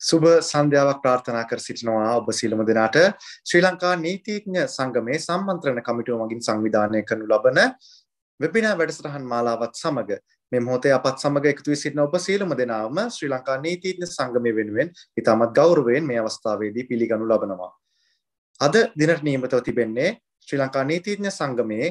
සුබ සන්ධ්‍යාවක් ප්‍රාර්ථනා කර සිටිනවා ඔබ සියලුම දෙනාට ශ්‍රී ලංකා නීතිඥ සංගමේ සම්මන්ත්‍රණ කමිටුව මගින් සංවිධානය කරනු ලබන වෙබිනාර් වැඩසටහන් මාලාවත් සමග මේ මොහොතේ අපත් සමග එකතු වී සිටින ඔබ සියලුම දෙනාම ශ්‍රී ලංකා නීතිඥ සංගමය වෙනුවෙන් ඉතාමත් ගෞරවයෙන් මේ අවස්ථාවේදී පිළිගනු ලබනවා. අද දිනට නියමිතව තිබෙන්නේ ශ්‍රී ලංකා නීතිඥ සංගමේ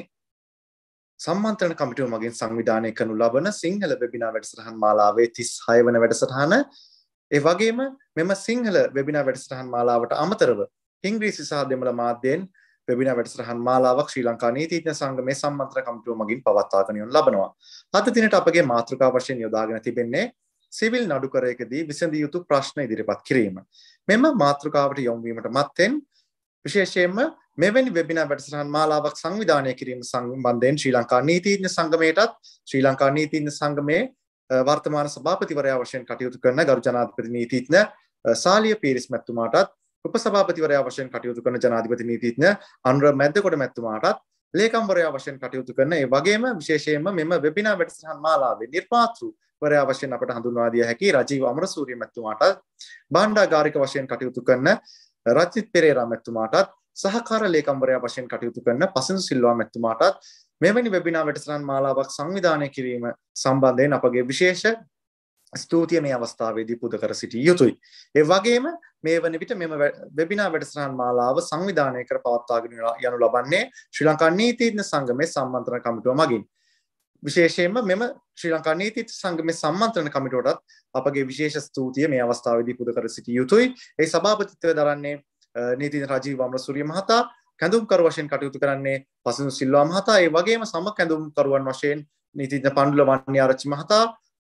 සම්මන්ත්‍රණ කමිටුව මගින් සංවිධානය කරනු ලබන සිංහල වෙබිනාර් වැඩසටහන් මාලාවේ 36 වන වැඩසටහන. ඒ වගේම මෙම සිංහල වෙබිනාර් වැඩසටහන් මාලාවට අමතරව ඉංග්‍රීසි සහ දෙමළ මාධ්‍යයෙන් වෙබිනාර් වැඩසටහන් මාලාවක් ශ්‍රී ලංකා නීතිඥ සංගමේ සම්මන්ත්‍රණ කමිටුව මගින් පවත්වාගෙන යනු ලබනවා. අද දිනට අපගේ මාතෘකාව වශයෙන් යොදාගෙන තිබෙන්නේ සිවිල් නඩුකරයකදී විසඳිය යුතු ප්‍රශ්න ඉදිරිපත් කිරීම. මෙම මාතෘකාවට යොමු වීමට මත්තෙන් විශේෂයෙන්ම මෙවැනි වෙබිනාර් වැඩසටහන් මාලාවක් සංවිධානය කිරීම සම්බන්ධයෙන් ශ්‍රී ලංකා නීතිඥ සංගමයටත් ශ්‍රී ලංකා නීතිඥ සංගමේ වර්තමාන සභාපතිවරයා වශයෙන් කටයුතු කරන ගරු ජනාධිපති නීතිඥ සාලිය පීරිස් මැතිතුමාටත් උපසභාපතිවරයා වශයෙන් කටයුතු කරන ජනාධිපති නීතිඥ අනුර මැද්දකොට මැතිතුමාටත් ලේකම්වරයා වශයෙන් කටයුතු කරන ඒ වගේම විශේෂයෙන්ම මෙම වෙබිනාර් වැඩසටහන් මාලාවේ නිර්මාතෘවරයා වශයෙන් අපට හඳුන්වා දිය හැකි රජීව අමරසූරිය මැතිතුමාටත් භාණ්ඩාගාරික වශයෙන් කටයුතු කරන රජිත් පෙරේරා මැතිතුමාටත් සහකාර ලේකම්වරයා වශයෙන් කටයුතු කරන පසින්දු සිල්වා මැතිතුමාටත් මෙවැනි වෙබිනාර් වැඩසටහන් මාලාවක් සංවිධානය කිරීම සම්බන්ධයෙන් අපගේ විශේෂ ස්තුතිය මේ අවස්ථාවේදී පුද කර සිටිය යුතුයි. ඒ වගේම මේ වන විට මෙම වෙබිනාර් වැඩසටහන් මාලාව සංවිධානය කර පවත්වාගෙන යනු ලබන්නේ ශ්‍රී ලංකා නීතිඥ සංගමේ සම්මන්ත්‍රණ කමිටුව මගින්. විශේෂයෙන්ම මෙම ශ්‍රී ලංකා නීතිඥ සංගමේ සම්මන්ත්‍රණ කමිටුවටත් අපගේ විශේෂ ස්තුතිය මේ අවස්ථාවේදී පුද කර සිටිය යුතුයි. ඒ සභාපතිත්වය දරන්නේ නීතිඥ රජීව අමරසූරිය මහතා, කැඳවුම්කරු වශයෙන් කටයුතු කරන්නේ පසින්දු සිල්වා මහතා, ඒ වගේම සම කැඳවුම්කරුවන් වශයෙන් නීතිඥ පණ්ඩුල වන්නිආරච්චි මහතා,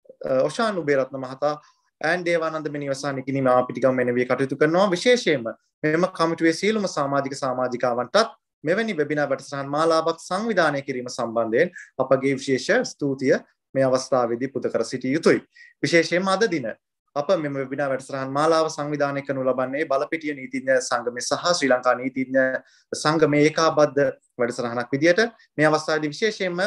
ඔෂාන් උබේරත්න මහතා, ඈන් දේවානන්ද මෙනිවසා නිකිණි මාපිටිගම මෙනවිය කටයුතු කරනවා. විශේෂයෙන්ම මෙම කමිටුවේ සියලුම සමාජිකාවන්ටත් මෙවැනි වෙබිනාර් වැඩසටහන් මාලාවක් සංවිධානය කිරීම සම්බන්ධයෙන් අපගේ විශේෂ ස්තුතිය මේ අවස්ථාවේදී පුද කර සිටිය යුතුයි. විශේෂයෙන්ම අද දින අප මෙම වෙබිනාර් වැඩසටහන් මාලාව සංවිධානය කරනු ලබන්නේ බලපිටිය නීතිඥ සංගමය සහ ශ්‍රී ලංකා නීතිඥ සංගමේ ඒකාබද්ධ වැඩසටහනක් විදියට මේ අවස්ථාවේදී විශේෂයෙන්ම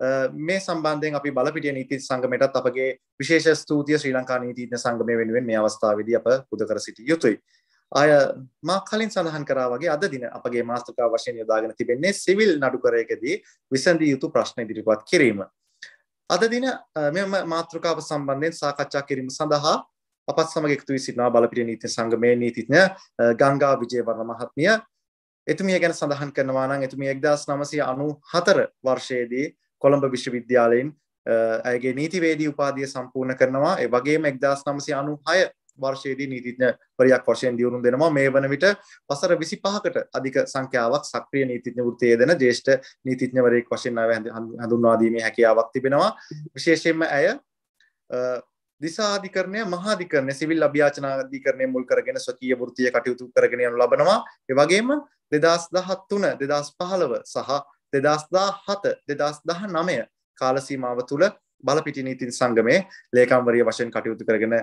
මේ සම්බන්ධයෙන් අපි බලපිටිය නීතිඥ සංගමයටත් අපගේ විශේෂ ස්තුතිය ශ්‍රී ලංකා නීතිඥ සංගමය වෙනුවෙන් මේ අවස්ථාවේදී අප පුද කර සිටිය යුතුයි. මා කලින් සඳහන් කරා වගේ අද දින අපගේ මාතෘකාව වශයෙන් යොදාගෙන තිබෙන්නේ සිවිල් නඩුකරයකදී විසඳිය යුතු ප්‍රශ්න ඉදිරිපත් කිරීම. අද දින මෙම මාතෘකාව සම්බන්ධයෙන් සාකච්ඡා කිරීම සඳහා අපත් සමග එකතු වී සිටිනවා බලපිටිය නීතිඥ සංගමේ නීතිඥ ගංගා විජේවර්ණ මහත්මිය. එතුමිය ගැන සඳහන් කරනවා නම් එතුමිය 1994 වර්ෂයේදී කොළඹ විශ්වවිද්‍යාලයෙන් ඇයගේ නීතිවේදී උපාධිය සම්පූර්ණ කරනවා. ඒ වගේම 1996 වර්ෂයේදී නීතිඥවරියක් වශයෙන් දියුණු දෙනවා. මේ වන විට වසර 25කට අධික සංඛ්‍යාවක් සක්‍රීය නීතිඥ වෘත්තියේ යෙදෙන ජ්‍යෙෂ්ඨ නීතිඥවරයෙක් වශයෙන් හඳුන්වා දීමේ හැකියාවක් තිබෙනවා. විශේෂයෙන්ම ඇය දිසා අධිකරණය, මහා අධිකරණය, සිවිල් අභියාචන අධිකරණය මුල් කරගෙන ස්වකීය වෘත්තීය කටයුතු කරගෙන යනු ලබනවා. ඒ වගේම 2013, 2015 සහ 2017, 2019 කාල සීමාව තුළ බලපිටිය නීතිඥ සංගමේ ලේකම්වරිය වශයෙන් කටයුතු කරගෙන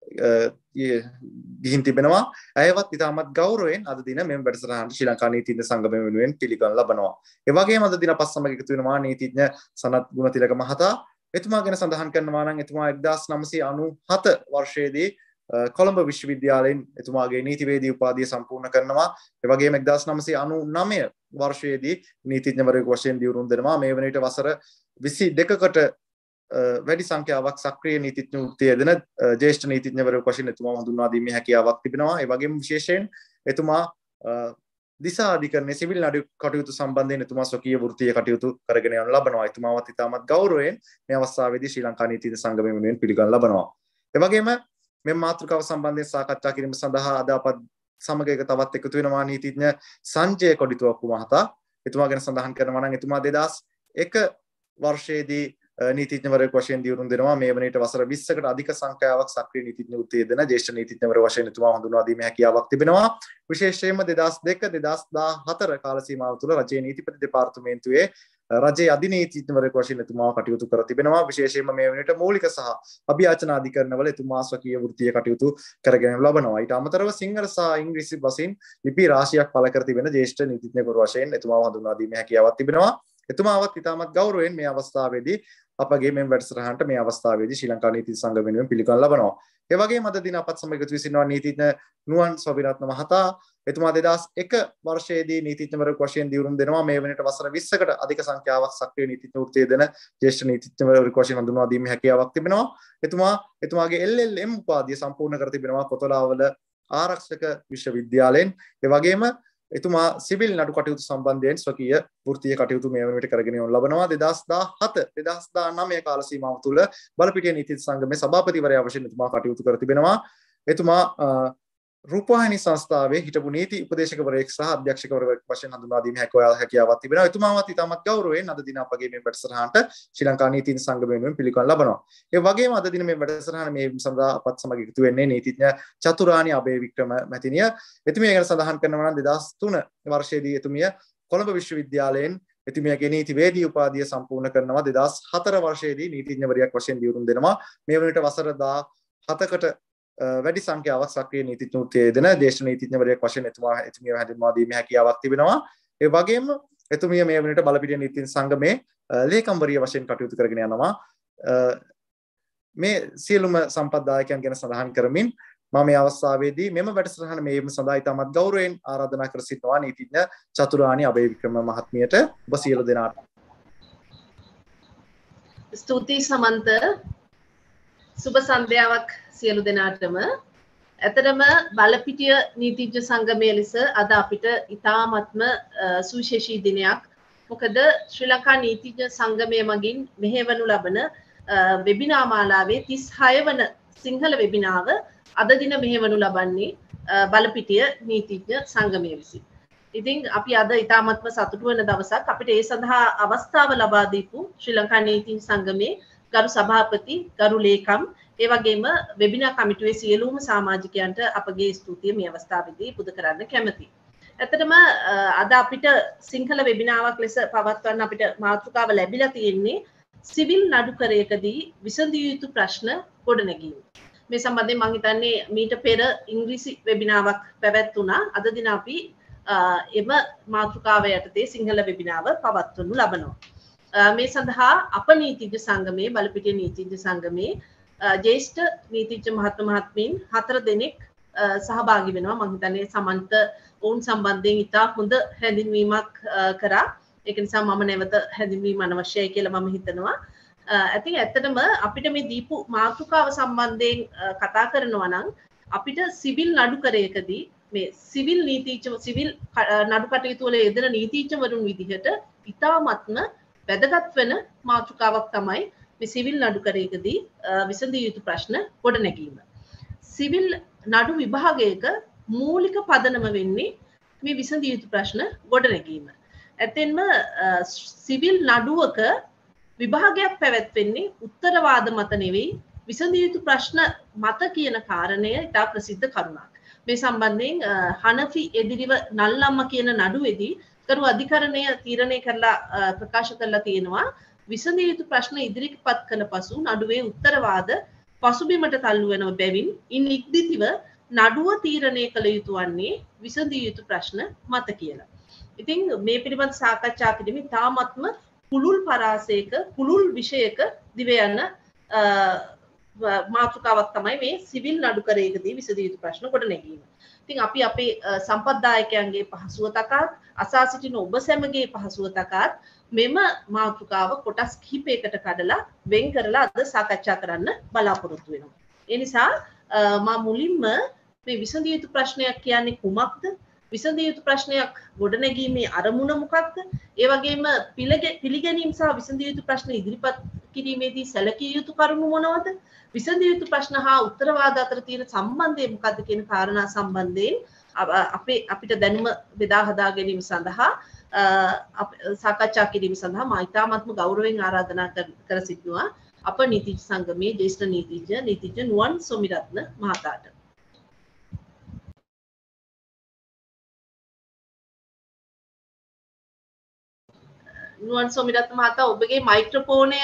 ගිහින් තිබෙනවා. ඇයවත් ඉතාමත් ගෞරවයෙන් අද දින මෙම වැඩසටහනට ශ්‍රී ලංකා නීතිඥ සංගමය වෙනුවෙන් පිළිගනු ලබනවා. ඒ වගේම අද දින අපත් සමග එකතු වෙනවා නීතිඥ සනත් ගුණතිලක මහතා. එතුමා ගැන සඳහන් කරනවා නම් එතුමා 1997 වර්ෂයේදී කොළඹ විශ්වවිද්‍යාලයෙන් එතුමාගේ නීතිවේදී උපාධිය සම්පූර්ණ කරනවා. ඒ වගේම 1999 වර්ෂයේදී නීතිඥවරයෙකු වශයෙන් දියුණු දෙනවා. මේ වන විට වසර 22කට වැඩි සංඛ්‍යාවක් සක්‍රීය නීතිඥ වෘත්තියේ යෙදෙන ජ්‍යෙෂ්ඨ නීතිඥවරයෙකු වශයෙන් එතුමා හඳුන්වා දීමේ හැකියාවක් තිබෙනවා. ඒ වගේම විශේෂයෙන් එතුමා දිසා අධිකරණයේ සිවිල් නඩු කටයුතු සම්බන්ධයෙන් එතුමා ස්වකීය වෘත්තීය කටයුතු කරගෙන යනු ලබනවා. එතුමාවත් ඉතාමත් ගෞරවයෙන් මේ අවස්ථාවේදී ශ්‍රී ලංකා නීතිඥ සංගමය වෙනුවෙන් පිළිගනු ලබනවා. ඒ වගේම මේ මාතෘකාව සම්බන්ධයෙන් සාකච්ඡා කිරීම සඳහා අද අප සමග තවත් එකතු වෙනවා නීතිඥ සංජය කොඩිතුවක්කු මහතා. එතුමා ගැන සඳහන් කරනවා නම් එතුමා 2001 වර්ෂයේදී නීතිඥවරයෙකු වශයෙන් දියුණු දෙනවා. මේ වන විට වසර 20කට අධික සංඛ්‍යාවක් සක්‍රීය නීතිඥ වෘත්තියේ යෙදෙන ජ්‍යෙෂ්ඨ නීතිඥවරයෙකු වශයෙන් එතුමා හඳුන්වා දීමේ හැකියාවක් තිබෙනවා. විශේෂයෙන්ම 2002 2014 කාල සීමාව තුළ රජයේ නීතිපති දෙපාර්තමේන්තුවේ රජයේ අධිනීතිඥවරයෙකු වශයෙන් එතුමා කටයුතු කර තිබෙනවා. විශේෂයෙන්ම මේ වන විට මූලික සහ අභියාචන අධිකරණවල එතුමා ස්වකීය වෘත්තීය කටයුතු කරගෙන ලබනවා. ඊට අමතරව සිංහල සහ ඉංග්‍රීසි වශයෙන් ලිපි රාශියක් පළ කර තිබෙන ජ්‍යෙෂ්ඨ නීතිඥවරු වශයෙන් එතුමාව හඳුන්වා දීමේ හැකියාවක් තිබෙනවා. එතුමාවත් ඉතාමත් ගෞරවයෙන් මේ අවස්ථාවේදී අපගේ මෙම වැඩසටහනට මේ අවස්ථාවේදී ශ්‍රී ලංකා නීති සංගම වෙනුවෙන් පිළිගනු ලබනවා. ඒ වගේම අද දින අපත් සමග එකතු වී සිටිනවා නීතිඥ නුවන් සොබිරත්න මහතා. එතුමා 2001 වර්ෂයේදී නීතිඥවරයෙකු වශයෙන් දියුණුම් දෙනවා. මේ වෙනට වසර 20කට අධික සංඛ්‍යාවක් සක්‍රීය නීතිඥ වෘත්තිය දෙන ජ්‍යෙෂ්ඨ නීතිඥවරයෙකු වශයෙන් හඳුන්වා දීමේ හැකියාවක් තිබෙනවා. එතුමාගේ LLM උපාධිය සම්පූර්ණ කර තිබෙනවා කොතලාවල ආරක්ෂක විශ්වවිද්‍යාලයෙන්. ඒ වගේම එතුමා සිවිල් නඩු කටයුතු සම්බන්ධයෙන් ස්වකීය වෘත්තීය කටයුතු මේ වන විට කරගෙන යනු ලබනවා. 2017 2019 කාල සීමාව තුළ බලපිටිය නීති සංගමේ සභාපතිවරයා වශයෙන් එතුමා කටයුතු කර තිබෙනවා. එතුමා රූපවාහිනී සංස්ථාවේ හිටපු නීති උපදේශකවරයෙක් සහ අධ්‍යක්ෂකවරයෙක් වශයෙන් හඳුන්වා දීමේ හැකියාවක් තිබෙනවා. එතුමාවත් ඉතාමත් ගෞරවයෙන් අද දින අපගේ මේ වැඩසටහනට ශ්‍රී ලංකා නීති සංගම වෙනුවෙන් පිළිගනු ලබනවා. ඒ වගේම අද දින මේ වැඩසටහන මේ සඳහා අපත් සමග එකතු වෙන්නේ නීතිඥ චතුරානි අබේවික්‍රම මැතිණිය. එතුමිය ගැන සඳහන් කරනවා නම් 2003 වර්ෂයේදී එතුමිය කොළඹ විශ්වවිද්‍යාලයෙන් එතුමියගේ නීතිවේදී උපාධිය සම්පූර්ණ කරනවා. 2004 වර්ෂයේදී නීතිඥවරියක් වශයෙන් දියුණුම් දෙනවා. මේ වන විට වසර 17කට වැඩි සංඛ්‍යාවක් සක්‍රීය නීතිඥ වෘත්තියේ යෙදෙන ජ්‍යෙෂ්ඨ නීතිඥවරයෙක් වශයෙන් එතුමිය හඳුන්වා දීමේ හැකියාවක් තිබෙනවා. ඒ වගේම එතුමිය මේ වෙනට බලපිටිය නීති සංගමේ ලේකම්වරිය වශයෙන් කටයුතු කරගෙන යනවා. මේ සියලුම සම්පත්දායකයන් ගැන සඳහන් කරමින් මම මේ අවස්ථාවේදී මෙම වැඩසටහන මේම සඳහා ඉතාමත් ගෞරවයෙන් ආරාධනා කර සිටිනවා නීතිඥ චතුරානි අබේවික්‍රම මහත්මියට. ඔබ සියලු දෙනාට ස්තුතියි සමන්ත. සුබ සන්ධ්‍යාවක් සියලු දෙනාටම. ඇතරම බලපිටිය නීතිඥ සංගමයේ ලෙස අද අපිට ඉතාමත්ම සුවිශේෂී දිනයක්. මොකද ශ්‍රී ලංකා නීතිඥ සංගමය මගින් මෙහෙවනු ලබන වෙබිනා මාලාවේ 36 වන සිංහල වෙබිනාව අද දින මෙහෙවනු ලබන්නේ බලපිටිය නීතිඥ සංගමය විසින්. ඉතින් අපි අද ඉතාමත්ම සතුටු වෙන දවසක්. අපිට ඒ සඳහා අවස්ථාව ලබා දීපු ශ්‍රී ලංකා නීතිඥ සංගමේ ගරු සභාපති, ගරු ලේකම්, ඒ වගේම වෙබිනා කමිටුවේ සියලුම සමාජිකයන්ට අපගේ ස්තුතිය මේ අවස්ථාවේදී පුද කරන්න කැමැතියි. ඇත්තටම අද අපිට සිංහල වෙබිනාවක් ලෙස පවත්වන්න අපිට මාතෘකාව ලැබිලා තියෙන්නේ සිවිල් නඩුකරයකදී විසඳිය යුතු ප්‍රශ්න ගොඩනැගීම. මේ සම්බන්ධයෙන් මම හිතන්නේ මීට පෙර ඉංග්‍රීසි වෙබිනාවක් පැවැත්වුණා. අද දින අපි එම මාතෘකාව යටතේ සිංහල වෙබිනාව පවත්වනු ලබනවා. මේ සඳහා අප නීතිඥ සංගමේ බලපිටිය නීතිඥ සංගමේ ජ්‍යෙෂ්ඨ නීතිඥ මහත්මීන් 4 දෙනෙක් සහභාගී වෙනවා. මම හිතන්නේ සමන්ත ඔවුන් සම්බන්ධයෙන් ඉතා හොඳ හැඳින්වීමක් කරා. ඒක නිසා මම නැවත හැඳින්වීම අනවශ්‍යයි කියලා මම හිතනවා. ඉතින් ඇත්තටම අපිට මේ දීපු මාතෘකාව සම්බන්ධයෙන් කතා කරනවා නම් අපිට සිවිල් නඩුකරයකදී මේ සිවිල් නීතිඥ සිවිල් නඩු කටයුතු වල යෙදෙන නීතිඥවරුන් විදිහට ඉතාමත්ම වැදගත් වෙන මාතෘකාවක් තමයි මේ සිවිල් නඩුකරයකදී විසඳිය යුතු ප්‍රශ්න ගොඩනැගීම. සිවිල් නඩු විභාගයක මූලික පදනම වෙන්නේ මේ විසඳිය යුතු ප්‍රශ්න ගොඩනැගීම. ඇත්තෙන්ම සිවිල් නඩුවක විභාගයක් පැවැත්වෙන්නේ උත්තරවාද මත නෙවෙයි විසඳිය යුතු ප්‍රශ්න මත කියන කාරණය ඉතා ප්‍රසිද්ධ කරුණක්. මේ සම්බන්ධයෙන් හනෆි එදිරිව නල්ලම්ම කියන නඩුවේදී කරු අධිකරණය තීරණය කරලා ප්‍රකාශ කරලා තියෙනවා විසඳිය යුතු ප්‍රශ්න ඉදිරිපත් කළ පසු නඩුවේ උත්තරවාද පසුබිමට තල්ලු වෙනව බැවින් ඉන් ඉක්දිතිව නඩුව තීරණය කළ යුතු වන්නේ විසඳිය යුතු ප්‍රශ්න මත කියලා. ඉතින් මේ පිළිබඳ සාකච්ඡා කිරීම තාමත්ම පුළුල් පරාසයක පුළුල් විෂයක දිව යන මාතෘකාවක් තමයි මේ සිවිල් නඩුකරයකදී විසඳිය යුතු ප්‍රශ්න ගොඩනැගීම. ඉතින් අපි අපේ සම්පත්දායකයන්ගේ පහසුව තකාත් අසා සිටින ඔබ සැමගේ පහසුව තකාත් මෙම මාතෘකාව කොටස් කිහිපයකට කඩලා වෙන් කරලා අද සාකච්ඡා කරන්න බලාපොරොත්තු වෙනවා. ඒ නිසා මා මුලින්ම මේ විසඳිය යුතු ප්‍රශ්නයක් කියන්නේ කුමක්ද? විසඳිය යුතු ප්‍රශ්නයක් ගොඩනැගීමේ අරමුණ මොකක්ද? ඒ වගේම පිළිගැනීම සහ විසඳිය යුතු ප්‍රශ්න ඉදිරිපත් කිරීමේදී සැලකිය යුතු කරුණු මොනවද? විසඳිය යුතු ප්‍රශ්න හා උත්තරවාද අතර තියෙන සම්බන්ධය මොකක්ද කියන කාරණා සම්බන්ධයෙන් අපිට දැනුම බෙදා හදා ගැනීම සඳහා සාකච්ඡා කිරීම සඳහා මා ඉතාමත්ම ගෞරවයෙන් ආරාධනා කර සිටිනවා අප නීතිඥ සංගමේ ජ්‍යෙෂ්ඨ නීතිඥ නුවන් සොමිරත්න මහතාට. නුවන් සොමිරත්න මහතා ඔබගේ මයික්‍රොෆෝනය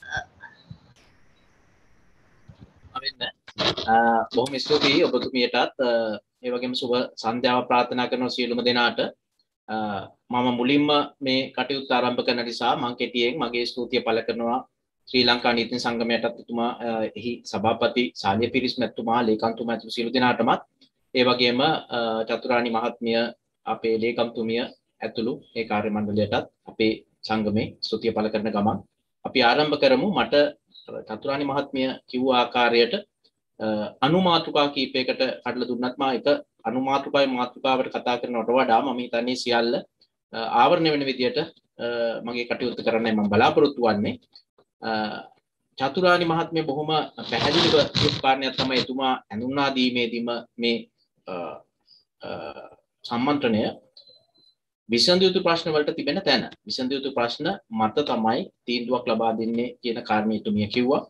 බොහොම ස්තුතියි ඔබතුමියටත් ඒ වගේම සුබ සන්ධ්‍යාව ප්‍රාර්ථනා කරන සියලුම දෙනාට මම මුලින්ම මේ කටයුත්ත ආරම්භ කරන නිසා මම කෙටියෙන් මගේ ස්තුතිය පළ කරනවා ශ්‍රී ලංකා නීති සංගමයටත් එතුමා එහි සභාපති සාලිය පිරිස් මැතිතුමා ලේකම්තුමා ඇතුළු සියලු දෙනාටමත් ඒ වගේම චතුරානි මහත්මිය අපේ ලේකම්තුමිය ඇතුළු ඒ කාර්ය මණ්ඩලයටත් අපේ සංගමේ ස්තුතිය පළ කරන ගමන් අපි ආරම්භ කරමු. මට චතුරානි මහත්මිය කිව්ව ආකාරයට අනුමාතෘකා කීපයකට කඩලා දුන්නත් මා එක අනුමාතෘකාවේ මාතෘකාවට කතා කරනවට වඩා මම හිතන්නේ සියල්ල ආවරණය වෙන විදියට මගේ කටයුතු කරන්නයි මම බලාපොරොත්තු වෙන්නේ. චතුරානි මහත්මිය බොහොම පැහැදිලිව කියපු කාරණයක් තමයි එතුමා ඇඳුම්නා දීමේදීම මේ සම්මන්ත්‍රණය විසඳිය යුතු ප්‍රශ්න වලට තිබෙන තැන විසඳිය යුතු ප්‍රශ්න මත තමයි තීන්දුවක් ලබා දෙන්නේ කියන කාරණේ එතුමිය කිව්වා.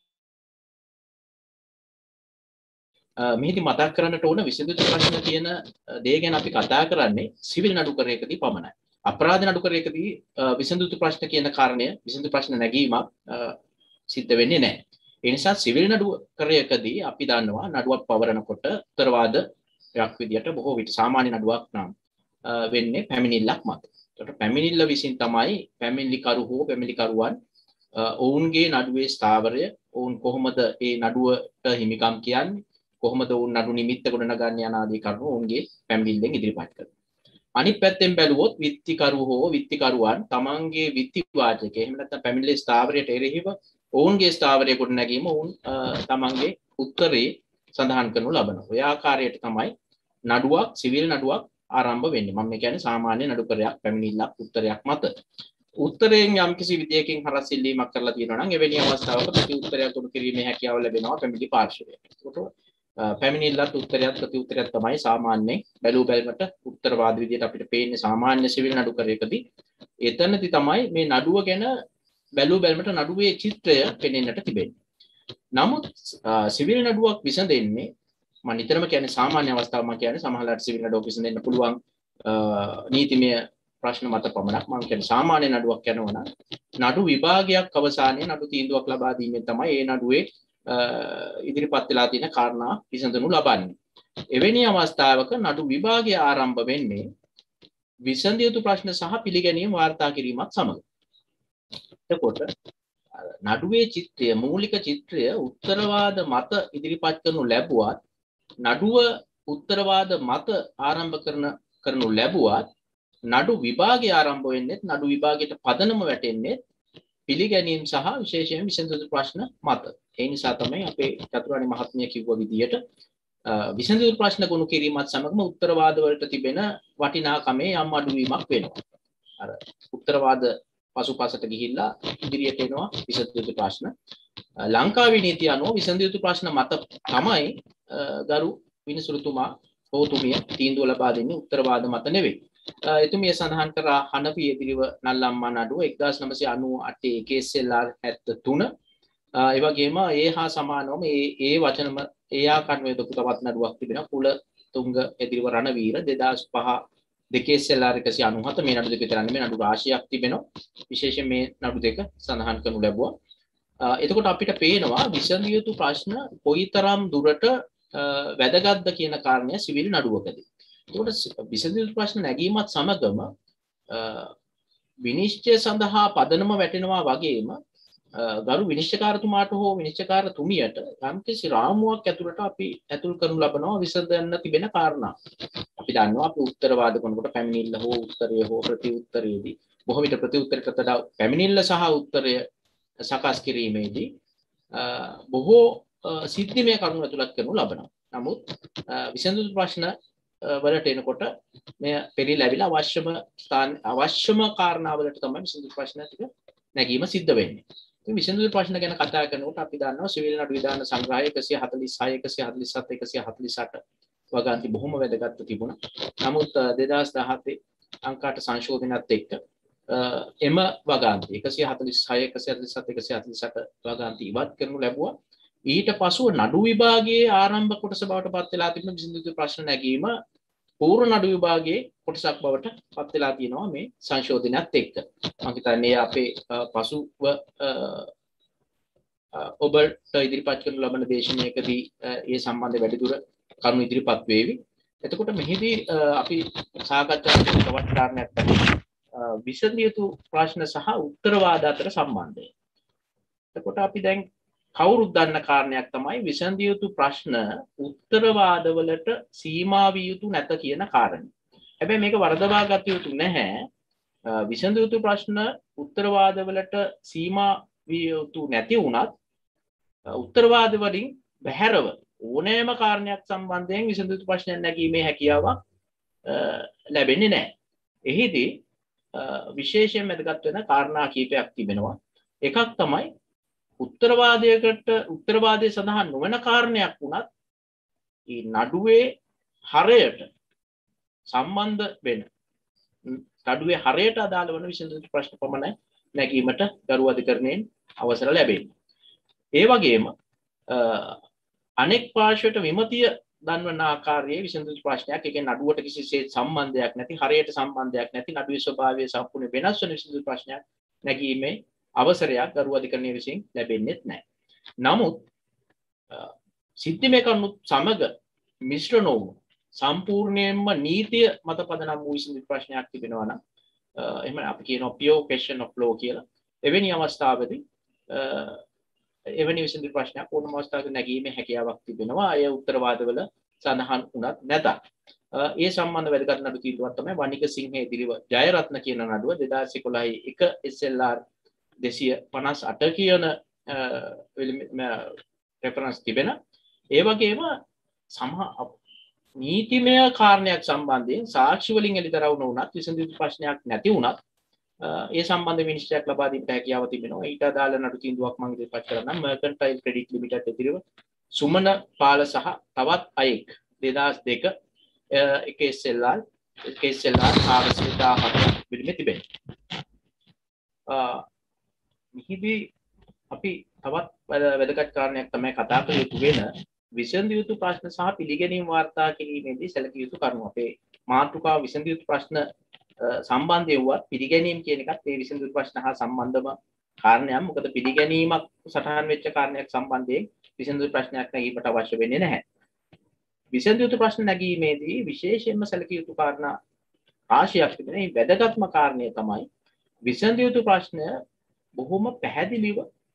මෙහිදී මතක් කරන්නට ඕන විසඳිය යුතු ප්‍රශ්න කියන දේ ගැන අපි කතා කරන්නේ සිවිල් නඩුකරයකදී පමණයි. අපරාධ නඩුකරයකදී විසඳිය යුතු ප්‍රශ්න කියන කාරණය විසඳිය ප්‍රශ්න නැගීමක් සිද්ධ වෙන්නේ නැහැ. ඒ නිසා සිවිල් නඩුකරයකදී අපි දන්නවා නඩුවක් පවරනකොට උත්තරවාදයක් විදියට බොහෝ විට සාමාන්‍ය නඩුවක් නම් වෙන්නේ පැමිණිල්ලක් මත. ඒකට පැමිණිල්ල විසින් තමයි පැමිණිලිකරු හෝ පැමිණිලිකරුවන් ඔවුන්ගේ නඩුවේ ස්ථාවරය ඔවුන් කොහොමද ඒ නඩුවට හිමිකම් කියන්නේ කොහොමද ඔවුන් නඩු නිමිත්ත ගොඩනගන්නේ යන ආදී කරුණු ඔවුන්ගේ පැමිණිල්ලෙන් ඉදිරිපත් කරනවා. අනිත් පැත්තෙන් බැලුවොත් විත්තිකරු හෝ විත්තිකරුවන් තමන්ගේ විත්ති වාචකය එහෙම නැත්නම් පැමිණිලි ස්ථාවරයට එරෙහිව ඔවුන්ගේ ස්ථාවරය ගොඩනැගීම ඔවුන් තමන්ගේ උත්තරේ සඳහන් කරනු ලබනවා. ඔය ආකාරයට තමයි නඩුවක් සිවිල් නඩුවක් ආරම්භ වෙන්නේ. මම කියන්නේ සාමාන්‍ය නඩුකරයක් පැමිණිල්ලක් උත්තරයක් මත. උත්තරයෙන් යම්කිසි විදියකින් හරස් ඉල්ලීමක් කරලා තියෙනවා නම් එවැනි අවස්ථාවක ප්‍රති උත්තරයක් දුරු කිරීමේ හැකියාව ලැබෙනවා පැමිණිලි පාර්ශවයට. ඒකට පැමිණිල්ලත් උත්තරයක් ප්‍රති උත්තරයක් තමයි සාමාන්‍යයෙන් බැලූ බැලමට උත්තරවාද විදියට අපිට පේන්නේ සාමාන්‍ය සිවිල් නඩුකරයකදී. එතනදී තමයි මේ නඩුව ගැන බැලූ බැලමට නඩුවේ චිත්‍රය පෙනෙන්නට තිබෙන්නේ. නමුත් සිවිල් නඩුවක් විසඳෙන්නේ මම නිතරම කියන්නේ සාමාන්‍ය අවස්ථාවක් මම කියන්නේ සමහරවිට සිවිල් නඩුවක් විසඳෙන්න පුළුවන් නීතිමය ප්‍රශ්න මත පමණක්. මම කියන්නේ සාමාන්‍ය නඩුවක් යනවා නම් නඩු විභාගයක් අවසානයේ නඩු තීන්දුවක් ලබා දීමෙන් තමයි ඒ නඩුවේ ඉදිරිපත් වෙලා තියෙන කාරණා විසඳනු ලබන්නේ. එවැනි අවස්ථාවක නඩු විභාගය ආරම්භ වෙන්නේ විසඳිය යුතු ප්‍රශ්න සහ පිළිගැනීම වාර්තා කිරීමත් සමග. එතකොට නඩුවේ චිත්‍රය මූලික චිත්‍රය උත්තරවාද මත ඉදිරිපත් කරනු ලැබුවත් නඩුව උත්තරවාද මත ආරම්භ කරනු ලැබුවත් නඩු විභාගය ආරම්භ වෙන්නේ නඩු විභාගයට පදනම වැටෙන්නේ පිළිගැනීම සහ විශේෂයෙන් විසඳිය යුතු ප්‍රශ්න මත. ඒ නිසා තමයි අපේ චතුරානි මහත්මිය කිව්ව විදියට විසඳිය යුතු ප්‍රශ්න ගොනු කිරීමත් සමගම උත්තරවාද වලට තිබෙන වටිනාකමේ යම් අඩුවීමක් වෙනවා. අර උත්තරවාද පසුපසට ගිහිල්ලා ඉදිරියට එනවා විසඳිය යුතු ප්‍රශ්න. ලංකාවේ නීතිය අනුව විසඳිය යුතු ප්‍රශ්න මත තමයි ගරු විනිසුරුතුමා හෝතුමිය තීන්දුව ලබා දෙන්නේ උත්තරවාද මත නෙවෙයි. එතුමිය සඳහන් කරා හනපිය දිරිව නල්ලම්මා නඩුව 1998 KSLR 73 ඒ වගේම ඒ හා සමානවම ඒ වචනම ඒ ආකාරයේ තවත් නඩුවක් තිබෙනවා කුලතුංග එදිරිව රණවීර 2005 KSLR 197 මේ නඩු දෙක විතරනේ මේ නඩු රාශියක් තිබෙනවා. විශේෂයෙන් මේ නඩු දෙක සඳහන් කරනු ලැබුවා. එතකොට අපිට පේනවා විසඳිය යුතු ප්‍රශ්න කොයිතරම් දුරට වැදගත්ද කියන කාරණය සිවිල් නඩුවකදී. එතකොට විසඳිය යුතු ප්‍රශ්න නැගීමත් සමගම විනිශ්චය සඳහා පදනම වැටෙනවා වගේම ගරු විනිශ්චයකාරතුමාට හෝ විනිශ්චයකාරතුමියට යම්කිසි රාමුවක් ඇතුළට අපි ඇතුල් කරනු ලබනවා විසඳන්න තිබෙන කාරණා. අපි දන්නවා අපි උත්තරවාද කරනකොට පැමිණිල්ල හෝ උත්තරය හෝ ප්‍රති උත්තරයේදී බොහෝ විට ප්‍රති උත්තරයට වඩා පැමිණිල්ල සහ උත්තරය සකස් කිරීමේදී බොහෝ සිද්ධිමය කරුණු ඇතුළත් කරනු ලබනවා. නමුත් විසඳිය යුතු ප්‍රශ්න වලට එනකොට මේ පෙරිලැවිලා අවශ්‍යම කාරණාවලට තමයි විසඳිය යුතු ප්‍රශ්න ටික නැගීම සිද්ධ වෙන්නේ. ඉතින් විසඳිය යුතු ප්‍රශ්න ගැන කතා කරනකොට අපි දන්නවා සිවිල් නඩු විධාන සංග්‍රහය 146 147 148 වගන්ති බොහොම වැදගත් තිබුණා. නමුත් 2017 අංක 8 සංශෝධනයත් එක්ක එම වගන්ති 146 147 148 වගන්ති ඉවත් කරනු ලැබුවා. ඊට පසුව නඩු විභාගයේ ආරම්භ කොටස බවට පත් වෙලා තිබෙන විසඳිය යුතු ප්‍රශ්න නැගීම පූර්ව නඩු විභාගයේ කොටසක් බවට පත් වෙලා තියෙනවා මේ සංශෝධනයත් එක්ක. මම හිතන්නේ අපේ පසුව ඔබට ඉදිරිපත් කරන ලබන දේශනාවකදී ඒ සම්බන්ධ වැඩිදුර කරුණු ඉදිරිපත් වේවි. එතකොට මෙහිදී අපි සාකච්ඡා කරන තවත් කාරණයක් තමයි විසඳිය යුතු ප්‍රශ්න සහ උත්තරවාද අතර සම්බන්ධය. එතකොට අපි දැන් කවුරුත් දන්න කාරණයක් තමයි විසඳිය යුතු ප්‍රශ්න උත්තරවාදවලට සීමා විය යුතු නැත කියන කාරණය. හැබැයි මේක වරදවා ගත යුතු නැහැ. විසඳිය යුතු ප්‍රශ්න උත්තරවාදවලට සීමා විය යුතු නැති වුණත් උත්තරවාද වලින් බැහැරව ඕනෑම කාරණයක් සම්බන්ධයෙන් විසඳිය යුතු ප්‍රශ්නයක් නැගීමේ හැකියාවක් ලැබෙන්නේ නැහැ. එහිදී විශේෂයෙන් වැදගත් වෙන කාරණා කීපයක් තිබෙනවා. එකක් තමයි උත්තරවාදයේ සඳහන් නොවන කාරණයක් වුණත් මේ නඩුවේ හරයට සම්බන්ධ වෙන නඩුවේ හරයට අදාළ වන විසඳිය යුතු ප්‍රශ්න පමණයි නැගීමට ගරු අධිකරණයෙන් අවසර ලැබෙන්නේ. ඒ වගේම අනෙක් පාර්ශ්වයට විමතිය දන්වන ආකාරයේ විසඳිය යුතු ප්‍රශ්නයක්, ඒ කියන්නේ නඩුවට කිසිසේත් සම්බන්ධයක් නැති, හරයට සම්බන්ධයක් නැති, නඩුවේ ස්වභාවය සම්පූර්ණ වෙනස් වන විසඳිය යුතු ප්‍රශ්නයක් නැගීමේ අවසරයක් ගරු අධිකරණය විසින් ලැබෙන්නේ නැහැ. නමුත් සිද්ධිමය කරුණුත් සමග මිශ්‍ර නොවුණු සම්පූර්ණයෙන්ම නීතිය මත පදනම් වූ විසඳිය යුතු ප්‍රශ්නයක් තිබෙනවා නම් එහෙම අපි කියනවා pure question of law කියලා. එවැනි අවස්ථාවකදී එවැනි විසඳිය යුතු ප්‍රශ්නයක් ඕනම අවස්ථාවක නැගීමේ හැකියාවක් තිබෙනවා. අය උත්තරවාදවල සඳහන් වුණත් නැතත්. ඒ සම්බන්ධ වැදගත් නඩු තීන්දුවක් තමයි වනික සිංහ ඉදිරිව ජයරත්න කියන නඩුව 2011 1 SLR 258 කියන රෙෆරන්ස් තිබෙන. ඒ වගේම නීතිමය කාරණයක් සම්බන්ධයෙන් සාක්ෂි වලින් එළිදරව් නොවුණත් විසඳිය යුතු ප්‍රශ්නයක් නැති වුණත් ඒ සම්බන්ධ විනිශ්චයක් ලබා දීමට හැකියාව තිබෙනවා. ඊට අදාළ නඩු තීන්දුවක් මම ඉදිරිපත් කරනවා. මර්කන්ටයිල් ක්‍රෙඩිට් ලිමිටඩ් ඉදිරිව සුමන පාල සහ තවත් අයෙක් 2002 එක SLR 417 පිළිමේ තිබෙනවා. මෙහිදී අපි තවත් වැදගත් කාරණයක් තමයි කතා කළ යුතු වෙන විසඳිය යුතු ප්‍රශ්න සහ පිළිගැනීම් වාර්තා කිරීමේදී සැලකිය යුතු කරුණු. අපේ මාතෘකාව විසඳිය යුතු ප්‍රශ්න සම්බන්ධයෙන් වුවත් පිළිගැනීම් කියන එකත් ඒ විසඳිය යුතු ප්‍රශ්න හා සම්බන්ධම කාරණයක්. මොකද පිළිගැනීමක් සටහන් වෙච්ච කාරණයක් සම්බන්ධයෙන් විසඳිය යුතු ප්‍රශ්නයක් නැගීමට අවශ්‍ය වෙන්නේ නැහැ. විසඳිය යුතු ප්‍රශ්න නැගීමේදී විශේෂයෙන්ම සැලකිය යුතු කාරණා රාශියක් තිබෙනවා. මේ වැදගත්ම කාරණය තමයි විසඳිය යුතු ප්‍රශ්න බොහොම පැහැදිලිව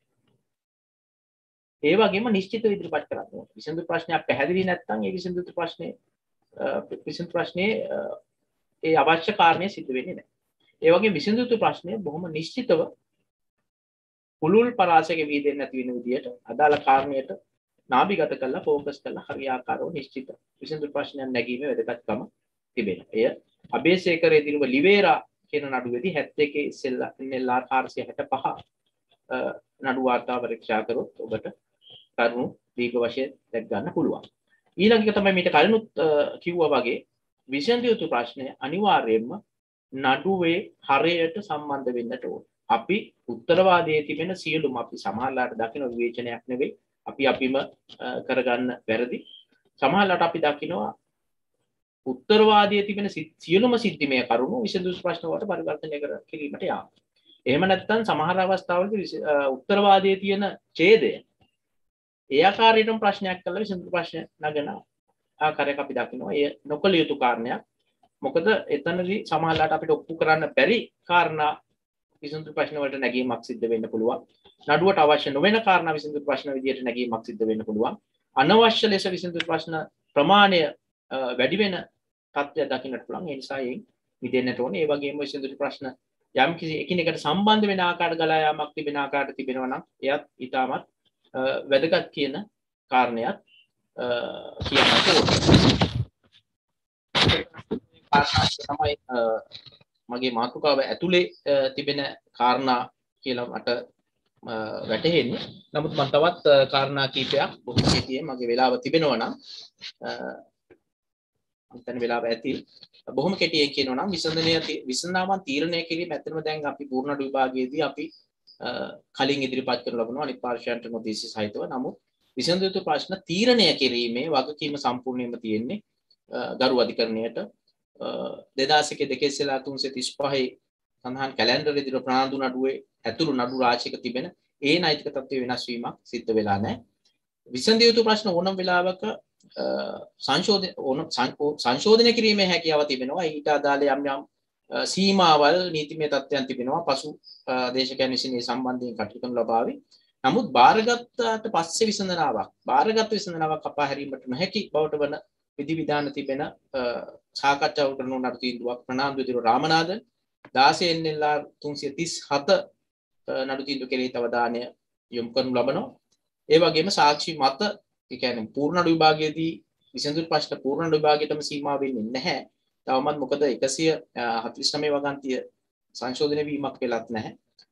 ඒ වගේම නිශ්චිතව ඉදිරිපත් කරන්න ඕනේ. විසඳිය ප්‍රශ්නයක් පැහැදිලි නැත්නම් ඒ විසඳිය ප්‍රශ්නේ ඒ අවශ්‍ය කාරණේ සිද්ධ වෙන්නේ නැහැ. ඒ වගේම විසඳිය ප්‍රශ්නය බොහොම නිශ්චිතව පුළුල් පරාසයක වීදෙන්නේ නැති වෙන විදිහට අදාළ කාරණයට නාභිගත කරලා ફોකස් කරලා හරියාකාරව නිශ්චිත විසඳිය ප්‍රශ්නයක් නැගීමේ වැදගත්කම තිබෙනවා. එය අබේසේකර ඉදිරිව ලිවේරා කියන නඩුවේදී 71 SLR 465 නඩු වාර්තා පරීක්ෂා කරොත් ඔබට කරුණු දීර්ඝ වශයෙන් දැක් ගන්න පුළුවන්. ඊළඟ එක තමයි මීට කලිනුත් කිව්වා වගේ විසඳිය යුතු ප්‍රශ්නය අනිවාර්යයෙන්ම නඩුවේ හරයට සම්බන්ධ වෙන්නට ඕන. අපි උත්තරවාදයේ තිබෙන සියලුම අපි සමහරලාට දකින විවේචනයක් නෙවෙයි අපිම කරගන්න වැරදි. සමහරලාට අපි දකිනවා උත්තරවාදයේ තිබෙන සියලුම සිද්ධිමය කරුණු විසඳිය යුතු ප්‍රශ්න වලට පරිවර්තනය කිරීමට යාම. එහෙම නැත්නම් සමහර අවස්ථාවලදී උත්තරවාදයේ තියෙන ඡේදය ඒ ආකාරයටම ප්‍රශ්නයක් කළා විසඳිය ප්‍රශ්න නගන ආකාරයක් අපි දකිනවා. ඒ නොකල යුතු කාරණයක්. මොකද එතනදී සමහරලාට අපිට ඔප්පු කරන්න බැරි කාරණා විසඳිය ප්‍රශ්න වලට නැගීමක් සිද්ධ වෙන්න පුළුවන්. නඩුවට අවශ්‍ය නොවන කාරණා විසඳිය ප්‍රශ්න විදියට නැගීමක් සිද්ධ වෙන්න පුළුවන්. අනවශ්‍ය ලෙස විසඳිය ප්‍රශ්න ප්‍රමාණය වැඩි වෙන තත්ත්වයක් දකින්නට පුළුවන්. ඒ නිසා එයින් මිදෙන්නට ඕනේ. ඒ වගේම විසඳිය ප්‍රශ්න යම් කිසි එකිනෙකට සම්බන්ධ වෙන ආකාරයට ගලා යාමක් තිබෙන ආකාරයට තිබෙනවා නම් එයත් ඊටමත් වැදගත් කියන කාරණයක් කියන්නට ඕනේ. තමයි මගේ මාතෘකාව ඇතුලේ තිබෙන කාරණා කියලා මට වැටහෙන්නේ. නමුත් මම තවත් කාරණා කීපයක් බොහෝ කෙටියෙන් මගේ වෙලාව තිබෙනවා නම් අන්තන වෙලාව ඇති බොහොම කෙටියෙන් කියනවා නම් විසඳාමන් තීරණය කිරීම ඇත්තටම දැන් අපි පූර්ණ නඩු විභාගයේදී අපි කලින් ඉදිරිපත් කරන ලබනවා අනිත් පාර්ශ්වයන්ට නොදීසි සහිතව. නමුත් විසඳිය යුතු ප්‍රශ්න තීරණය කිරීමේ වගකීම සම්පූර්ණයෙන්ම තියෙන්නේ ගරු අධිකරණයට. 2001 SLR 335 සඳහන් කැලෙන්ඩර් ඉදිරිය ප්‍රාණ්ඩු නඩුවේ ඇතුළු නඩු රාශියක තිබෙන ඒ නෛතික තත්ත්වයේ වෙනස් වීමක් සිද්ධ වෙලා නැහැ. විසඳිය යුතු ප්‍රශ්න ඕනම වෙලාවක සංශෝධනය කිරීමේ හැකියාව තිබෙනවා. ඊට අදාළ යම් සීමාවල් නීතිමය තත්ත්වයන් තිබෙනවා. පසු දේශකයන් විසින් මේ සම්බන්ධයෙන් කටයුතු කරන ලබාවි. නමුත් බාරගත්තාට පස්සේ බාරගත් විසඳනාවක් කපා හැරීමට නොහැකි බවට වන විධිවිධාන තිබෙන සාකච්ඡාව කරන නඩු තීන්දුවක් ප්‍රනාන්දු දිරු රාමනාදන් 16 LR 337 නඩු තීන්දුව කෙරෙහි අවධානය යොමු කරනු ලබනවා. ඒ වගේම සාක්ෂි මත ඒ කියන්නේ පූර්ණ නඩු විභාගයේදී විසඳුම් ප්‍රශ්න පූර්ණ නඩු විභාගයටම සීමා වෙන්නේ නැහැ. තවමත් මොකද 149 වගන්තිය සංශෝධනය වීමක් වෙලත් නැහැ.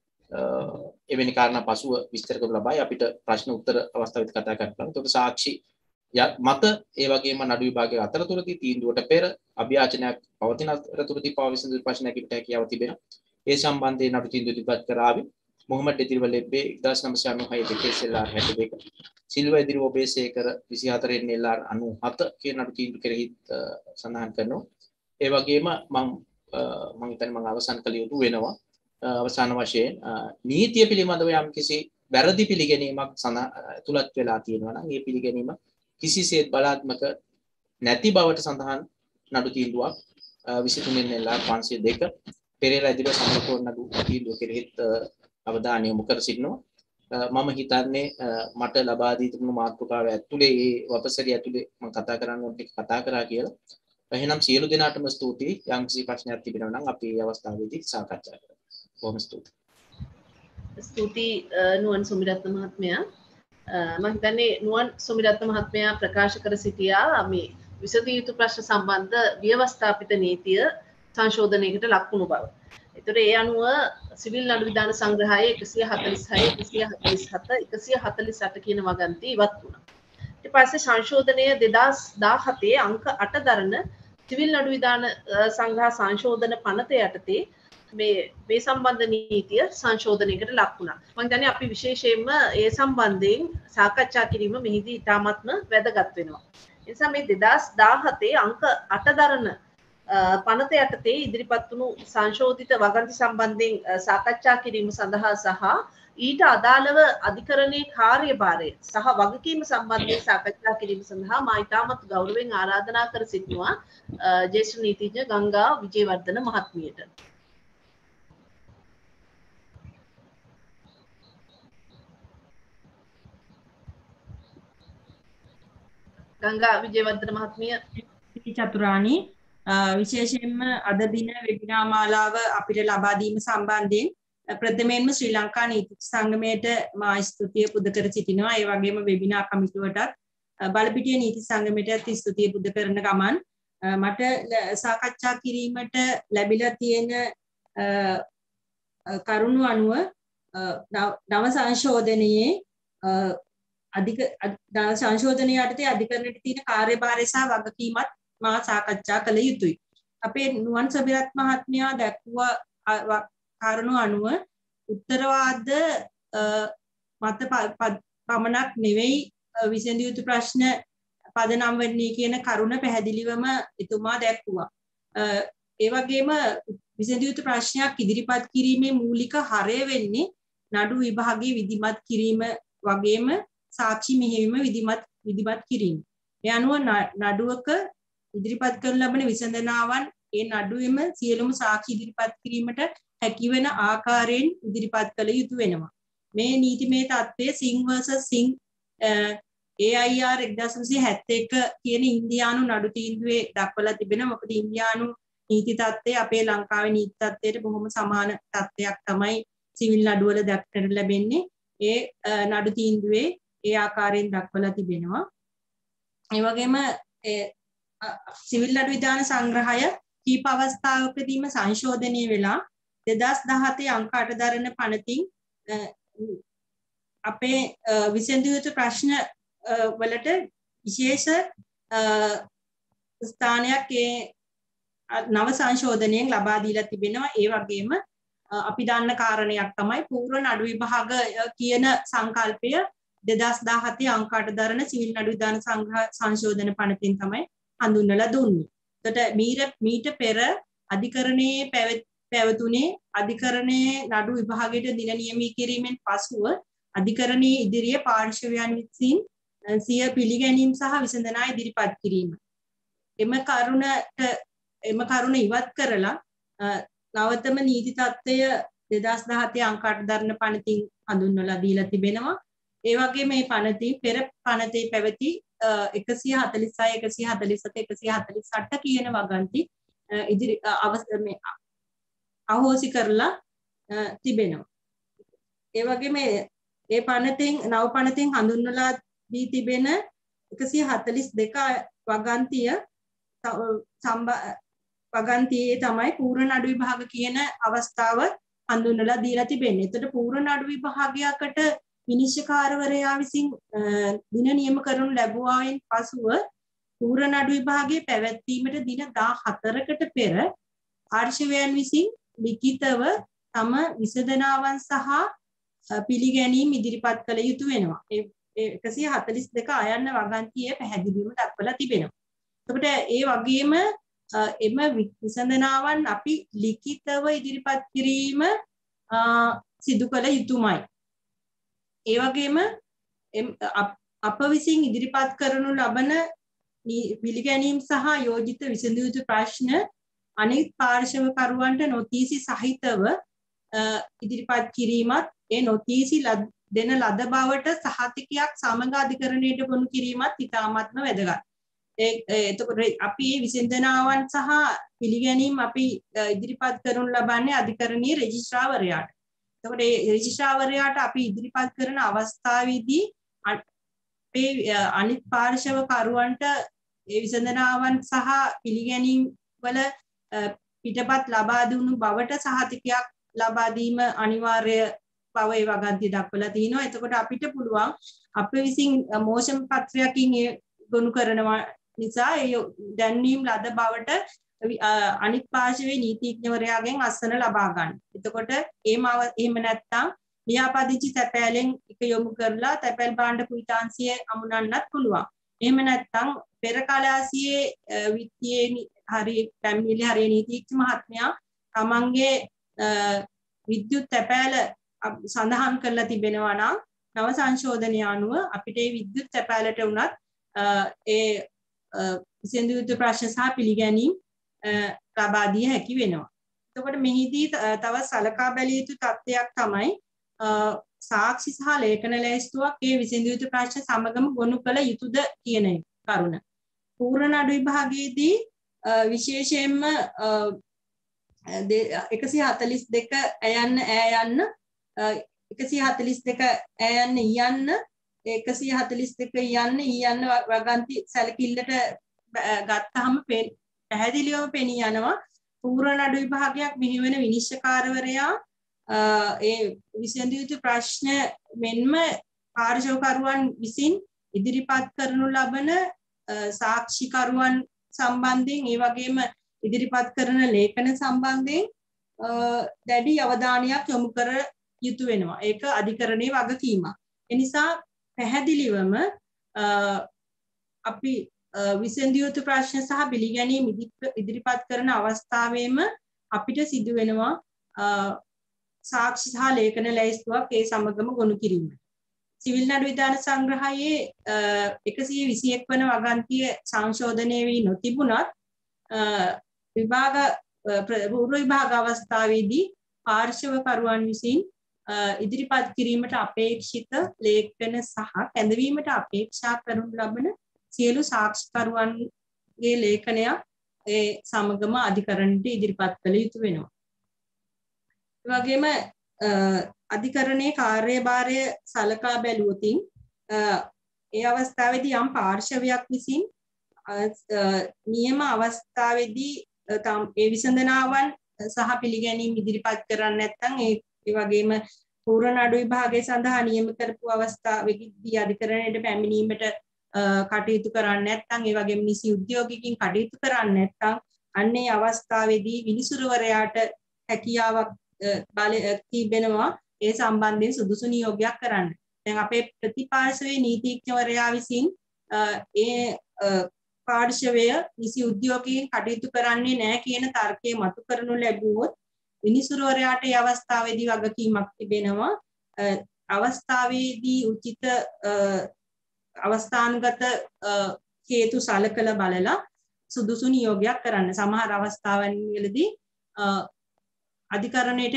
එවැනි කාරණා පසුව විස්තර කරනු ලබයි අපිට ප්‍රශ්න උත්තර අවස්ථාවේදී කතා කරන්න. ඒකට සාක්ෂි මත ඒ වගේම නඩු විභාගයේ අතරතුරදී තීන්දුවට පෙර අභ්‍යාචනයක් පවතින අතරතුරදී පවතින ප්‍රශ්නයක් ඉපිට හැකියාව තිබෙනවා. ඒ සම්බන්ධයෙන් නඩු තීන්දුව ඉදිරිපත් කරાવી මොහමඩ් එදිරිවලෙබ්බේ 1996 KSLR 62 සිල්වා එදිරිව ඔබේසේකර 24 LR 97 කියන නඩු තීන්දුව කෙරෙහි සඳහන් කරනවා. ඒ වගේම මම හිතන්නේ මම අවසන් කළ යුතු වෙනවා. අවසාන වශයෙන් නීතිය පිළිබඳව යම්කිසි වැරදි පිළිගැනීමක් තුලත් වෙලා තියෙනවා නම් ඒ පිළිගැනීම කිසිසේත් බලාත්මක නැති බවට සඳහන් නඩු තීන්දුවක් 23 LR 502 පෙරේරා ඉදිරියේ සම්පූර්ණ නඩු තීන්දුව කෙරෙහි අවධානය යොමු කර සිටිනවා. මම හිතන්නේ මට ලබා දී තිබුණු මාතෘකාව ඇතුලේ මේ වපසරිය ඇතුලේ මම කතා කරන්න ඕන ටික කතා කරා කියලා. එහෙනම් සියලු දෙනාටම ස්තුතියි. යම්කිසි ප්‍රශ්නයක් තිබෙනවා නම් අපි මේ අවස්ථාවේදී සාකච්ඡා කරමු. බොහොම ස්තුතියි. ස්තුතියි නුවන් සුමිරත්න මහත්මයා. මම හිතන්නේ නුවන් සුමිරත්න මහත්මයා ප්‍රකාශ කර සිටියා මේ විසඳිය යුතු ප්‍රශ්න සම්බන්ධ ව්‍යවස්ථාපිත නීතිය සංශෝධනයකට ලක් වුණු බව. ඒතර ඒ අනුව සිවිල් නඩු විධාන සංග්‍රහයේ 146, 147, 148 කියන වගන්ති ඉවත් වුණා. ඊට පස්සේ සංශෝධනය 2017 අංක 8 දරන සිවිල් නඩු විධාන සංග්‍රහ සංශෝධන පනත යටතේ මේ සම්බන්ධ නීතිය සංශෝධනයකට ලක් වුණා. මම හිතන්නේ අපි විශේෂයෙන්ම ඒ සම්බන්ධයෙන් සාකච්ඡා කිරීම මෙහිදී ඉතාමත්ම වැදගත් වෙනවා. ඒ නිසා මේ 2017 අංක 8 දරන පනත යටතේ ඉදිරිපත් වුණු සංශෝධිත වගන්ති සම්බන්ධයෙන් සාකච්ඡා කිරීම සඳහා සහ ඊට අදාළව අධිකරණයේ කාර්යභාරය සහ වගකීම සම්බන්ධයෙන් සාකච්ඡා කිරීම සඳහා මා ඉතාමත් ගෞරවයෙන් ආරාධනා කර සිටිනවා ජ්‍යෙෂ්ඨ නීතිඥ ගංගා විජේවර්ධන මහත්මියට. ගංගා විජේවර්ධන මහත්මිය. චතුරාණි විශේෂයෙන්ම අද දින වෙබිනාර් මාලාව අපිට ලබා දීම සම්බන්ධයෙන් ප්‍රථමයෙන්ම ශ්‍රී ලංකා නීති සංගමයට මා ස්තුතිය පුද කර සිටිනවා. ඒ වගේම වෙබිනාර් කමිටුවටත් බලපිටිය නීති සංගමයටත් ස්තුතිය පුද කරන ගමන් මට සාකච්ඡා කිරීමට ලැබිලා තියෙන කරුණු අනුව නව සංශෝධනයේ සංශෝධනය යටතේ අධිකරණයට තියෙන කාර්යභාරය සහ වගකීමත් මා සාකච්ඡා කළ යුතුයි. අපේ නුවන් සුමිරත් මහත්මයා දැක්වුවා කාරණු අනුව උත්තරවාද මත පමණක් නෙවෙයි විසඳිය යුතු ප්‍රශ්න පදනම් වෙන්නේ කියන කරුණ පැහැදිලිවම එතුමා දැක්වුවා. ඒ වගේම විසඳිය යුතු ප්‍රශ්නයක් ඉදිරිපත් කිරීමේ මූලික හරය වෙන්නේ නඩු විභාගයේ විධිමත් කිරීම වගේම සාක්ෂි මෙහෙයවීම විධිමත් කිරීම. ඒ අනුව නඩුවක ඉදිරිපත් කරන ලබන විසඳනාවන් ඒ නඩුවෙම සියලුම සාක්ෂි ඉදිරිපත් කිරීමට හැකිවන ආකාරයෙන් ඉදිරිපත් කළ යුතු වෙනවා. මේ නීතිමය තත්ත්වය සිං versus සිං AIR 1971 කියන ඉන්දියානු නඩු තීන්දුවේ දක්වලා තිබෙනවා. මොකද ඉන්දියානු නීති තත්ත්වය අපේ ලංකාවේ නීති තත්ත්වයට බොහොම සමාන තත්ත්වයක් තමයි සිවිල් නඩුවල දක්වන්න ලැබෙන්නේ. ඒ නඩු තීන්දුවේ ඒ ආකාරයෙන් දක්වලා තිබෙනවා. ඒ වගේම සිවිල් නඩු විධාන සංග්‍රහය කීප අවස්ථාවකදීම සංශෝධනය වෙලා 2017 අංක 8 දරන පනතින් අපේ විසඳිය යුතු ප්‍රශ්න වලට විශේෂ ස්ථානයක් ඒ නව සංශෝධනයෙන් ලබා දීලා තිබෙනවා. ඒ වගේම අපි දන්න කාරණයක් තමයි පූර්ව නඩු විභාග කියන සංකල්පය 2017 අංක 8 දරන සිවිල් නඩු විධාන සංග්‍රහ සංශෝධන පනතින් තමයි හඳුන්වලා දුන්නේ. එතකොට මීට පෙර අධිකරණයේ පැවතුනේ අධිකරණයේ නඩු විභාගයට දින නියමී කිරීමෙන් පසුව අධිකරණයේ ඉදිරියේ පාර්ශවයන් විසින් සිය පිළිගැනීම් සහ විසඳනා ඉදිරිපත් කිරීම. එම කරුණ ඉවත් කරලා නවතම නීති තත්ත්වය 2017 අංක 8 දරන පනතින් හඳුන්වලා දීලා තිබෙනවා. ඒ වගේ මේ පනතින් පෙර පනතේ පැවති 146 147 148 කියන වගන්ති ඉදිරි මේ අහෝසි කරලා තිබෙනවා. ඒ වගේ මේ ඒ පනතෙන් නව පනතෙන් හඳුන්වලා දී තිබෙන 142 වගන්තිය වගන්තියේ තමයි පූර්ණ නඩු විභාග කියන අවස්ථාව හඳුන්වලා දීලා තිබෙන්නේ. එතකොට පූර්ණ නඩු විභාගයකට විනිශ්චයකාරවරයා විසින් දින නියම කරනු ලැබුවායින් පසුව පූර්ණ නඩු විභාගයේ පැවැත්වීමට දින 14කට පෙර ආර්ශවයන් විසින් ලිඛිතව තම විසඳනාවන් සහ පිළිගැනීම් ඉදිරිපත් කළ යුතු වෙනවා. ඒ 142 අයන්න වගන්තියේ පැහැදිලිවම දක්වලා තිබෙනවා. එතකොට ඒ වගේම එම විසඳනාවන් අපි ලිඛිතව ඉදිරිපත් කිරීම සිදු කළ යුතුමයි. ඒ වගේම අප විසින් ඉදිරිපත් කරනු ලබන පිළිගැනීම් සහ යෝජිත විසඳිය යුතු ප්‍රශ්න අනිත් පාර්ශවකරුවන්ට නොතීසි සහිතව ඉදිරිපත් කිරීමත් ඒ නොතීසි දෙන ලද බවට සහතිකයක් සමග අධිකරණයට ගොනු කිරීමත් ඉතාමත්ම වැදගත්. එතකොට අපි විසඳනාවන් සහ පිළිගැනීම් අපි ඉදිරිපත් කරනු ලබන්නේ අධිකරණීය රෙජිස්ට්‍රාර්වරයාට. එතකොට ඒ රෙජිස්ට්‍රාර්වරයාට අපි ඉදිරිපත් කරන අවස්ථාවේදී අපේ අනිත් පාර්ශවකරුවන්ට ඒ විසඳනාවන් සහ පිළිගැනීම් වල පිටපත් ලබා දුණු බවට සහතිකයක් ලබා දීම අනිවාර්ය බව ඒ වගන්තිය දක්වලා තිනවා. එතකොට අපිට පුළුවන් අප විසින් මෝෂන් පත්‍රයකින් ගොනු කරනවා නිසා ඒ දැන්වීම් ලද බවට අනිත් පාර්ශවයේ නීතිඥවරයාගෙන් අස්සන ලබා ගන්න. එතකොට එහෙම නැත්නම් ලියාපදිංචි තැපෑලෙන් එක යොමු කරලා තැපැල් භාණ්ඩ කුයිතාංශය අමුණන්නත් පුළුවන්. එහෙම නැත්නම් පෙර කලාසියේ විත්තියේ හරි පැමිණිලි හරි නීතිඥ මහත්මයා තමන්ගේ විද්‍යුත් තැපෑල සඳහන් කරලා තිබෙනවා නම් නව සංශෝධනය අනුව අපිට මේ විද්‍යුත් තැපෑලට උනත් ඒ විසඳිය යුතු ප්‍රශ්න සහ පිළිගැනීම් ලබා දිය හැකි වෙනවා. එතකොට මෙහිදී තව සලකා බැලිය යුතු තත්ත්වයක් තමයි සාක්ෂි සහ ලේඛන ලැයිස්තුවක් ඒ විසඳිය යුතු ප්‍රශ්න සමගම ගොනු කළ යුතුද කියන කරුණ. පූර්ණ නඩු විභාගයේදී විශේෂයෙන්ම 142 ඇයන්න 142 ඇයන්න යන්න 142 යන්න වගන්ති සැලකිල්ලට ගත්තාම පැහැදිලිවම පෙනී යනවා පූර්ණ නඩු විභාගයක් මෙහිවන විනිශ්චයකාරවරයා ඒ විසඳිය යුතු ප්‍රශ්න මෙන්ම පාර්ශවකරුවන් විසින් ඉදිරිපත් කරනු ලබන සාක්ෂිකරුවන් සම්බන්ධයෙන් ඒ වගේම ඉදිරිපත් කරන ලේඛන සම්බන්ධයෙන් දැඩි අවධානයක් යොමු කර යුතු වෙනවා. ඒක අධිකරණයේ වගකීමක්. ඒ නිසා පැහැදිලිවම අපි විසඳිය යුතු ප්‍රශ්න සහ පිළිගැනීම් ඉදිරිපත් කරන අවස්ථාවේම අපිට සිදු වෙනවා සාක්ෂි සහ ලේඛන ලැයිස්තුවක් ඒ සමගම ගොනු කිරීම. සිවිල් නඩු විධාන සංග්‍රහයේ 121 වන වගන්තිය සංශෝධනය වී නොතිබුණත් විභාග පූර්ව විභාග අවස්ථාවේදී පාර්ශවකරුවන් විසින් ඉදිරිපත් කිරීමට අපේක්ෂිත ලේඛන සහ කැඳවීමට අපේක්ෂා කරනු ලබන සියලු සාක්ෂිකරුවන්ගේ ලේඛනයක් ඒ සමගම අධිකරණයට ඉදිරිපත් කළ යුතු වෙනවා. ඒ වගේම අධිකරණයේ කාර්යභාරය සලකා බැලුවොතින් ඒ අවස්ථාවේදී යම් පාර්ශවයක් විසින් නියම අවස්ථාවේදී ඒ විසඳනාවන් සහ පිළිගැනීම් ඉදිරිපත් කරන්නේ නැත්නම් ඒ වගේම පූර්ණ නඩු විභාගය සඳහා නියම කරපු අවස්ථාවේදී අධිකරණයට පැමිණීමට කටයුතු කරන්නේ නැත්නම් ඒ වගේම නිසි උද්‍යෝගිකින් කටයුතු කරන්නේ නැත්නම් අන්නේ අවස්ථාවේදී විනිසුරුවරයාට හැකියාවක් බලය තිබෙනවා ඒ සම්බන්ධයෙන් සුදුසු නියෝගයක් කරන්න. දැන් අපේ ප්‍රතිපාර්ශවයේ නීතිඥවරයා විසින් ඒ පාර්ශවය නිසි උද්‍යෝගයෙන් කටයුතු කරන්නේ නැහැ කියන තර්කය මතු කරනු ලැබුවොත් විනිසුරුවරයාට ඒ අවස්ථාවේදී වගකීමක් තිබෙනවා. අවස්ථාවේදී උචිත අවස්ථානුගත හේතු සලකලා බලලා සුදුසු නියෝගයක් කරන්න. සමහර අවස්ථාවන් වලදී අධිකරණයට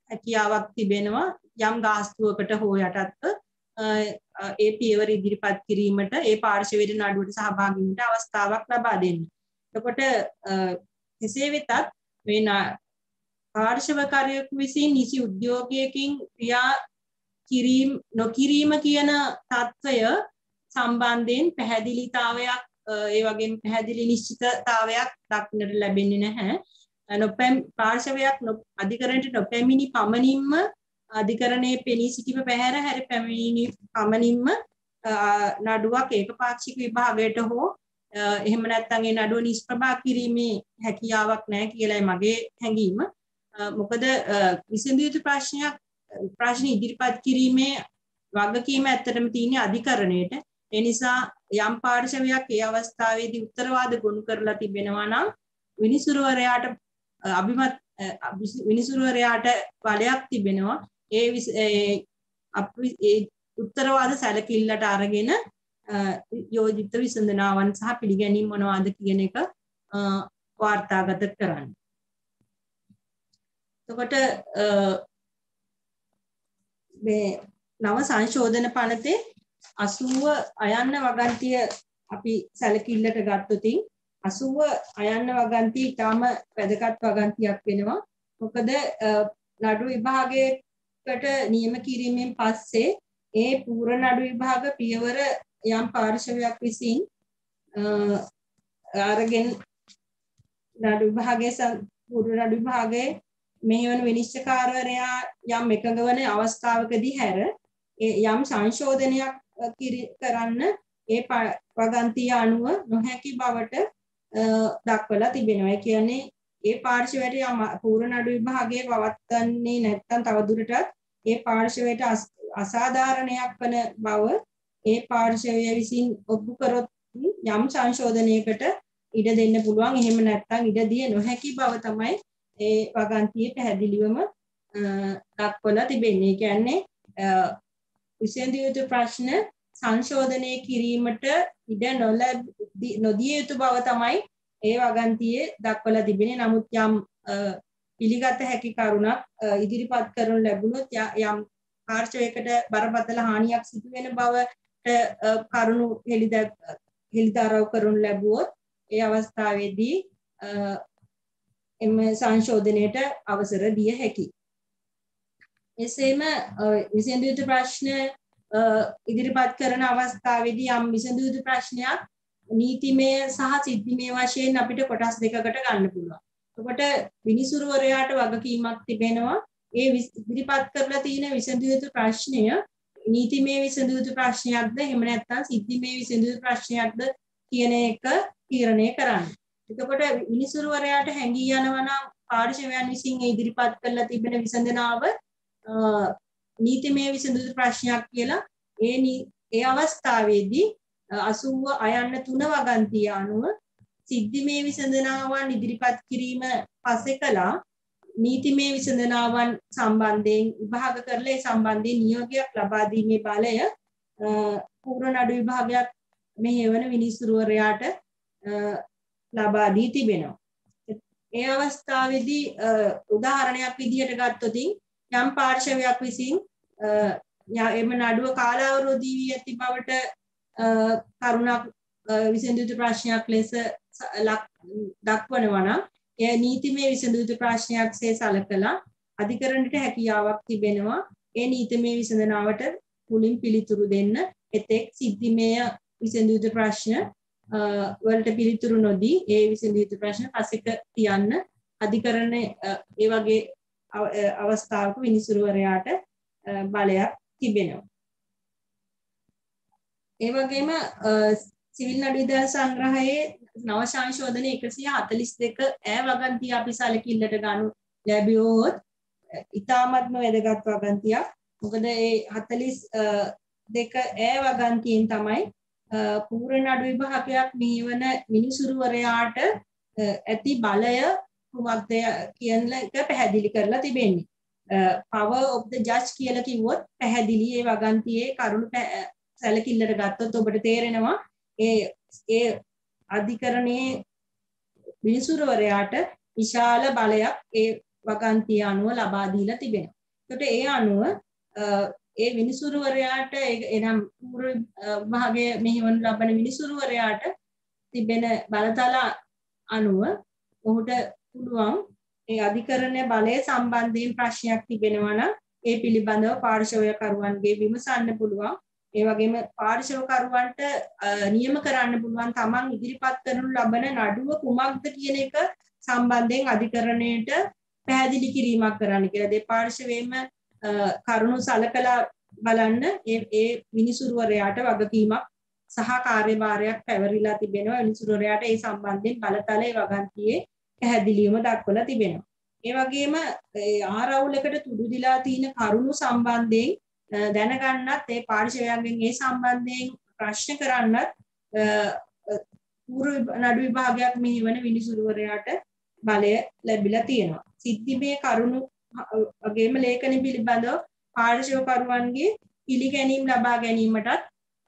හැකියාවක් තිබෙනවා යම් ගාස්තුවකට හෝ යටත්ව ඒ පියවර ඉදිරිපත් කිරීමට ඒ පාර්ශවයේ නඩුවට සහභාගී වීමට අවස්ථාවක් ලබා දෙන්න. එතකොට කෙසේ වෙතත් මේ පාර්ශවකාරයෙකු විසින් නිසි උද්‍යෝගයකින් ක්‍රියා නොකිරීම කියන තත්ත්වය සම්බන්ධයෙන් පැහැදිලිතාවයක් ඒ වගේම පැහැදිලි නිශ්චිතතාවයක් දක්නට ලැබෙන්නේ නැහැ. පාර්ශවයක් අධිකරණයට නොපැමිණි පමණින්ම අධිකරණයේ පෙනී සිටීම පැහැර හැරි පැමිණි පමණින්ම නඩුවක් ඒකපාක්ෂික විභාගයට හෝ එහෙම නැත්නම් ඒ නඩුව නිෂ්ප්‍රභා කිරීමේ හැකියාවක් නැහැ කියලායි මගේ හැඟීම. මොකද විසඳිය යුතු ප්‍රශ්න ඉදිරිපත් කිරීමේ වගකීම ඇත්තටම තියෙන්නේ අධිකරණයට. ඒ නිසා යම් පාර්ශවයක් ඒ අවස්ථාවේදී උත්තරවාද ගොනු කරලා තිබෙනවා නම් විනිසුරුවරයාට විනිසුරුවරයාට බලයක් තිබෙනවා. ඒ උත්තරවාද සැලකිල්ලට අරගෙන යෝජිත විසඳනාවන් සහ පිළිගැනීම් මොනවාද කියන එක වාර්තාගත කරන්න. එතකොට මේ නව සංශෝධන පනතේ 80 අයන්න වගන්තිය අපි සැලකිල්ලට ගත්තොතින් 80 අයන්න වගන්තිය ඊටාම වැදගත් වගන්තියක් වෙනවා. මොකද නඩු විභාගයකට නියම කිරීමෙන් පස්සේ ඒ පූර්ව නඩු විභාග පියවර යම් පාර්ශවයක් විසින් අරගෙන නඩු විභාගයේ පූර්ව නඩු විභාගයේ මෙහෙවන විනිශ්චයකාරවරයා යම් එකඟ වන අවස්ථාවකදී හැර යම් සංශෝධනයක් කරන්න ඒ වගන්තිය අනුව නොහැකි බවට දක්වලා තිබෙනවා. ඒ කියන්නේ ඒ පාර්ශවයට යම් පූර්ව නඩු විභාගයේ පවත්වන්නේ නැත්නම් තවදුරටත් ඒ පාර්ශවයට අසාධාරණයක් වන බව ඒ පාර්ශවය විසින් ඔප්පු කරොත් යම් සංශෝධනයකට ඉඩ දෙන්න පුළුවන්. එහෙම නැත්නම් ඉඩ දිය නොහැකි බව තමයි ඒ වගන්තියේ පැහැදිලිවම දක්වලා තිබෙන්නේ. ඒ කියන්නේ විසඳිය යුතු ප්‍රශ්න සංශෝධනය කිරීමට ඉඩ නොදිය යුතු බව තමයි ඒ වගන්තියේ දක්වලා තිබෙන්නේ. නමුත් යම් පිළිගත හැකි කරුණක් ඉදිරිපත් කරනු ලැබුණොත් යම් පාර්ශවයකට බරපතල හානියක් සිදු වෙන බවට කරුණු හෙළිදරව් කරනු ලැබුවොත් ඒ අවස්ථාවේදී එම සංශෝධනයට අවසර දිය හැකියි. එසේම විසඳිය යුතු ප්‍රශ්න ඉදිරිපත් කරන අවස්ථාවේදී යම් විසඳිය යුතු ප්‍රශ්නයක් නීතිමය සහ සිද්ධිමය වශයෙන් අපිට කොටස් දෙකකට ගන්න පුළුවන්. එතකොට විනිසුරුවරයාට වගකීමක් තිබෙනවා ඒ ඉදිරිපත් කරලා තියෙන විසඳිය යුතු ප්‍රශ්නය නීතිමය විසඳිය යුතු ප්‍රශ්නයක්ද එහෙම නැත්නම් සිද්ධිමය විසඳිය යුතු ප්‍රශ්නයක්ද කියන එක තීරණය කරන්න. එතකොට විනිසුරුවරයාට හැඟී යනවා නම් පාර්ශවයන් විසින් ඉදිරිපත් කරලා තිබෙන විසඳනාව නීතිමය විසඳිය යුතු ප්‍රශ්නයක් කියලා ඒ අවස්ථාවේදී 80 අයන්න 3 වගන්තිය අනුව සිද්ධිමය විසඳනාවන් ඉදිරිපත් කිරීම පස්සේ කළා නීතිමය විසඳනාවන් සම්බන්ධයෙන් විභාග කරලා ඒ සම්බන්ධයෙන් නියෝගයක් ලබා දීමේ බලය පූර්ව නඩු විභාගයක් මෙහෙවන විනිසුරුවරයාට ලබා දී තිබෙනවා. ඒ අවස්ථාවේදී උදාහරණයක් විදිහට ගත්තොත් යම් පාර්ශවයක් විසින් එම නඩුව කාලාවරෝධී වී ඇති බවට කරුණක් විසඳිය යුතු ප්‍රශ්නයක් ලෙස දක්වනවා නම් එය නීතිමය විසඳිය යුතු ප්‍රශ්නයක්සේ සැලකලා අධිකරණයට හැකියාවක් තිබෙනවා ඒ නීතිමය විසඳනාවට මුලින් පිළිතුරු දෙන්න. එතෙක් සිද්ධිමය විසඳිය යුතු ප්‍රශ්න වලට පිළිතුරු නොදී ඒ විසඳිය යුතු ප්‍රශ්න පසෙක තියන්න අධිකරණ ඒ වගේ අවස්ථාවක විනිසුරුවරයාට බලයක් තිබෙනවා. ඒ වගේම සිවිල් නඩු විධාන සංග්‍රහයේ නව සංශෝධන 142 ඈ වගන්තිය අපි සැලකිල්ලට ගනු ලැබියොත් ඉතාමත්ම වැදගත් වගන්තියක්. මොකද ඒ 42 ඈ වගන්තියෙන් තමයි පූර්ව නඩු විභාගයක් මෙහෙවන විනිසුරුවරයාට ඇති බලය කුමක්ද කියන එක පැහැදිලි කරලා තිබෙන්නේ. power of the judge කියලා කිව්වොත් පැහැදිලි ඒ වගන්තියේ කරුණු සැලකිල්ලට ගත්තොත් ඔබට තේරෙනවා ඒ අධිකරණයේ විනිසුරුවරයාට විශාල බලයක් ඒ වගන්තිය අනුව ලබා දීලා තිබෙනවා. එතකොට ඒ අනුව ඒ විනිසුරුවරයාට එනම් පූර්ව විභාගයේ මෙහෙවනු ලබන විනිසුරුවරයාට තිබෙන බලතල අනුව ඔහුට පුළුවන් ඒ අධිකරණ බලය සම්බන්ධයෙන් ප්‍රශ්නයක් තිබෙනවා නම් ඒ පිළිබඳව පාර්ශවකරුවන්ගේ විමසන්න පුළුවන්. ඒ වගේම පාර්ශවකරුවන්ට නියම කරන්න පුළුවන් තමන් ඉදිරිපත් කරනු ලබන නඩුව කුමක්ද කියන එක සම්බන්ධයෙන් අධිකරණයට පැහැදිලි කිරීමක් කරන්න කියලා. දෙපාර්ශවයෙන්ම කරුණු සලකලා බලන්න ඒ විනිසුරුවරයාට වගකීමක් සහ කාර්යභාරයක් පැවරිලා තිබෙනවා. විනිසුරුවරයාට ඒ සම්බන්ධයෙන් බලතලයේ වගන්තියේ පැහැදිලිවම දක්වලා තිබෙනවා. ඒ වගේම ආරවුලකට තුඩු දීලා තියෙන කරුණු සම්බන්ධයෙන් දැනගන්නත් ඒ පාර්ශවයන්ගෙන් ඒ සම්බන්ධයෙන් ප්‍රශ්න කරන්නත් පූර්ව නඩු විභාගයක් මෙහෙවන විනිසුරුවරයාට බලය ලැබිලා තියෙනවා. සිද්ධිමය කරුණු වගේම ලේඛන පිළිබඳව පාර්ශවකරුවන්ගේ පිළිගැනීම් ලබා ගැනීමටත්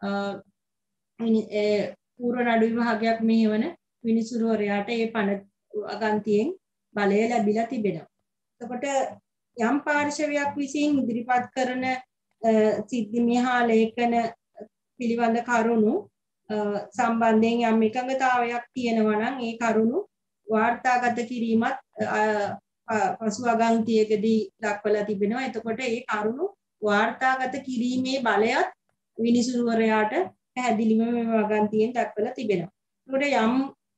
පූර්ව නඩු විභාගයක් මෙහෙවන විනිසුරුවරයාට ඒ පනත අගන්තියෙන් බලය ලැබිලා තිබෙනවා. එතකොට යම් පාර්ශවයක් විසින් ඉදිරිපත් කරන සිද්ධිමය හා ලේඛන පිළිබඳ කරුණු සම්බන්ධයෙන් යම් එකඟතාවයක් තියෙනවා නම් ඒ කරුණු වාර්තාගත කිරීමත් පසු අගන්තියකදී දක්වලා තිබෙනවා. එතකොට ඒ කරුණු වාර්තාගත කිරීමේ බලයත් විනිසුරුවරයාට පැහැදිලිවම මේ අගන්තියෙන් දක්වලා තිබෙනවා. එතකොට යම්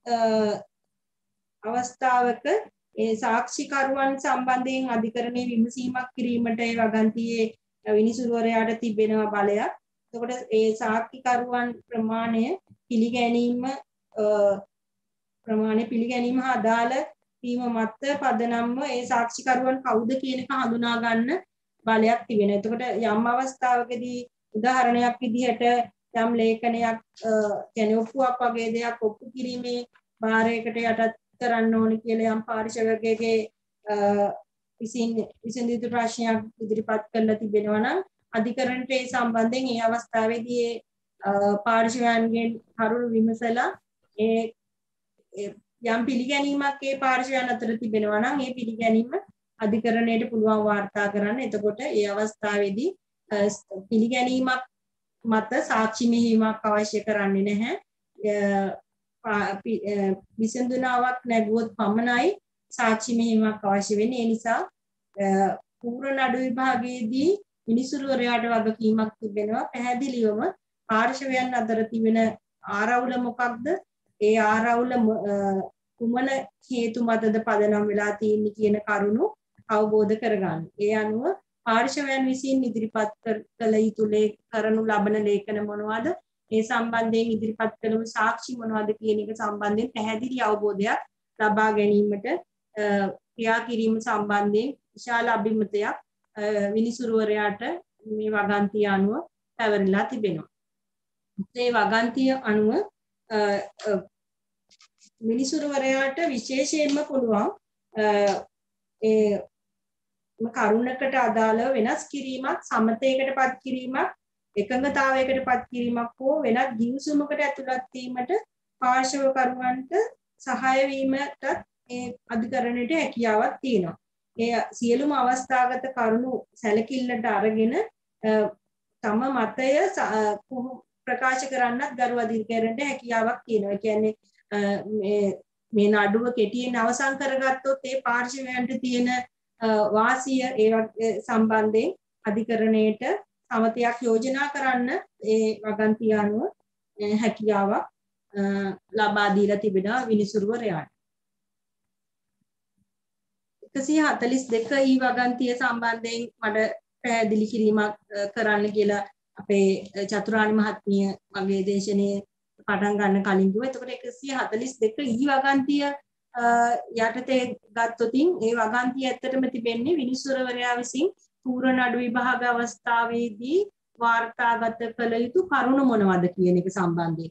අවස්ථාවක ඒ සාක්ෂිකරුවන් සම්බන්ධයෙන් අධිකරණයේ විමසීමක් කිරීමට ඒ වගන්තියේ විනිසුරුවරයාට තිබෙනවා බලයක්. එතකොට ඒ සාක්ෂිකරුවන් ප්‍රමාණය පිළිගැනීම හා අදාළ වීම මත පදනම්ව ඒ සාක්ෂිකරුවන් කවුද කියන එක හඳුනා ගන්න බලයක් තිබෙනවා. එතකොට යම් අවස්ථාවකදී උදාහරණයක් විදිහට යම් ලේඛනයක් කියන්නේ ඔප්පුවක් වගේ දෙයක් ඔප්පු කිරීමේ භාරයකට යටත් කරන්න ඕනේ කියලා යම් පාර්ශවකගේ විසඳිත ප්‍රශ්නයක් ඉදිරිපත් කරලා තිබෙනවා නම් අධිකරණයට ඒ සම්බන්ධයෙන් ඒ අවස්ථාවේදී පාර්ශවයන්ගෙන් කරුණු විමසලා ඒ යම් පිළිගැනීමක් ඒ පාර්ශවයන් අතර තිබෙනවා නම් ඒ පිළිගැනීම අධිකරණයට පුළුවන් වාර්තා කරන්න. එතකොට ඒ අවස්ථාවේදී පිළිගැනීමක් මත සාක්ෂි මෙහෙයුමක් අවශ්‍ය කරන්නේ නැහැ. විසඳුනාවක් නැගුවොත් පමණයි සාක්ෂි මෙහෙයුමක් අවශ්‍ය වෙන්නේ. ඒ නිසා පූර්ව නඩු විභාගයේදී විනිසුරුවරයාට වගකීමක් තිබෙනවා පැහැදිලිවම පාර්ශවයන් අතර තිබෙන ආරවුල මොකක්ද? ඒ ආරවුල කුමන හේතු මතද පදනම් වෙලා තියෙන්නේ කියන කරුණු අවබෝධ කරගන්න. ඒ අනුව පාර්ශවයන් විසින් ඉදිරිපත් කළ යුතු කරනු ලබන ලේඛන මොනවාද? ඒ සම්බන්ධයෙන් ඉදිරිපත් කරන සාක්ෂි මොනවද කියන එක සම්බන්ධයෙන් පැහැදිලි අවබෝධයක් ලබා ගැනීමට ක්‍රියා කිරීම සම්බන්ධයෙන් විශාල අභිමතයක් විනිසුරුවරයාට මේ වගන්තිය අනුව පැවරලා තිබෙනවා. මේ වගන්තිය අනුව විනිසුරුවරයාට විශේෂයෙන්ම පුළුවන් ඒ කරුණකට අදාළව වෙනස් කිරීමක්, සමතයකටපත් කිරීමක්, එකඟතාවයකටපත් කිරීමක් හෝ වෙනත් ගිවිසුමකට ඇතුළත් වීමට පාර්ශවකරුවන්ට සහාය වීමට ඒ අධිකරණයට හැකියාවක් තියෙනවා. ඒ සියලුම අවස්ථාගත කරුණු සැලකිල්ලට අරගෙන තම මතය ප්‍රකාශ කරන්නත් ගරු අධිකරණයට හැකියාවක් තියෙනවා. ඒ කියන්නේ මේ නඩුව කෙටියෙන් අවසන් කරගත්තොත් ඒ පාර්ශවයන්ට තියෙන වාසිය ඒ සම්බන්ධයෙන් අධිකරණයට සමතයක් යෝජනා කරන්න ඒ වගන්තිය අනුව හැකියාවක් ලබා දීලා තිබෙනවා විනිසුරුවරයාට. 142 ඊ වගන්තිය සම්බන්ධයෙන් මට පැහැදිලි කිරීමක් කරන්න කියලා අපේ චතුරාණි මහත්මිය මගේ දේශනයේ පටන් ගන්න කලින් කිව්වා. එතකොට 142 ඊ වගන්තිය යටතේ ගත්තොතින් ඒ වගන්තිය ඇත්තටම තිබෙන්නේ විනිසුරුවරයා විසින් පූර්ව නඩු විභාග අවස්ථාවේදී වාර්තාගත කළ යුතු කරුණු මොනවද කියන එක සම්බන්ධයෙන්.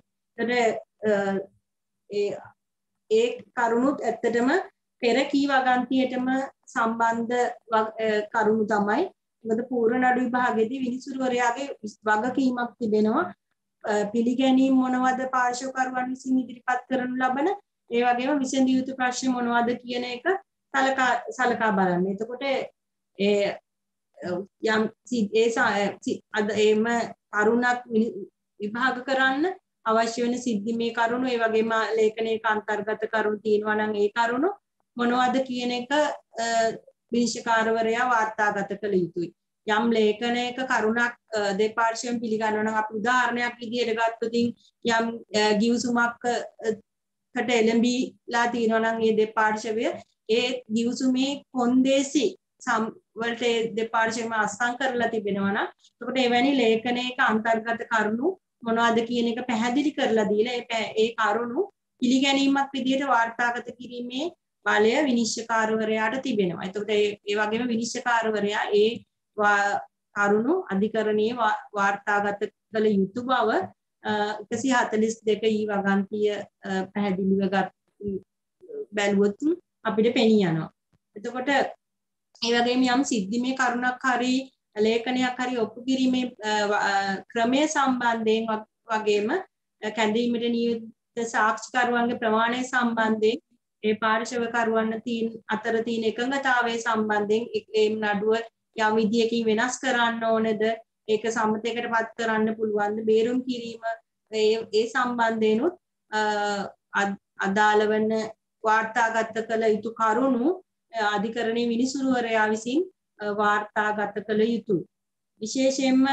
ඒ කරුණුත් ඇත්තටම පෙර කී වගන්තියටම සම්බන්ධ කරුණු තමයි. මොකද පූර්ව නඩු විභාගයේදී විනිසුරුවරයාගේ වගකීමක් තිබෙනවා. පිළිගැනීම් මොනවද පාර්ශවකරුවන් විසින් ඉදිරිපත් කරනු ලබන, ඒ වගේම විසඳිය යුතු ප්‍රශ්න මොනවද කියන එක සලකා බලන්න. එතකොට යම් අද එම කරුණක් විභාග කරන්න අවශ්‍ය වෙන සිද්ධි මේ කරුණු ඒ වගේම ලේඛනයක අන්තර්ගත කරුණු තියෙනවා නම් ඒ කරුණු මොනවද කියන එක විනිශ්චයකාරවරයා වාර්තාගත කළ යුතුයි. යම් ලේඛනයක කරුණක් දෙපාර්ශ්වයෙන් පිළිගන්නවා නම් අපි උදාහරණයක් විදිහට ගත්තොත් යම් ගිවිසුමකට එළඹිලා තියෙනවා නම් මේ දෙපාර්ශ්වය ඒ ගිවිසුමේ කොන්දේසි වලට දෙපාර්ශ්වයම අත්සන් කරලා තිබෙනවා නම් එතකොට එවැනි ලේඛනයක අන්තර්ගත කරුණු මොනවද කියන එක පැහැදිලි කරලා දීලා ඒ කරුණු පිළිගැනීමක් විදිහට වාර්තාගත කිරීමේ බලය විනිශ්චයකාරවරයාට තිබෙනවා. එතකොට ඒ වගේම විනිශ්චයකාරවරයා ඒ කරුණු අධිකරණයේ වාර්තාගත කළ යුතු බව 142 ඊ වගන්තිය පැහැදිලිව බැලුවොත් අපිට පෙනී යනවා. එතකොට ඒ වගේම යම් සිද්ධිමය කරුණක් හරි ලේඛනයක් හරි ඔප්පු කිරීමේ ක්‍රමය සම්බන්ධයෙන් වගේම කැඳවීමට නියුක්ත සාක්ෂිකරුවන්ගේ ප්‍රමාණය සම්බන්ධයෙන් ඒ පාර්ශවකරුවන් අතර තියෙන එකඟතාවය සම්බන්ධයෙන් ඒ නඩුව යම් විදියකින් වෙනස් කරන්න ඕනද ඒක සම්මතයකටපත් කරන්න පුළුවන්ද බේරුම් කිරීම ඒ සම්බන්ධයෙන්ුත් අදාළ වන වාර්තාගත කළ යුතු කරුණු අධිකරණයේ විනිසුරුවරයා විසින් වාර්තාගත කළ යුතුයි. විශේෂයෙන්ම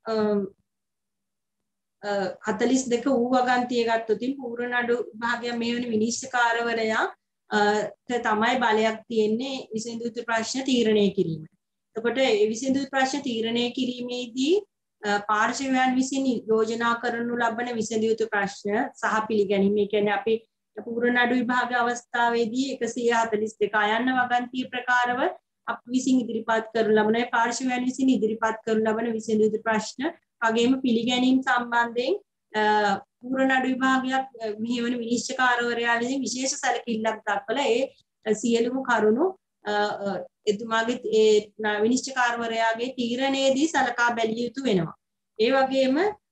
42 ඌ වගන්තිය ගත්තොත් පූර්ණ නඩු විභාගය මේ වෙන විනිශ්චයකාරවරයා තමයි බලයක් තියෙන්නේ විසඳු යුතු ප්‍රශ්න තීරණය කිරීමට. එතකොට මේ විසඳු ප්‍රශ්න තීරණය කිරීමේදී පාර්ශවයන් විසින් යෝජනා කරනු ලබන විසඳු යුතු ප්‍රශ්න සහ පිළිගැනීම. ඒ කියන්නේ අපි පූර්ණ නඩු විභාග අවස්ථාවේදී 142 අයන්න වගන්තිය ප්‍රකාරව අප විසින් ඉදිරිපත් කරන ලබන පාර්ශවයන් විසින් ඉදිරිපත් කරන ලබන විසඳු යුතු ප්‍රශ්න වගේම පිළිගැනීම් සම්බන්ධයෙන් පූර්ණ නඩු විභාගයක් මෙහෙවන විනිශ්චයකාරවරයා විසින් විශේෂ සැලකිල්ලක් දක්වලා ඒ සියලුම කරුණු එතුමාගේ ඒ විනිශ්චයකාරවරයාගේ තීරණයේදී සලකා බැලිය යුතු වෙනවා. ඒ වගේම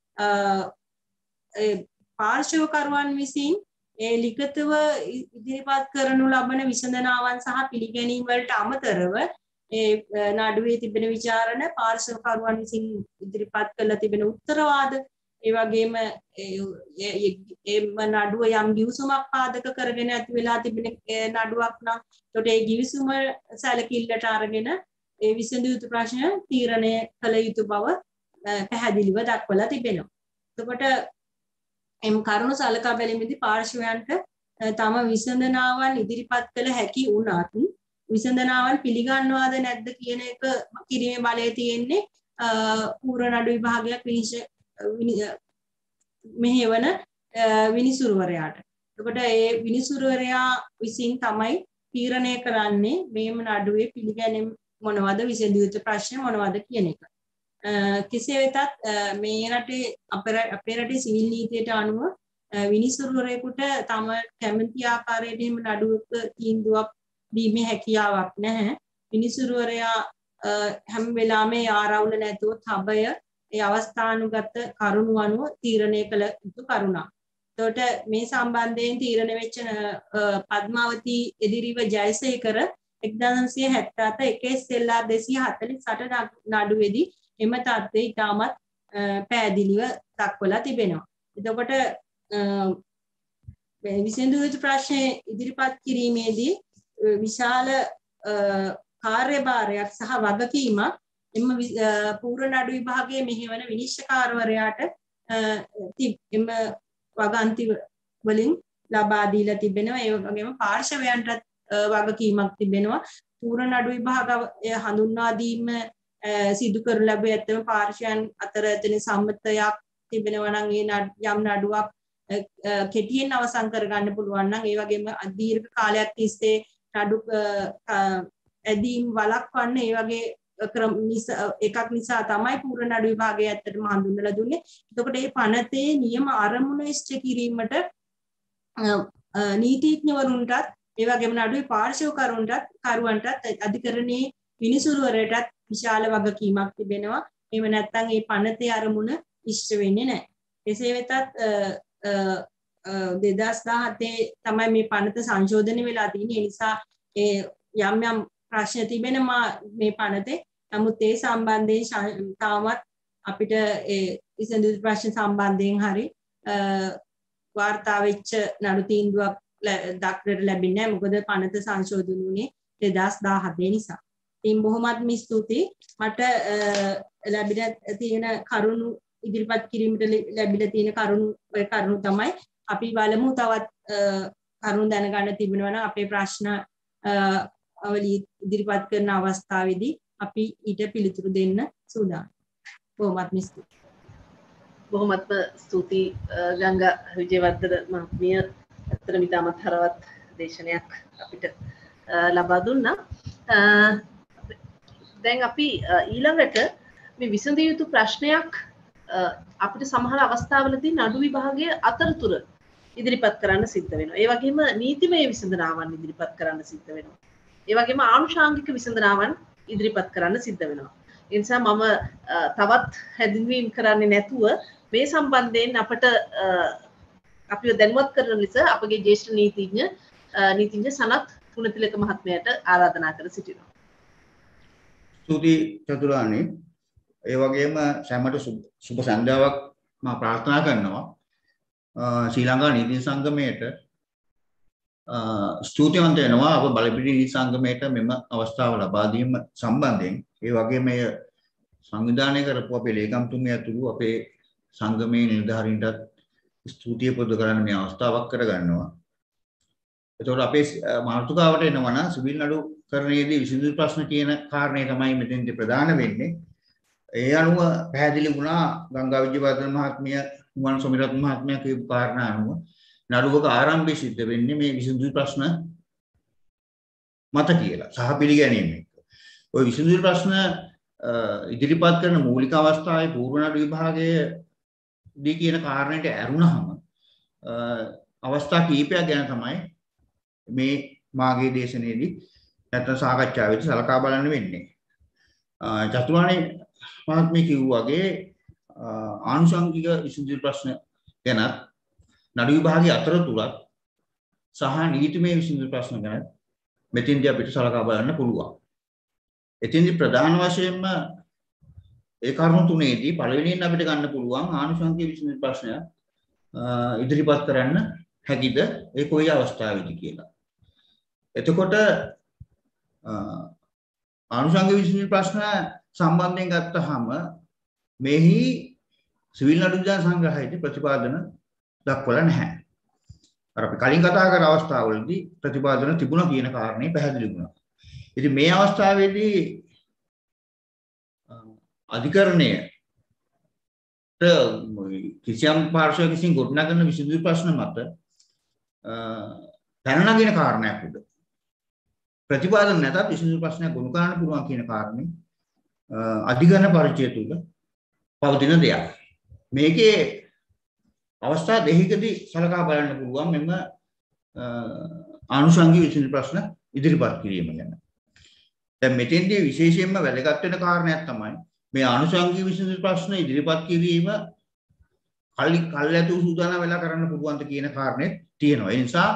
පාර්ශවකරුවන් විසින් ඒ ලිඛිතව ඉදිරිපත් කරනු ලබන විසඳනාවන් සහ පිළිගැනීම් වලට අමතරව ඒ නඩුවේ තිබෙන විචාරණ පාර්ශවකරුවන් විසින් ඉදිරිපත් කරලා තිබෙන උත්තරවාද ඒ වගේම ඒ නඩුව යම් ගිවිසුමක් පාදක කරගෙන ඇති වෙලා තිබෙන නඩුවක් නම් ඒකට ඒ ගිවිසුම සැලකිල්ලට අරගෙන ඒ විසඳු යුතු ප්‍රශ්න තීරණය කළ යුතු බව පැහැදිලිව දක්වලා තිබෙනවා. එතකොට එම් කරුණු සලකා බැලීමේදී පාර්ශවයන්ට තම විසඳනාවන් ඉදිරිපත් කළ හැකි වුණත් විසඳනාවන් පිළිගන්නවාද නැද්ද කියන එක කිරීමේ බලය තියෙන්නේ පූර්ණ නඩු විභාගයක් මෙහෙවන විනිසුරුවරයාට. එතකොට ඒ විනිසුරුවරයා විසින් තමයි තීරණය කරන්නේ මේම නඩුවේ පිළිගැනීම මොනවද විසඳු යුතු ප්‍රශ්න මොනවද කියන එක. කෙසේ වෙතත් මේ රටේ අපේ රටේ සිවිල් නීතියට අනුව විනිසුරුවරයෙකුට තම කැමති ආකාරයට එහෙම නඩුවක තීන්දුවක් දීමේ හැකියාවක් නැහැ. විනිසුරුවරයා හැම වෙලාවෙම ආරවුල නැතුව තබය ඒ අවස්ථානුගත කරුණු අනුව තීරණය කළ යුතු කරුණක්. එතකොට මේ සම්බන්ධයෙන් තීරණය වෙච්ච පද්මාවති එදිරිව ජයසේකර 1977 එකෙස්සෙල්ලා 248 නඩුවේදී එම තත්ත්වය ඉතාමත් පැහැදිලිව දක්වලා තිබෙනවා. එතකොට විසඳු යුතු ප්‍රශ්න ඉදිරිපත් කිරීමේදී විශාල කාර්යභාරයක් සහ වගකීමක් එම පූර්ණ නඩු විභාගයේ මෙහෙවන විනිශ්චයකාරවරයාට එම වගන්ති වලින් ලබා දීලා තිබෙනවා. ඒ වගේම පාර්ශවයන්ට වගකීමක් තිබෙනවා. පූර්ණ නඩු විභාගය හඳුන්වා දීම සිදු කර ලැබෙ ඇත්තම පාර්ශවයන් අතර ඇතන සම්මතයක් තිබෙනවා නම් ඒ යම් නඩුවක් කෙටියෙන් අවසන් කරගන්න පුළුවන් නම් ඒ වගේම දීර්ඝ කාලයක් තිස්සේ නඩු ඇදීම් වළක්වන්න ඒ වගේ එකක් නිසා තමයි පූර්ණ නඩු විභාගය ඇත්තටම හඳුන්වලා දුන්නේ. එතකොට මේ පනතේ නියම අරමුණ ඉෂ්ට කිරීමට නීතිඥවරුන්ටත් ඒ වගේම නඩුවේ පාර්ශවකරුවන්ටත් අධිකරණයේ විනිසුරුවරයටත් විශාල වගකීමක් තිබෙනවා. එහෙම නැත්නම් මේ පනතේ අරමුණ ඉෂ්ට වෙන්නේ නැහැ. එසේ වෙතත් 2017 තමයි මේ පනත සංශෝධනය වෙලා තියෙන්නේ. ඒ නිසා යම් යම් ප්‍රශ්න තිබෙනවා මේ පනතේ. නමුත් ඒ සම්බන්ධයෙන් තාමත් අපිට ඒ විසඳුම් ප්‍රශ්න සම්බන්ධයෙන් හරි වාර්තා වෙච්ච නඩු තීන්දුවක් දක්නට ලැබෙන්නේ නැහැ. මොකද පනත සංශෝධන වුණේ 2017 නිසා. ඉතින් බොහොමත්ම ස්තුතියි. මට ලැබිලා තියෙන කරුණු ඉදිරිපත් කිරීමට ලැබිලා තියෙන කරුණු තමයි අපි බලමු තවත් කරුණු දැනගන්න තිබෙනවා නම් අපේ ප්‍රශ්න ඉදිරිපත් කරන අවස්ථාවේදී අපි ඊට පිළිතුරු දෙන්න සූදානම්. බොහොමත්ම ස්තුතියි. බොහොමත්ම ස්තුතියි ගංගා විජේවර්ධන මහත්මිය. ඇත්තටම ඉතාමත් හරවත් දේශනයක් අපිට ලබා දුන්නා. දැන් අපි ඊළඟට මේ විසඳිය යුතු ප්‍රශ්නයක් අපිට සමහර අවස්ථාවලදී නඩු විභාගයේ අතරතුර ඉදිරිපත් කරන්න සිද්ධ වෙනවා. ඒ වගේම නීතිමය විසඳනාවන් ඉදිරිපත් කරන්න සිද්ධ වෙනවා. ඒ වගේම ආනුෂාංගික විසඳනාවන් ඉදිරිපත් කරන්න සිද්ධ වෙනවා. ඒ නිසා මම තවත් හැඳින්වීම් කරන්නේ නැතුව මේ සම්බන්ධයෙන් අපට අපිව දැනුවත් කරන ලෙස අපගේ ජ්‍යෙෂ්ඨ නීතිඥ සනත් ගුණතිලක මහත්මයාට ආරාධනා කර සිටිනවා. ස්තුතියි චතුරානි. ඒ වගේම සැමට සුබ සන්ධ්‍යාවක් මම ප්‍රාර්ථනා කරනවා. ශ්‍රී ලංකා නීති සංගමයට ස්තුතිවන්ත වෙනවා අප බලපිටි නීති සංගමයට මෙම අවස්ථාව ලබා දීම සම්බන්ධයෙන්. ඒ වගේම මේ සංවිධානය කරපු අපේ ලේකම්තුමිය ඇතුළු අපේ සංගමයේ නිලධාරීන්ටත් ස්තුතිය පුද කරන්න මේ අවස්ථාවක් කරගන්නවා. එතකොට අපේ මාතෘකාවට එනවා නම් සිවිල් නඩු කරණයේදී විසඳුම් ප්‍රශ්න කියන කාරණේ තමයි මෙතෙන්දී ප්‍රධාන වෙන්නේ. ඒ අනුව පැහැදිලි වුණා ගංගා විජේවර්ධන මහත්මිය නුවන් සොමිරත්න මහත්මිය කියපු කාරණා අනුව නඩුවක ආරම්භය සිද්ධ වෙන්නේ මේ විසඳුම් ප්‍රශ්න මත කියලා සහ පිළිගැනීම එක්ක. ওই විසඳුම් ප්‍රශ්න ඉදිරිපත් කරන මූලික අවස්ථාවේ පූර්ව නඩු විභාගයේදී කියන කාරණේට ඇරුණාම අවස්ථා කීපයක් ගැන තමයි මේ මාගේ දේශනාවේදී නැත්නම් සාකච්ඡාවේදී සලකා බලන්න වෙන්නේ. චතුරාණි මහත්මිය කිව්වාගේ ආනුෂංගික විසඳුම් ප්‍රශ්න ගැන නඩු විභාගයේ අතරතුරත් සහ නීතිමය විසඳුම් ප්‍රශ්න ගැන මෙතෙන්දී අපිට සලකා බලන්න පුළුවන්. එතෙන්දී ප්‍රධාන වශයෙන්ම ඒ කරුණු තුනේදී පළවෙනියෙන් අපිට ගන්න පුළුවන් ආනුෂංගික විසඳුම් ප්‍රශ්නය ඉදිරිපත් කරන්න හැකිද ඒ කොයි අවස්ථාවේදී කියලා. එතකොට ආනුෂංගික විසඳුම් ප්‍රශ්න සම්බන්ධයෙන් ගත්තහම මෙහි සිවිල් නඩු විධාන සංග්‍රහයේදී ප්‍රතිපාදන දක්වලා නැහැ. අර අපි කලින් කතා කර අවස්ථාවවලදී ප්‍රතිපාදන තිබුණා කියන කාරණේ පැහැදිලි වුණා. ඉතින් මේ අවස්ථාවේදී අධිකරණයට කිසියම් පාර්ශ්වයක විසින් ගොඩනගන විසඳුම් ප්‍රශ්න මත දැන නගින කාරණයක් උද ප්‍රතිපාදන නැතත් විසඳුම් ප්‍රශ්නයක් ගොනු කරන්න පුළුවන් කියන කාරණේ අධිකරණ පරිචය තුල පවතින දෙයක්. මේකේ අවස්ථා දෙකකදී සලකා බලන්න පුළුවන් මෙන්න ආනුෂංගික විසඳුම් ප්‍රශ්න ඉදිරිපත් කිරීම ගැන. දැන් මෙතෙන්දී විශේෂයෙන්ම වැදගත් වෙන කාරණයක් තමයි මේ ආනුෂංගික විසඳුම් ප්‍රශ්න ඉදිරිපත් කිරීම කල්ැතු සූදානම් වෙලා කරන්න පුළුවන්ද කියන කාරණේ තියෙනවා. ඒ නිසා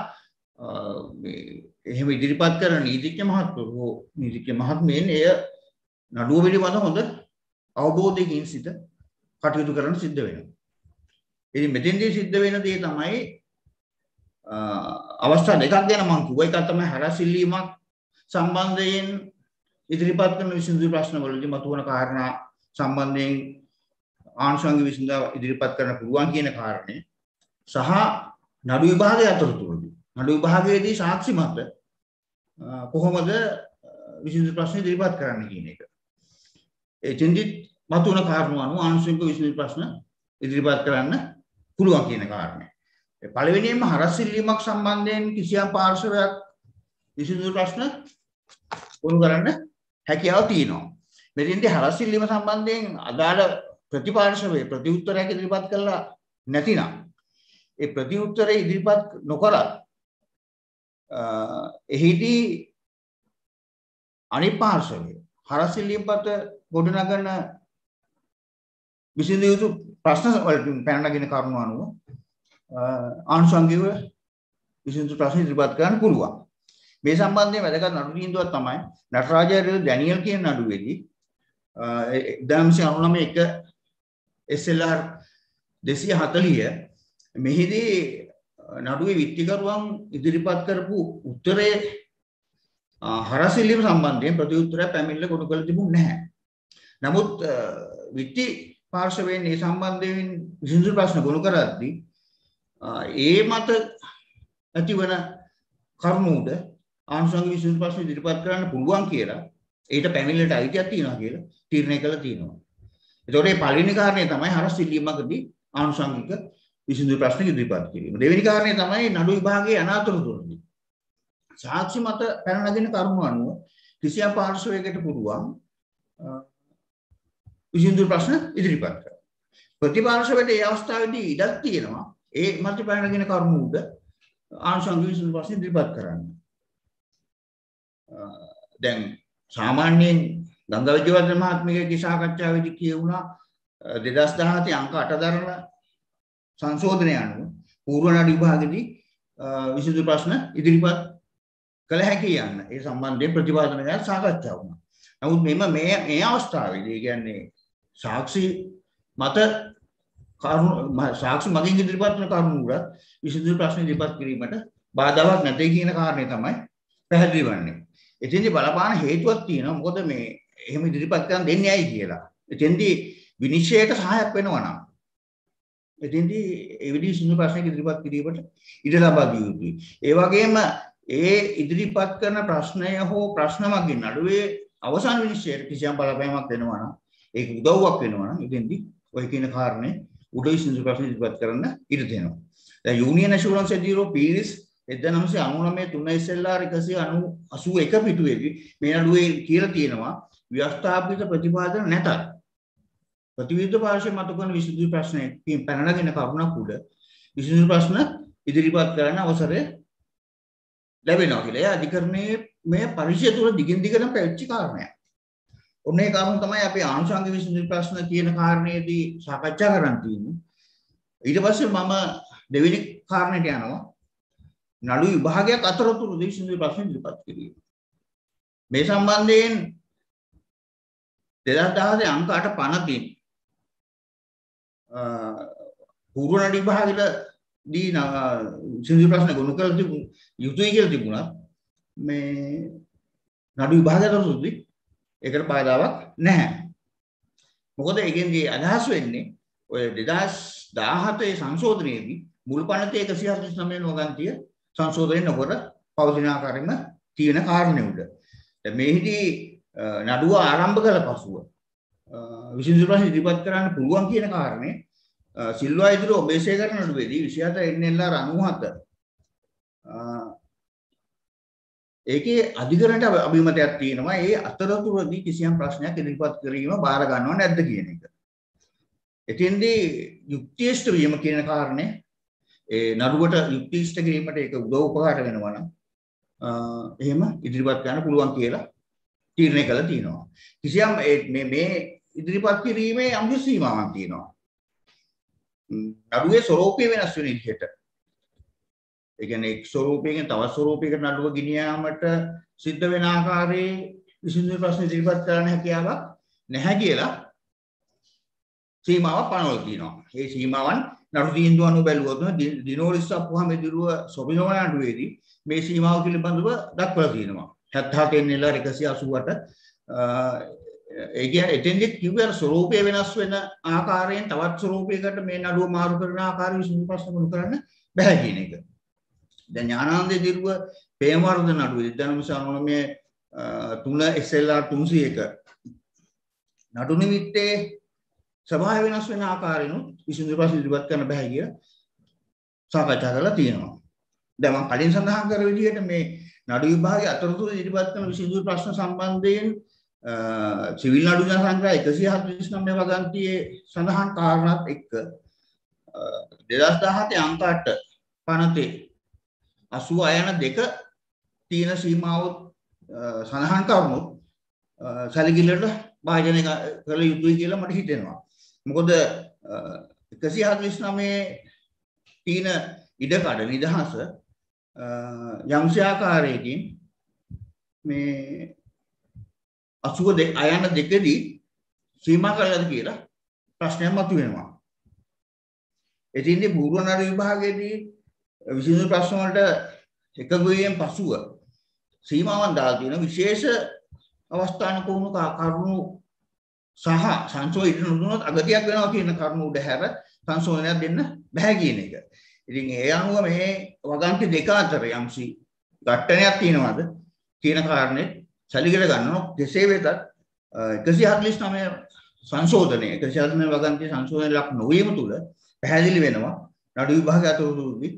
එහෙම ඉදිරිපත් කරන නීතිඥ මහත්වරු නීතිඥ මහත්මයන් එය නඩුව පිළිබඳ හොඳ අවබෝධයකින් සිට කටයුතු කරන්න සිද්ධ වෙනවා. ඉතින් මෙතෙන්දී සිද්ධ වෙන දේ තමයි අවස්ථා දෙකක් ගැන මම කිව්වා. එකක් තමයි හරස් ඉල්ලීමක් සම්බන්ධයෙන් ඉදිරිපත් කරන විසඳුම් ප්‍රශ්න වලදී මතුවන කාරණා සම්බන්ධයෙන් ආනුෂංගික විසඳුම් ඉදිරිපත් කරන්න පුළුවන් කියන කාරණේ සහ නඩු විභාගයේ අතරතුරදී නඩු විභාගයේදී සාක්ෂි මත කොහොමද විසඳුම් ප්‍රශ්න ඉදිරිපත් කරන්න කියන එක. එතෙන්දි මතුවන කාරණා අනුව ආනුෂංගික විසඳුම් ප්‍රශ්න ඉදිරිපත් කරන්න පුළුවන් කියන කාරණේ. පළවෙනියෙන්ම හරස් ඉල්ලීමක් සම්බන්ධයෙන් කිසියම් පාර්ශවයක් විසඳුම් ප්‍රශ්න වුණ කරන්න හැකියාව තියෙනවා. මෙතෙන්දී හරස් ඉල්ලීම සම්බන්ධයෙන් අදාළ ප්‍රතිපාර්ශවයේ ප්‍රතිඋත්තරයක් ඉදිරිපත් කළා නැතිනම් ඒ ප්‍රතිඋත්තරය ඉදිරිපත් නොකරත් එහිදී අනිත් පාර්ශවයේ හරස් ඉල්ලීම් පත ගොඩනගන විසඳිය යුතු ප්‍රශ්න වලට පැන නගින කරුණු අනුව ආනුෂංගිකව විසඳු ප්‍රශ්න ඉදිරිපත් කරන්න පුළුවන්. මේ සම්බන්ධයෙන් වැදගත් නඩු තීන්දුවක් තමයි නටරාජ ඩැනියල් කියන නඩුවේදී එක SLR 240 මෙහිදී නඩුවේ විත්තිකරුවන් ඉදිරිපත් කරපු උත්තරේ හරසිල්ලීම සම්බන්ධයෙන් ප්‍රතිඋත්තරය පැමිණිල්ල ගොනු කළ තිබුණේ නැහැ. නමුත් විත්ති පාර්ශවයෙන් මේ සම්බන්ධයෙන් විසඳුම් ප්‍රශ්න ගොනු කරද්දී ඒ මත ඇතිවන කරුණුද ආනුෂංගික විසඳුම් ප්‍රශ්න ඉදිරිපත් කරන්න පුළුවන් කියලා ඊට පැමිණිල්ලට අයිතියක් තියෙනවා කියලා තීරණය කළා තියෙනවා. ඒතකොට මේ පළවෙනි කාරණේ තමයි හරසිල්ලීමකදී ආනුෂංගික විසඳුම් ප්‍රශ්න ඉදිරිපත් කිරීම. දෙවෙනි කාරණේ තමයි නඩු විභාගයේ අනාතුරුදුරදී සාක්ෂි මත පැන නගින කරුණු අනුව කිසියම් පාර්ශවයකට පුළුවන් විසඳුම් ප්‍රශ්න ඉදිරිපත් කරන්න. ප්‍රතිපාර්ශවයට ඒ අවස්ථාවේදී ඉඩක් තියෙනවා ඒ මත පැන නගින කරුණු උඩ ආනුෂංගික විසඳුම් ප්‍රශ්න ඉදිරිපත් කරන්න. දැන් සාමාන්‍යයෙන් ගංගා විජයවර්ධන මහත්මියගේ සාකච්ඡාවේදී කියුණා 2017 අංක 8 දරන සංශෝධනය අනුව පූර්ව නඩු විභාගයේදී විසඳුම් ප්‍රශ්න ඉදිරිපත් කළ හැකි යන්න ඒ සම්බන්ධයෙන් ප්‍රතිපාදන ගැන සාකච්ඡා වුණා. නමුත් මේ අවස්ථාවේදී කියන්නේ සාක්ෂි මත සාක්ෂි මගින් ඉදිරිපත් කරන කරුණු උඩ විසඳුම් ප්‍රශ්න ඉදිරිපත් කිරීමට බාධාවක් නැtei කියන කාරණේ තමයි පැහැදිලි වන්නේ. එතෙන්දී බලපාන හේතුවක් තියෙනවා. මොකද මේ එහෙම ඉදිරිපත් කරන්න දෙන්නේ ඇයි කියලා. එතෙන්දී විනිශ්චයයට සහායක් වෙනවා නම් එතෙන්දී ඒ විදිහේ සිංහ ප්‍රශ්නයක ඉදිරිපත් කිරීමට ඉඩ ලබා දිය යුතුයි. ඒ වගේම ඒ ඉදිරිපත් කරන ප්‍රශ්නය හෝ ප්‍රශ්න මගින් නඩුවේ අවසාන විනිශ්චයට කිසියම් බලපෑමක් දෙනවා නම් ඒක උදව්වක් වෙනවා නම් එතෙන්දී ඔය කියන කාරණේ උඩ සිංහ ප්‍රශ්න ඉදිරිපත් කරන්න ඉඩ දෙනවා. දැන් යූනියන් ඇෂුරන්ස් එදිරෝ පීරිස් 1999 3 SLR 181 පිටුවේදී මේ නඩුවේ කියලා තියෙනවා ව්‍යවස්ථාපිත ප්‍රතිපාදන නැතත් ප්‍රතිවිරුද්ධ පාර්ශ්වය මත කරන විසඳුම් ප්‍රශ්නයේ පැන නගින කරුණක් උඩ විසඳුම් ප්‍රශ්න ඉදිරිපත් කරන්න අවසරය ලැබෙනවා කියලා. ඒ අධිකරණයේ මේ පරිශය තුළ දිගින් දිගටම පැවතිච්ච කාරණයක්. ඔන්න ඒ කාරණා තමයි අපි ආනුෂංගික විසඳුම් ප්‍රශ්න කියන කාරණේදී සාකච්ඡා කරන් තියෙන්නේ. ඊට පස්සේ මම දෙවෙනි කාරණයට යනවා. නඩු විභාගයක් අතරතුර විසඳුම් ප්‍රශ්න ඉදිරිපත් කිරීම. මේ සම්බන්ධයෙන් 2017 අංක 8 පනතින් පූර්ව නඩු විභාගයේදී විසඳුම් ප්‍රශ්න ගොනු කළ යුතුයි කියලා තිබුණා. මේ නඩු විභාගයටදී ඒකට බාධාවක් නැහැ. මොකද ඒකෙන්දී අදහස් වෙන්නේ ඔය 2017 සංශෝධනයේදී මුල් පනතේ 149 වගන්තිය සංශෝධනය නොකර පවතින ආකාරයෙන්ම තියෙන කාරණේ උඩ. දැන් මේෙහිදී නඩුව ආරම්භ කළ පසුව විසඳුම් ප්‍රශ්න ඉදිරිපත් කරන්න පුළුවන් කියන කාරණේ සිල්වා ඉදිරිය ඔබේසේ කරන නඩුවේදී 27 NLR 97 ඒකේ අධිකරණයට අභිමතයක් තියෙනවා. ඒ අතරතුරදී කිසියම් ප්‍රශ්නයක් ඉදිරිපත් කිරීම බාර ගන්නව නැද්ද කියන එක. එතෙන්දී යුක්තිෂ්ඨ වීම කියන කාරණේ ඒ නඩුවට යුක්තිෂ්ඨ කිරීමට ඒක උදව් උපකාර වෙනවා නම් එහෙම ඉදිරිපත් කරන්න පුළුවන් කියලා තීරණය කළා තියෙනවා. කිසියම් මේ ඉදිරිපත් කිරීමේ අංග සීමාවක් තියෙනවා. නඩුවේ ස්වරූපය වෙනස් වෙන විදිහට. ඒ කියන්නේ එක් ස්වරූපයකින් තවත් ස්වරූපයකට නඩුව ගෙනියාමට සිද්ධ වෙන ආකාරයේ විසඳුම් ප්‍රශ්න ඉදිරිපත් කරන්න හැකියාවක් නැහැ කියලා සීමාවක් පනවලා තියෙනවා. ඒ සීමාවන් නඩු තීන්දුව අනුව බැලුවොත් දිනෝරිස් අපුහම එදිරුව සොබිනෝන නඩුවේදී මේ සීමාව පිළිබඳව දක්වලා තියෙනවා. 77 NLR 188 ඒ කියන්නේ එතෙන්දි කිව්වේ ස්වරූපය වෙනස් වෙන ආකාරයෙන් තවත් ස්වරූපයකට මේ නඩුව මාරු කරන ආකාරය විසඳුම් ප්‍රශ්න මුල් කරන්න බෑ කියන එක. දැන් ඥානානන්ද දිරුව ප්‍රේමවර්ධන නඩුවේ 1999 3 SLR 301 නඩු නිමිත්තේ සභාව වෙනස් වෙන ආකාරයෙන් විසඳුම් ප්‍රශ්න ඉදිරිපත් කරන්න බෑ කියලා සාකච්ඡා කරලා තියෙනවා. දැන් මම කලින් සඳහන් කර විදිහට මේ නඩු විභාගයේ අතරතුර ඉදිරිපත් කරන විසඳුම් ප්‍රශ්න සම්බන්ධයෙන් සිවිල් නඩු ජන සංග්‍රහ 149 වගන්තියේ සඳහන් කාරණාත් එක්ක 2017 අංක 8 පනතේ 86 තියෙන සීමාව සඳහන් කරුණු සැලකිල්ලට භාජනය කළ යුතුයි කියලා මට හිතෙනවා. මොකද 149 තියෙන ඉඩකඩ නිදහස යම්සේ ආකාරයකින් මේ 82 අයන දෙකදී සීමා කළාද කියලා ප්‍රශ්නයක් මතුවෙනවා. එතින්දී පූර්ව නඩු විභාගයේදී විසඳුම් ප්‍රශ්න වලට එකඟ වීමෙන් පසුව සීමාවන් දාලා තියෙන විශේෂ අවස්ථානක වුණු කරුණු සහ සංශෝධන නොදුනොත් අගතියක් වෙනවා කියන කරුණු උඩ හැර සංශෝධනයක් දෙන්න බෑ කියන එක. ඉතින් ඒ අනුව මේ වගන්ති දෙක අතර යම්සි ගැටණයක් තියෙනවද කියන කාරණේ සැලකිලි ගන්නවා. කෙසේ වෙතත් 149 සංශෝධනය 149 වගන්ති සංශෝධන ලක් නොවීම තුල පැහැදිලි වෙනවා නඩු විභාග අතරතුරදී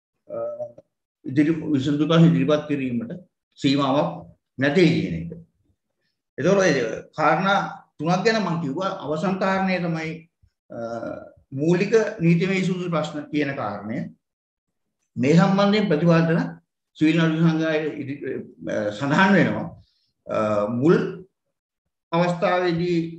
විසඳුම් ප්‍රශ්න ඉදිරිපත් කිරීමට සීමාවක් නැtei කියන එක. ඒතකොට ඒ කාරණා තුනක් ගැන මම කිව්වා. අවසන් කාරණය තමයි මූලික නීතිමය විසඳුම් ප්‍රශ්න කියන කාරණය. මේ සම්බන්ධයෙන් ප්‍රතිවාදන සිවිල් නඩු සංගායයේ සඳහන් වෙනවා. මුල් අවස්ථාවේදී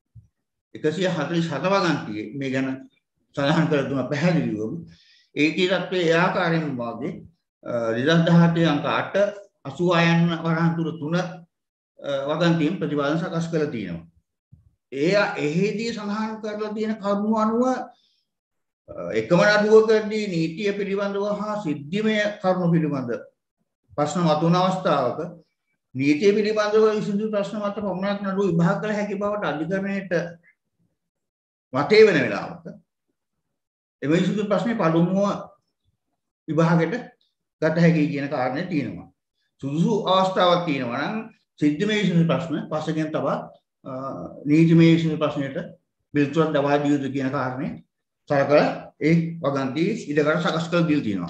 147 වගන්තියේ මේ ගැන සඳහන් කර දුන පැහැදිලිවම ඒකී තත්ත්වයේ ඒ ආකාරයෙන්ම වාගේ 2017 අංක 8 86 යන වරහන් තුර 3 වගන්තියෙන් ප්‍රතිවාදන සකස් කරලා තියෙනවා. එහෙදී සඳහන් කරලා තියෙන කරුණු අනුව එකම නඩුවකදී නීතිය පිළිබඳව හා සිද්ධිමය කරුණු පිළිබඳ ප්‍රශ්න මතුවන අවස්ථාවක නීතිය පිළිබඳව විසඳු ප්‍රශ්න මත පමණක් නඩුව විභාග කළ හැකි බවට අධිකරණයට වටේ වෙන වෙලාවක එම විසඳු ප්‍රශ්නේ පළමුව විභාගයට ගත හැකි කියන කාරණේ තියෙනවා. සුදුසු අවස්ථාවක් තියෙනවා නම් සිද්ධිමය විසඳු ප්‍රශ්න පස්සෙන් තබා නීතිමය විසඳු ප්‍රශ්නයට පිළිතුරක් ලබා දිය යුතු කියන කාරණේ සරකලා ඒ වගන්ති ඉඩකඩ සකස් කර දීලා තියෙනවා.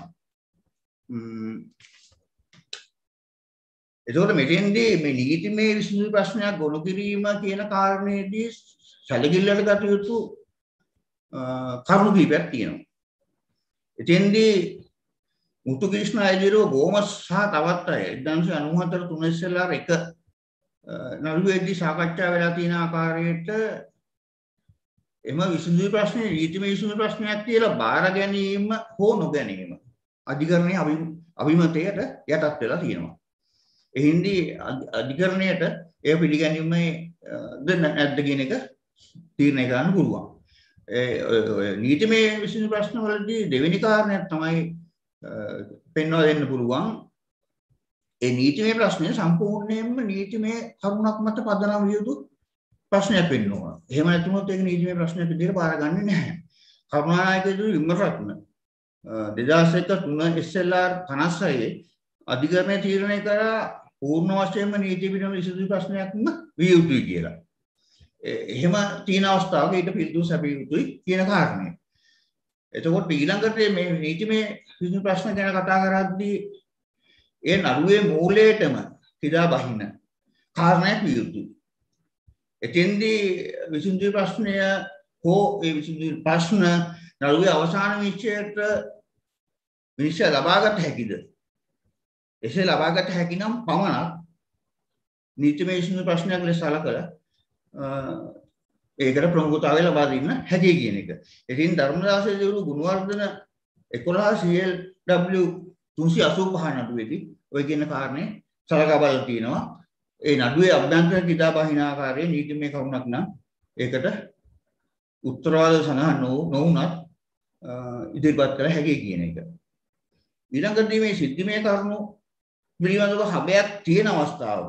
එතකොට මෙතෙන්දී මේ නීතිමය විසඳු ප්‍රශ්නයක් ගොනු කිරීම කියන කාරණේදී සැලකිල්ලට ගත යුතු කරුණු කිහිපයක් තියෙනවා. එතෙන්දී මුතු ක්‍රිෂ්ණ අයදිරෝ ගෝමස් සහ තවත් අය 1994 3 ඉස්සෙල්ලා එක නඩුවේදී සාකච්ඡා වෙලා තියෙන ආකාරයට එම විසඳුම් ප්‍රශ්නේ නීතිමය විසඳුම් ප්‍රශ්නයක් කියලා බාර ගැනීම හෝ නොගැනීම අධිකරණයේ අභිමතයට යටත් වෙලා තියෙනවා. එහිදී අධිකරණයට එය පිළිගැනීමේ නැද්ද කියන එක තීරණය කරන්න පුළුවන්. නීතිමය විසඳුම් ප්‍රශ්න වලදී දෙවෙනි කාරණයක් තමයි පෙන්වා දෙන්න පුළුවන්. ඒ නීතිමය ප්‍රශ්නේ සම්පූර්ණයෙන්ම නීතිමය කරුණක් මත පදනම් විය යුතු ප්‍රශ්නයක් වෙන්න ඕන. එහෙම නැතුනොත් ඒක නීතිමය ප්‍රශ්නයක් විදිහට බාරගන්නේ නැහැ. කරුණානායක විමර්ශන 2001 3 SLR 56 අධිකරණය තීරණය කරා පූර්ණ වශයෙන්ම නීති විසඳුම් විසඳුම් ප්‍රශ්නයක්ම විය යුතුයි කියලා. එහෙම තියෙන අවස්ථාවක ඊට පිළිතුරු සැපිය යුතුයි කියන කාරණය. එතකොට ඊළඟට මේ නීතිමය විසඳුම් ප්‍රශ්න ගැන කතා කරද්දී ඒ නඩුවේ මූලයටම කිදා බහින කාරණයක් විය යුතුයි. එතෙන්දී විසඳුම් ප්‍රශ්නය හෝ ඒ විසඳුම් ප්‍රශ්න නඩුවේ අවසාන විනිශ්චයට විනිශ්චය ලබාගත හැකිද? එසේ ලබාගත හැකි නම් පමණක් නීතිමය විසඳුම් ප්‍රශ්නයක් ලෙස සලකලා ඒකට ප්‍රමුඛතාවය ලබා දෙන්න හැකියි කියන එක. ඉතින් ධර්මදාස දේවරු ගුණවර්ධන 11 CLW 385 නඩුවේදී ඔය කියන කාරණේ සලකා බලලා තිනවා. ඒ නඩුවේ අභ්‍යන්තර කිදා බහින ආකාරයේ නීතිමය කරුණක් නම් ඒකට උත්තරවාද සඳහන් නොවුනත් ඉදිරිපත් කළ හැකියි කියන එක. ඊළඟදී මේ සිද්ධිමය කරුණු පිළිබඳව හබයක් තියෙන අවස්ථාවක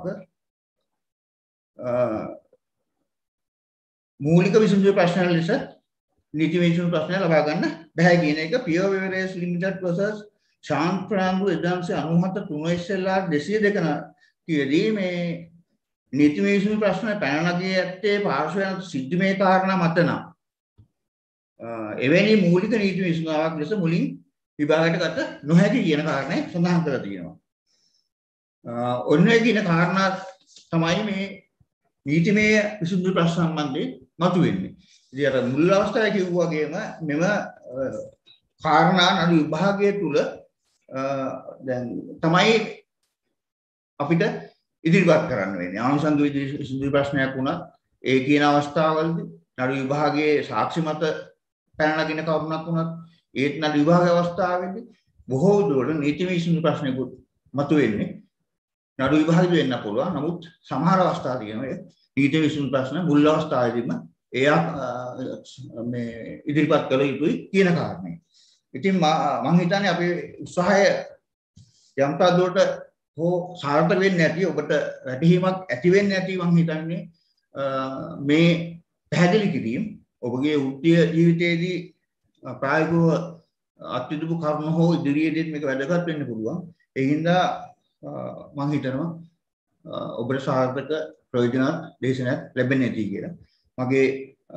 මූලික විසඳුම් ප්‍රශ්න ලෙස නීතිමය විසඳුම් ප්‍රශ්න ලබා ගන්න බෑ කියන එක Pure Beverages Limited versus ශාන්ත් ප්‍රාන්දු 1997 3 SLR 202 කියදී මේ නීතිමය විසඳුම් ප්‍රශ්න පැන නගී ඇත්තේ පාර්ශ්වයන් සිද්ධිමය කාරණා මත නම් එවැනි මූලික නීතිමය විසඳුමක් ලෙස මුලින් විභාගයට ගත නොහැකි කියන කාරණය සඳහන් කරලා තියෙනවා. ඔන්නේ කියන කාරණා තමයි මේ නීතිමය විසඳුම් ප්‍රශ්න සම්බන්ධයෙන් මතුවෙන්නේ. ඉතින් අර මුල් අවස්ථාවේ කිව්වා වගේම මෙම කාරණා නඩු විභාගය තුල දැන් තමයි අපිට ඉදිරිපත් කරන්න වෙන්නේ. ආනුෂංගික විසඳුම් ප්‍රශ්නයක් වුණත් ඒ කියන අවස්ථාවවලදී නඩු විභාගයේ සාක්ෂි මත පැන නගින කරුණක් වුණත් ඒත් නඩු විභාග අවස්ථාවේදී බොහෝ දුරට නීතිමය විසඳුම් ප්‍රශ්නකුත් මතුවෙන්නේ නඩු විභාගෙ වෙන්න පුළුවන්. නමුත් සමහර අවස්ථා තියෙනවා නීති විසඳුම් ප්‍රශ්න මුල් අවස්ථාවේදීම එයා මේ ඉදිරිපත් කළ යුතුයි කියන කාරණේ. ඉතින් මම හිතන්නේ අපේ උත්සාහය යම් තාදුවට හෝ සාර්ථක වෙන්නේ නැති ඔබට වැටහීමක් ඇති වෙන්නේ නැති මම හිතන්නේ මේ පැහැදිලි කිරීම ඔබගේ වෘත්තීය ජීවිතයේදී ප්‍රායෝගිකව අත්විඳපු කරුණු හෝ ඉදිරියේදීත් මේක වැදගත් වෙන්න පුළුවන්. ඒ හින්දා මම හිතනවා ඔබට සාර්ථක ප්‍රයෝජනවත් දේශනයක් ලැබෙන්නේ නැති කියලා. මගේ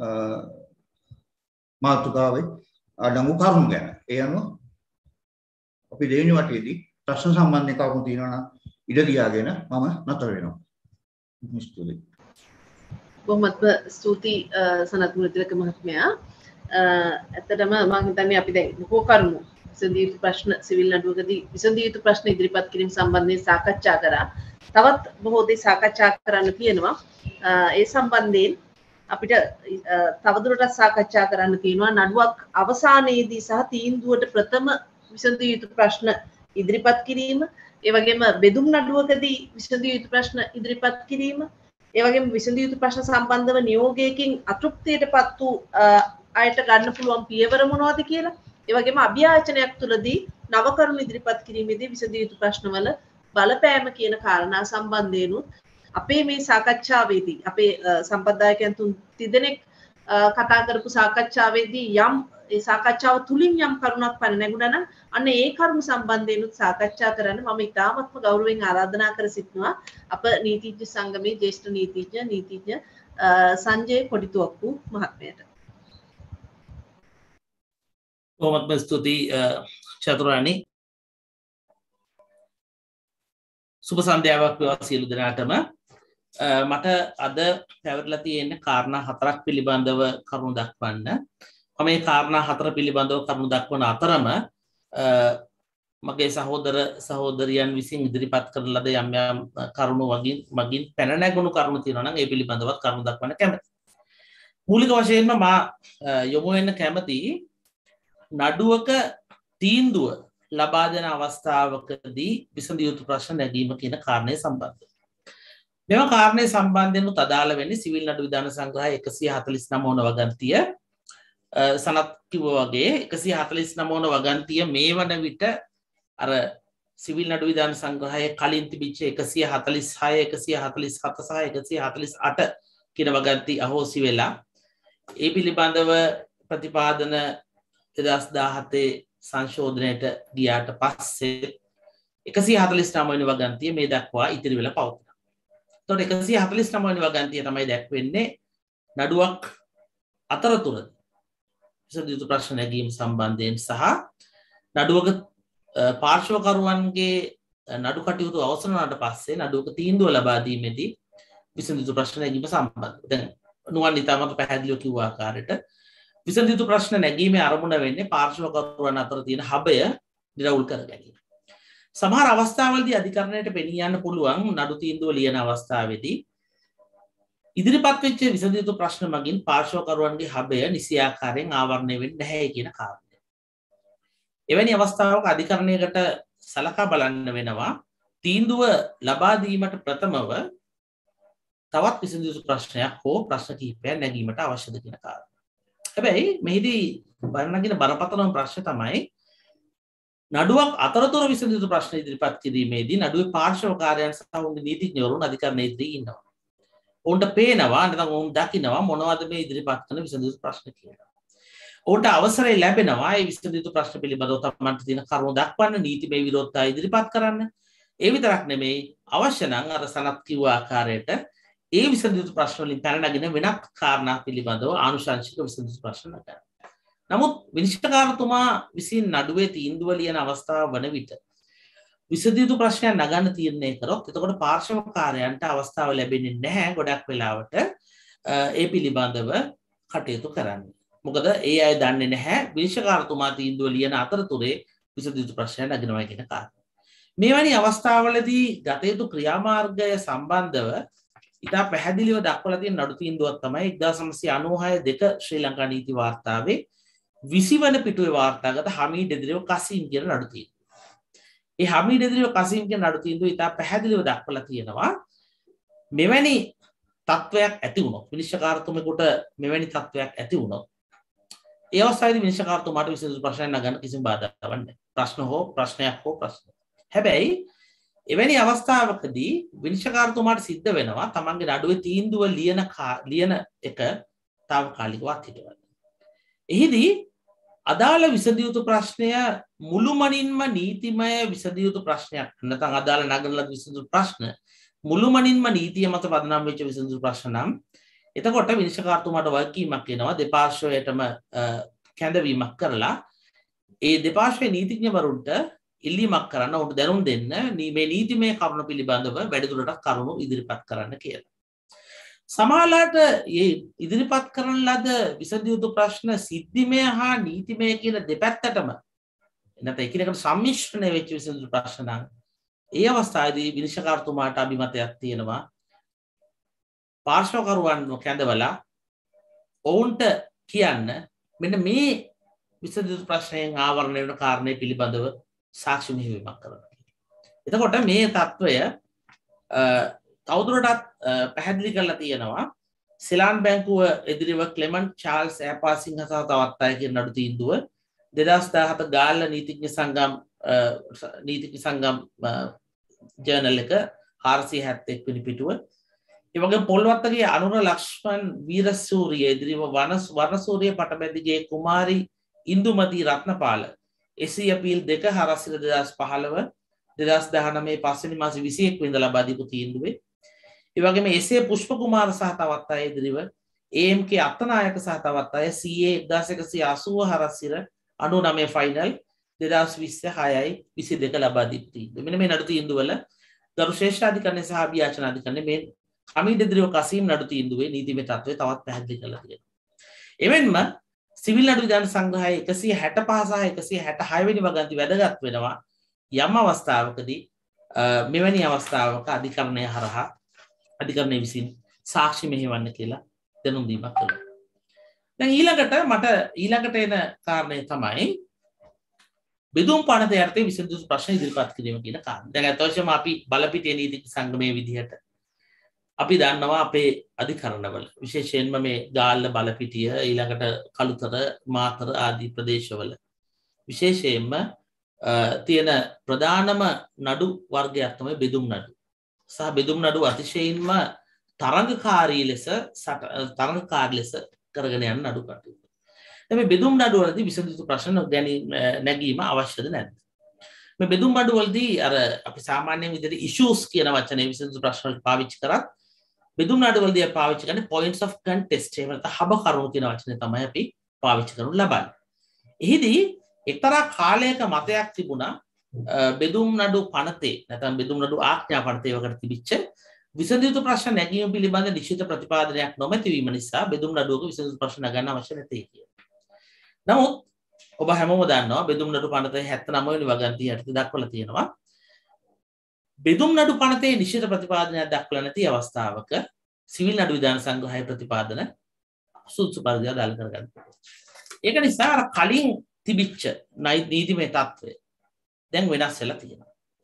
මාතෘකාවේ අඩංගු කරුණු ගැන. ඒ අනුව අපි දෙවෙනි වටේදී ප්‍රශ්න සම්බන්ධ කරුණු තියෙනවා නම් ඉඩ තියාගෙන මම නතර වෙනවා. ස්තුතියි. බොහොමත්ම ස්තුතියි සනත් මුලතිලක මහත්මයා. ඇත්තටම මම හිතන්නේ අපි දැන් බොහෝ කරුණු විසඳිය යුතු ප්‍රශ්න සිවිල් නඩුවකදී විසඳිය යුතු ප්‍රශ්න ඉදිරිපත් කිරීම සම්බන්ධයෙන් සාකච්ඡා කරා. තවත් බොහෝ දේ සාකච්ඡා කරන්න තියෙනවා. ඒ සම්බන්ධයෙන් අපිට තවදුරටත් සාකච්ඡා කරන්න තියෙනවා නඩුවක් අවසානයේදී සහ තීන්දුවට ප්‍රථම විසඳිය යුතු ප්‍රශ්න ඉදිරිපත් කිරීම, ඒ වගේම බෙදුම් නඩුවකදී විසඳිය යුතු ප්‍රශ්න ඉදිරිපත් කිරීම, ඒ වගේම විසඳිය යුතු ප්‍රශ්න සම්බන්ධව නියෝගයකින් අතෘප්තියටපත් වූ අයට ගන්න පුළුවන් පියවර මොනවද කියලා, ඒ වගේම අභියාචනයක් තුළදී නව කරුණු ඉදිරිපත් කිරීමේදී විසඳිය යුතු ප්‍රශ්නවල බලපෑම කියන කාරණා සම්බන්ධයෙන් අපේ මේ සාකච්ඡාවේදී අපේ සම්පත්දායකයන් තුන් දෙනෙක් කතා කරපු සාකච්ඡාවේදී යම් ඒ සාකච්ඡාව තුලින් යම් කරුණක් පන නැගුණා නම් අන්න ඒ කරුණු සම්බන්ධයෙන් සාකච්ඡා කරන්න මම ඉතාමත්ම ගෞරවයෙන් ආරාධනා කර සිටිනවා අප නීතිඥ සංගමේ ජ්‍යෙෂ්ඨ නීතිඥ සංජය කොඩිතුවක්කු මහත්මයාට. බොහොමත්ම ස්තුතියි චතුරානි. සුබ සන්ධ්‍යාවක් වේවා සියලු දෙනාටම. මට අද පැවරලා තියෙන කාරණා හතරක් පිළිබඳව කරුණු දක්වන්න. මම මේ කාරණා හතර පිළිබඳව කරුණු දක්වන අතරම මගේ සහෝදර සහෝදරියන් විසින් ඉදිරිපත් කරන ලද යම් යම් කරුණු මගින් පැන නැගුණු කරුණු තියෙනවා නම් ඒ පිළිබඳව කරුණු දක්වන්න කැමතියි. මූලික වශයෙන්ම මා යොමු වෙන්න කැමතියි නඩුවක තීන්දුව ලබා දෙන අවස්ථාවකදී විසඳිය යුතු ප්‍රශ්න නැගීම කියන කාරණය සම්බන්ධව. මෙම කාරණය සම්බන්ධයෙන් අදාළ වෙන්නේ සිවිල් නඩු විධාන සංග්‍රහය 149 වන වගන්තිය. සනත් කිව්වා වගේ 149 වන වගන්තිය මේ වන විට අර සිවිල් නඩු විධාන සංග්‍රහයේ කලින් තිබිච්ච 146 147 සහ 148 කියන වගන්ති අහෝසි වෙලා ඒ පිළිබඳව ප්‍රතිපාදන 2017 සංශෝධනයට ගියාට පස්සේ 149 වෙනි වගන්තිය මේ දක්වා ඉතිරි වෙලා පවතිනවා. එතකොට 149 වෙනි වගන්තිය තමයි දැක්වෙන්නේ නඩුවක් අතරතුර විසඳිය යුතු ප්‍රශ්න නැගීම සම්බන්ධයෙන් සහ නඩුවක පාර්ශ්වකරුවන්ගේ නඩු කටයුතු අවසන් වුණාට පස්සේ නඩුවක තීන්දුව ලබා දීමේදී විසඳිය යුතු ප්‍රශ්න නැගීම සම්බන්ධව. දැන් නුවන් ඉතාමත් පැහැදිලිව කිව්ව ආකාරයට විසඳිය යුතු ප්‍රශ්න නැගීමේ අරමුණ වෙන්නේ පාර්ශ්වකරුවන් අතර තියෙන හබය නිරවුල් කර ගැනීම. සමහර අවස්ථාවලදී අධිකරණයට පෙනී යන්න පුළුවන් නඩු තීන්දුව ලියන අවස්ථාවේදී ඉදිරිපත් වෙච්ච විසඳිය යුතු ප්‍රශ්න මගින් පාර්ශ්වකරුවන්ගේ හබය නිසියාකාරයෙන් ආවරණය වෙන්නේ නැහැ කියන කාරණය. එවැනි අවස්ථාවක අධිකරණයකට සලකා බලන්න වෙනවා තීන්දුව ලබා දීමට ප්‍රථමව තවත් විසඳිය යුතු ප්‍රශ්නයක් හෝ ප්‍රශ්න කිහිපයක් නැගීමට අවශ්‍යද කියන කාරණය. හැබැයි මෙහිදී බලනගෙන බරපතලම ප්‍රශ්න තමයි නඩුවක් අතරතුර විසඳිය යුතු ප්‍රශ්න ඉදිරිපත් කිරීමේදී නඩුවේ පාර්ශ්වකාරයන් සහ ඔවුන්ගේ නීතිඥවරුන් අධිකරණයේ ඉදිරියේ ඉන්නවා. ඔවුන්ට පේනවා නැත්නම් ඔවුන් දකිනවා මොනවද මේ ඉදිරිපත් කරන විසඳිය යුතු ප්‍රශ්න කියලා. ඔවුන්ට අවසරය ලැබෙනවා ඒ විසඳිය යුතු ප්‍රශ්න පිළිබඳව තමන්ට තියෙන කරුණු දක්වන්න නීතිමය විරෝධතා ඉදිරිපත් කරන්න. ඒ විතරක් නෙමෙයි අවශ්‍ය නම් අර සනත් කිව්ව ආකාරයට ඒ විසඳිය යුතු ප්‍රශ්න වලින් පැන නගින වෙනත් කාරණා පිළිබඳව ආනුශංශික විසඳිය යුතු ප්‍රශ්න නගන්න. නමුත් විනිශ්චයකාරතුමා විසින් නඩුවේ තීන්දුව ලියන අවස්ථාව වන විට විසඳිය යුතු ප්‍රශ්නයක් නගන්න තීරණය කරොත් එතකොට පාර්ශ්වකාරයන්ට අවස්ථාව ලැබෙන්නේ නැහැ ගොඩක් වෙලාවට ඒ පිළිබඳව කටයුතු කරන්න. මොකද ඒ අය දන්නේ නැහැ විනිශ්චයකාරතුමා තීන්දුව ලියන අතරතුරේ විසඳිය යුතු ප්‍රශ්නයක් නගනවා කියන කාරණය. මේවැනි අවස්ථාවලදී ගත යුතු ක්‍රියාමාර්ගය සම්බන්ධව ඉතා පැහැදිලිව දක්වලා තියෙන නඩු තීන්දුවක් තමයි 1996 ශ්‍රී ලංකා නීති වාර්තාවේ 20 වන පිටුවේ වාර්තාගත හමීඩ් එදිරිව කසීම් කියන නඩු තීන්දුව. ඒ හමීඩ් එදිරිව කසීම් කියන නඩු තීන්දුව ඉතා පැහැදිලිව දක්වලා තියෙනවා මෙවැනි තත්ත්වයක් ඇති වුණොත් විනිශ්චයකාරතුමෙකුට මෙවැනි තත්ත්වයක් ඇති වුණොත් ඒ අවස්ථාවේදී විනිශ්චයකාරතුමාට විසඳුම් ප්‍රශ්නයක් නගන්න කිසිම බාධාවක් නැහැ. ප්‍රශ්නයක් හෝ ප්‍රශ්න. හැබැයි එවැනි අවස්ථාවකදී විනිශ්චයකාරතුමාට සිද්ධ වෙනවා තමන්ගේ නඩුවේ තීන්දුව ලියන එක తాවකාලිකව අත්හිටවන්න. එහිදී අදාළ විසඳිය යුතු ප්‍රශ්නය මුළුමනින්ම නීතිමය විසඳිය යුතු ප්‍රශ්නයක් නැත්නම් අදාළ නගන ලද විසඳුම් ප්‍රශ්න මුළුමනින්ම නීතිය මත පදනම් වෙච්ච විසඳුම් ප්‍රශ්න නම් එතකොට විනිශ්චයකාරතුමාට වගකීමක් වෙනවා දෙපාර්ශ්වයටම කැඳවීමක් කරලා ඒ දෙපාර්ශ්වයේ නීතිඥවරුන්ට ඉල්ලීමක් කරන්න උන්ට දැනුම් දෙන්න මේ නීතිමය කරුණු පිළිබඳව වැඩිදුරටත් කරුණු ඉදිරිපත් කරන්න කියලා. සමහරලාට මේ ඉදිරිපත් කරන ලද විසඳිය යුතු ප්‍රශ්න සිද්ධිමය හා නීතිමය කියන දෙපැත්තටම නැත්නම් එකිනෙකට සම්මිශ්‍රණය වෙච්ච විසඳිය ප්‍රශ්න නම් ඒ අවස්ථාවේදී විනිශ්චයකාරතුමාට අභිමතයක් තියෙනවා පාර්ශ්වකරුවන්ව කැඳවලා ඔවුන්ට කියන්න මෙන්න මේ විසඳිය යුතු ප්‍රශ්නයෙන් ආවරණය වෙන කාරණේ පිළිබඳව සාක්ෂි මෙහෙයුමක් කරනවා. එතකොට මේ తত্ত্বය තවදුරටත් පැහැදිලි කරලා තියෙනවා සිලාන් බැංකුව එදිරිව ක්ලෙමන්ට් චාල්ස් ඇපාසිංහ සහ තවත් අය කියන නඩු තීන්දුව 2017 ගාල්ල නීතිඥ සංගම් ජර්නල් එක 471 වෙනි පිටුව. ඒ වගේම පොල්වත්තගේ අනුර ලක්ෂ්මන් වීරසූරිය එදිරිව වර්ණසූරිය පටබැදිගේ කුමාරි ඉන්දුමති රත්නපාල එසී අපීල් 2 හරසිර 2015 2019 පස්වෙනි මාසේ 21 වෙනිදා ලබා දීපු තීන්දුවේ ඒ වගේම එසේ පුෂ්ප කුමාර සහ තවත් අය ඉදිරිව AMK අත්තනායක සහ තවත් අය CA 1180 හරසිර 99 ෆයිනල් 2026 ලබා දීපු තීන්දුව. මෙන්න මේ නඩු තීන්දුවල ගරු ශ්‍රේෂ්ඨාධිකරණය සහ අභියාචනාධිකරණය මේ හමීඩ් ඉදිරිව කසීම් නඩු තීන්දුවේ නීතිමය තත්ත්වය තවත් පැහැදිලි කරලා තියෙනවා. එවෙන්ම සිවිල් නඩු විධාන සංග්‍රහයේ 165 සහ 166 වෙනි වගන්ති වැදගත් වෙනවා යම් අවස්ථාවකදී මෙවැනි අවස්ථාවක අධිකරණය හරහා අධිකරණය විසින් සාක්ෂි මෙහෙවන්න කියලා දැනුම් දීමක් කළා. දැන් ඊළඟට එන කාරණය තමයි බෙදුම් පනත යටතේ විසඳු ප්‍රශ්න ඉදිරිපත් කිරීම කියන කාරණය. දැන් අතවශ්‍යම අපි බලපිටිය නීති සංගමයේ විදිහට අපි දන්නවා අපේ අධිකරණවල විශේෂයෙන්ම මේ ගාල්ල බලපිටිය ඊළඟට කළුතර මාතර ආදී ප්‍රදේශවල විශේෂයෙන්ම තියෙන ප්‍රධානම නඩු වර්ගයක් තමයි බෙදුම් නඩු. සහ බෙදුම් නඩු අතිශයින්ම තරඟකාරී ලෙස කරගෙන යන නඩු කටයුතු. දැන් මේ බෙදුම් නඩු වලදී විසඳු යුතු ප්‍රශ්න නැගීම අවශ්‍යද නැද්ද? මේ බෙදුම් නඩු වලදී අර අපි සාමාන්‍යයෙන් විදිහට issues කියන වචනේ විසඳු ප්‍රශ්න වලට පාවිච්චි කරත් බෙදුම් නඩු වලදී අපි පාවිච්චි කරන්නේ points of contest එහෙම නැත්නම් හබ කරුණු කියන වචනේ තමයි අපි පාවිච්චි කරනු ලබන්නේ. එහිදී එක්තරා කාලයක මතයක් තිබුණා බෙදුම් නඩු පනතේ නැත්නම් බෙදුම් නඩු ආඥා පනතේ වකට තිබිච්ච විසඳු යුතු ප්‍රශ්න නැගීම පිළිබඳ නිශ්චිත ප්‍රතිපාදනයක් නොමැති වීම නිසා බෙදුම් නඩුවක විසඳු ප්‍රශ්න ගන්න අවශ්‍ය නැtei කියලා. නමුත් ඔබ හැමෝම දන්නවා බෙදුම් නඩු පනතේ 79 වෙනි වගන්තිය යටතේ දක්වලා තියෙනවා බෙදුම් නඩු පනතේ නිශ්චිත ප්‍රතිපාදනයක් දක්වලා නැති අවස්ථාවක සිවිල් නඩු විධාන සංග්‍රහයේ ප්‍රතිපාදන සුදුසු පරිදි අදාළ කරගන්න. ඒක නිසා අර කලින් තිබිච්ච නීතිමය තත්ත්වය දැන් වෙනස් වෙලා තියෙනවා.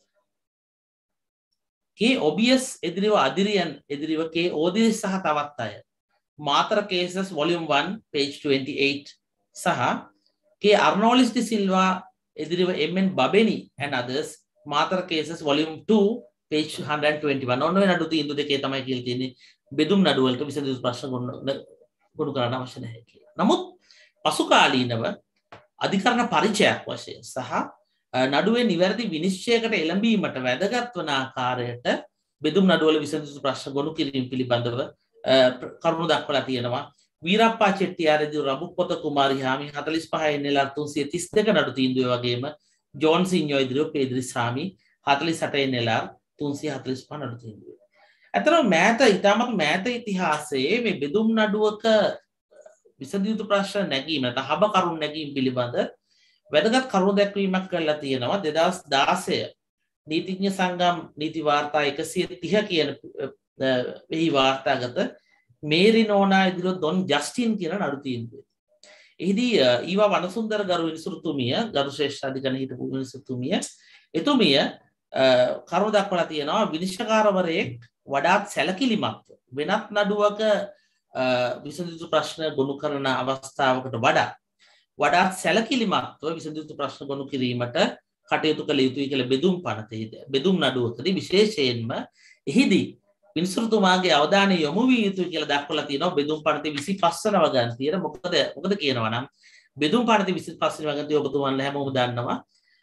K obvious එදිරිව අදිරියන් එදිරිව K ඕදිරිස් සහ තවත් අය මාතර cases volume 1 page 28 සහ K අර්නෝලිස් ඩි සිල්වා එදිරිව MN Babeni and others Matara cases volume 2 page 121 ඔන්න ඔය නඩු තීන්දුව දෙකේ තමයි කියලා තියෙන්නේ බෙදුම් නඩු වලට විසඳු ප්‍රශ්න ගොනු කරන්න අවශ්‍ය නැහැ කියලා. නමුත් පසු කාලීනව අධිකරණ පරිචයක් වශයෙන් සහ නඩුවේ නිවැරදි විනිශ්චයකට එළඹීමට වැදගත් වන ආකාරයට බෙදුම් නඩුවල විසඳු ප්‍රශ්න ගොනු කිරීම පිළිබඳව කරුණු දක්වලා තියෙනවා. වීරප්පා චෙට්ටිආරදී රබුපොත කුමාරි හාමි 45 NLR 332 නඩු තීන්දුවේ වගේම ජෝන් සිඤ්ඤෝ ඉදිරිය පේද්‍රිස් හාමි 48 NLR 345 නඩු තීන්දුවේ. අතරම මෑත ඉතිහාසයේ මේ බෙදුම් නඩුවක විසඳු යුතු ප්‍රශ්න නැගීම නැත්නම් හබ කරුණු නැගීම පිළිබඳ වැදගත් කරුණු දැක්වීමක් කරලා තියෙනවා 2016 නීතිඥ සංගම් නීති වාර්තා 130 කියන මෙහි වාර්තාගත මේරි නෝනා ඉදිරිය ඩොන් ජස්ටින් කියන නඩු තීන්දුවේ. එහිදී ඊවා වනසුන්දර ගරු විනිසුරුතුමිය ගරු ශ්‍රේෂ්ඨ අධිකරණ හිටපු විනිසුරුතුමිය එතුමිය කරුණු දක්වලා තියෙනවා විනිශ්චයකාරවරයෙක් වඩාත් සැලකිලිමත්ව වෙනත් නඩුවක විසඳ යුතු ප්‍රශ්න ගොනු කරන අවස්ථාවකට වඩාත් සැලකිලිමත්ව විසඳ යුතු ප්‍රශ්න ගොනු කිරීමට කටයුතු කළ යුතුයි කියලා බෙදුම් නඩුවකදී විශේෂයෙන්ම එහිදී විනිසුරුතුමාගේ අවධානය යොමු විය යුතුයි කියලා දක්වලා තියෙනවා බෙදුම් පනතේ 25 වන ගණතියේ. මොකද කියනවා නම් බෙදුම් පනතේ 25 වන ගණතිය ඔබතුමන්ලා හැමෝම දන්නවා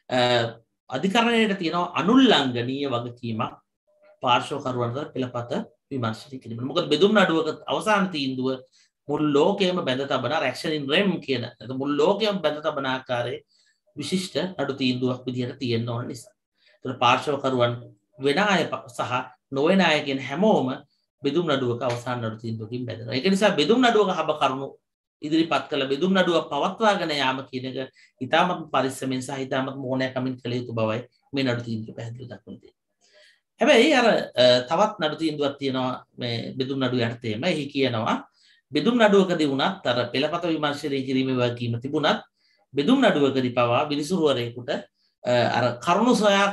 අධිකරණයට තියෙනවා අනුල්ලංඝනීය වගකීමක් පාර්ශ්වකරුවන්ට පෙළපත විමර්ශනය කිරීම. මොකද බෙදුම් නඩුවක අවසාන තීන්දුව මුළු ලෝකයේම බැඳ තබන රැක්ෂන් ඉන් රෙම් කියන මුළු ලෝකයේම බැඳ තබන ආකාරයේ විශිෂ්ට නඩු තීන්දුවක් විදිහට තියෙන්න ඕන නිසා. ඒතර පාර්ශ්වකරුවන් වෙන අය සහ නොවන අය කියන හැමෝම බෙදුම් නඩුවක අවසාන නඩු තීන්දුවකින් බැඳෙනවා. ඒක නිසා බෙදුම් නඩුවක හබ කරුණු ඉදිරිපත් කළ බෙදුම් නඩුව පවත්වාගෙන යාම කියන එක ඉතාමත් පරිස්සමෙන් සහ ඉතාමත් මෝනෑකමින් කළ යුතු බවයි මේ නඩු තීන්දුව පැහැදිලිව දක්වන තියෙන්නේ. හැබැයි අර තවත් නඩු තීන්දුවක් තියෙනවා මේ බෙදුම් නඩුව යටතේම. එහි කියනවා බෙදුම් නඩුවකදී වුණත් අර පෙළපත විමර්ශනය කිරීමේ වගකීම තිබුණත් බෙදුම් නඩුවකදී පවා විනිසුරුවරයෙකුට අර කරුණු සොයා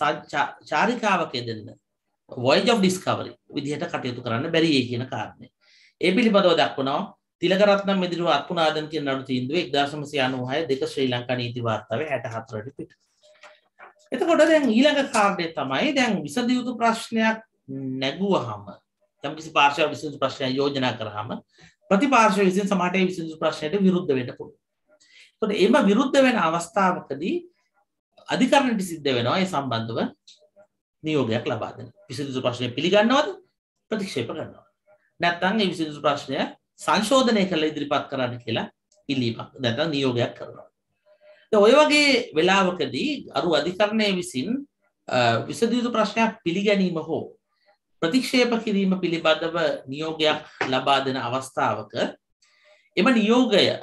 චාරිකාවක යෙදෙන්න voyage of discovery විදිහට කටයුතු කරන්න බැරියි කියන කාරණේ. ඒ පිළිබඳව දක්වනවා තිලකරත්නම් මෙදිරිව අත්පුනාදන් කියන නඩු තීන්දුවේ 1996 දෙක ශ්‍රී ලංකා නීති වාර්තාවේ 64 වෙනි පිටු. එතකොට දැන් ඊළඟ කාරණය තමයි දැන් විසඳ යුතු ප්‍රශ්නයක් නැගුවහම යම්කිසි පාර්ශ්වයක් විසඳ යුතු ප්‍රශ්නයක් යෝජනා කරාම ප්‍රතිපාර්ශ්වය විසින් සමහරට ඒ විසඳ යුතු ප්‍රශ්නයට විරුද්ධ වෙන්න පුළුවන්. එතකොට එම විරුද්ධ වෙන අවස්ථාවකදී අධිකරණයට සිද්ධ වෙනවා ඒ සම්බන්ධව නියෝගයක් ලබා දෙන්න. විසඳ යුතු ප්‍රශ්නය පිළිගන්නවද ප්‍රතික්ෂේප කරනවද? නැත්නම් ඒ විසඳ යුතු ප්‍රශ්නය සංශෝධනය කළ ඉදිරිපත් කරන්න කියලා ඉල්ලීමක් නැත්නම් නියෝගයක් කරනවා. දැන් ඔය වගේ වෙලාවකදී අරු අධිකරණයේ විසින් විසඳ යුතු ප්‍රශ්නයක් පිළිගැනීම හෝ ප්‍රතික්ෂේප කිරීම පිළිබඳව නියෝගයක් ලබා දෙන අවස්ථාවක එම නියෝගයට